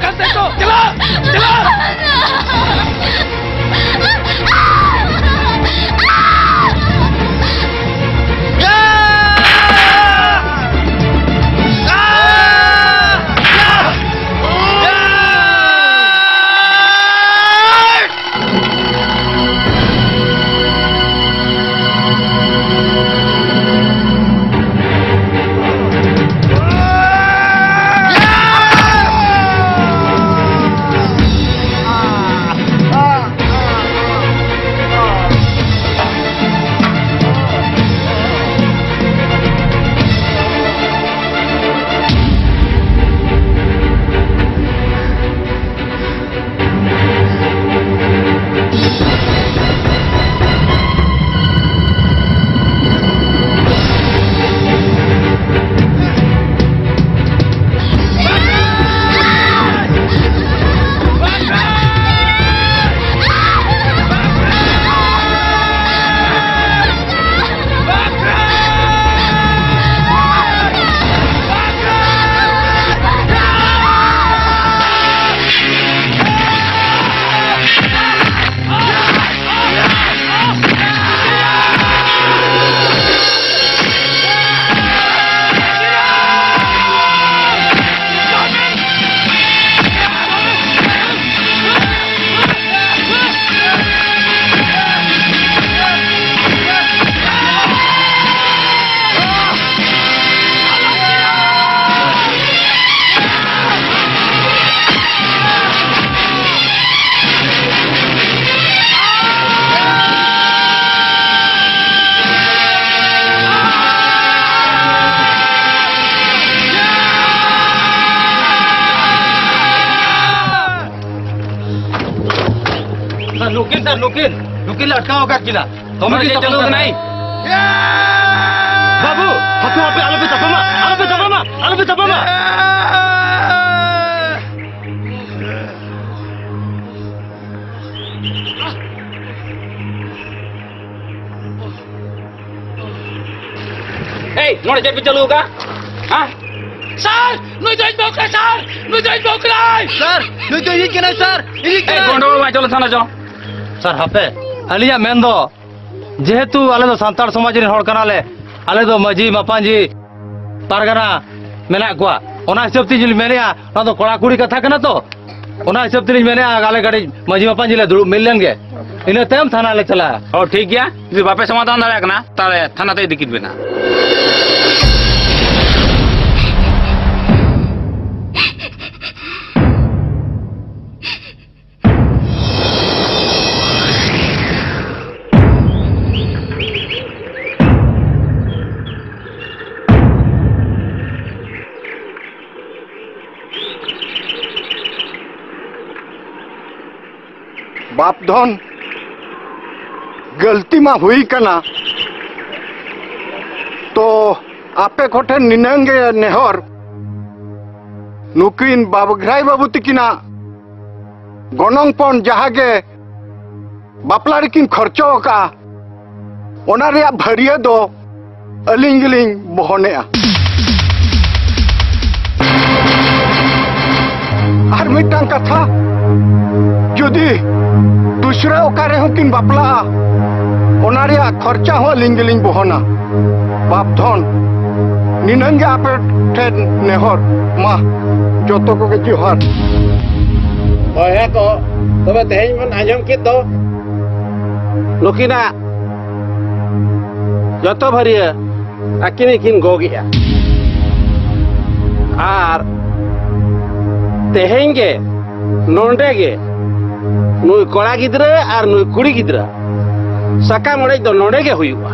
बकल से तो चला चला। नुकिन लटका होगा किला तो मैं चलो नहीं बाबू हतु पे आलो पे तपमा ए नोड़े जे पे चलूगा हां सर नुई तो बोकला सर नुई तो ये केना सर ए गोंडो मा चलो थाना जाओ सर हापे अलिया मेन दो जेहेतु आले दो सांतार समाज रे हड़ कनाले आले दो माजी मापांजी पारगना मेना कोआ ओना हिसाब ती जिल मेनिया ना तो कोड़ा कुड़ी कथा कना तो ओना हिसाब ती मेनिया गाले गाड़ी माजी मापांजी ले दुड़ मिल लेंगे इने तेम थाना ले चला ओ ठीक गया जे बापे समाधान दाड़ा कना ताले थाना ते दिकित बेना बाप धन गलती मा हुई कना तो आपे कोठे निनंगे नेहर नुकिन बाबुघराई बाबू तिकिना गनंग पन जहागे बापला रिकिन खर्चो का ओना रे भरिया दो अलिंग गिलिंग बहने और मिटांग कथा जुदी दूसरे ओकारे हो किन बापला ओना रे खर्चा हो लिंगलिंग बहना बाप धन निनंगे आपे ठेन नेहर मा जोतो को के जोहार ओया को तबे तेज मन आजम के दो लुकिना जोतो भरिया आकिनी किन गोगिया आर तेहेंगे नोंडेगे नुई कोड़ा गिद्रा और नुई कुड़ी गिद्रा सका मड़े दो नोंडेगे हुआ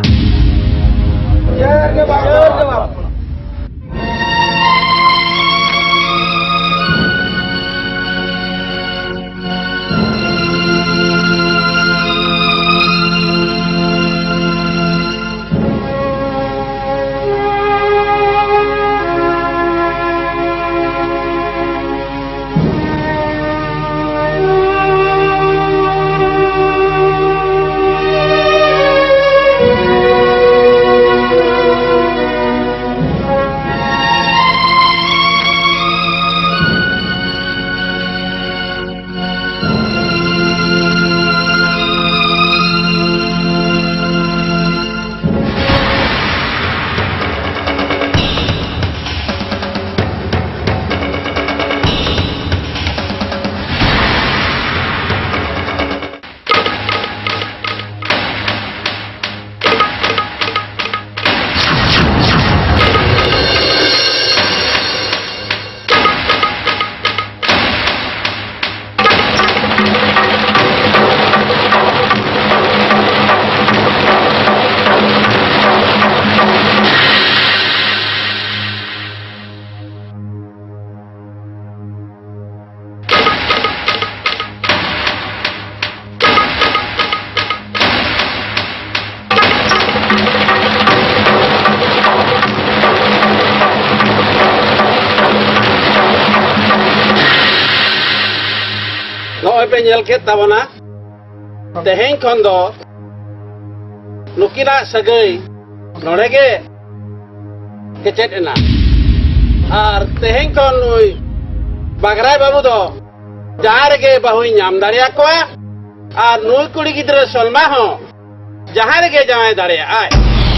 पे नेल के तबना तेहें खन दो नुकिना सगई नोड़े के केचेट एना आर तेहें खन नुई बागराय बाबू दो जहां रे बहुई नाम दाड़िया को आर नुई कुड़ी गिद्र सलमा हो जहां रे जाए दाड़िया आय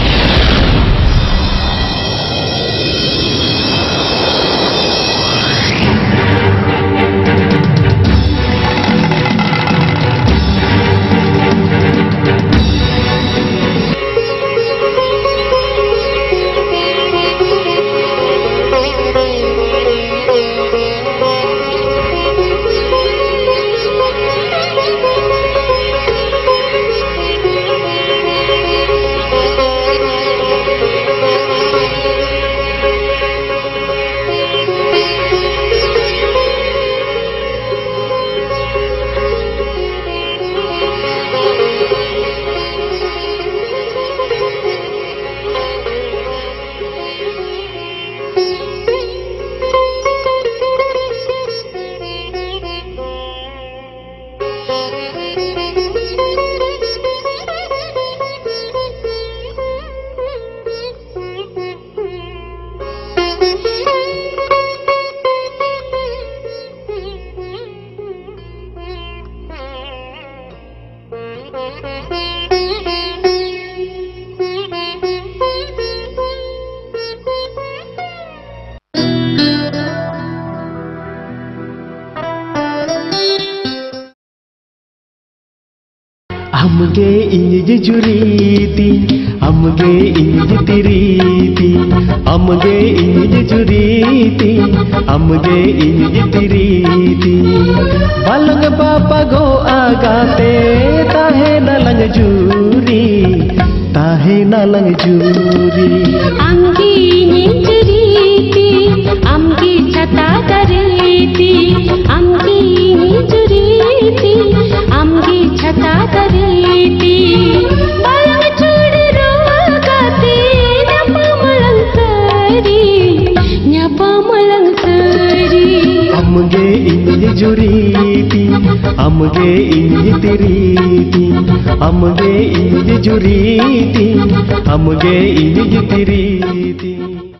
अमगे इंज जुरीती अमगे इंज तिरीती अमगे इंज जुरीती अमगे इंज तिरीती बालंग बापा गो आगाते ताहे नलंग जूरी ताहे नलंग जूरी अंगी इंज रीती अंगी छता करेती अंगी इंज रीती अंगी छता करेती बालंग चूड़ी रोगाती न्यापा मलंग सरी अमगे इंज जुरीती अमगे इंज तिरीती अमगे इंज जुरीती अमगे इंज तिरीती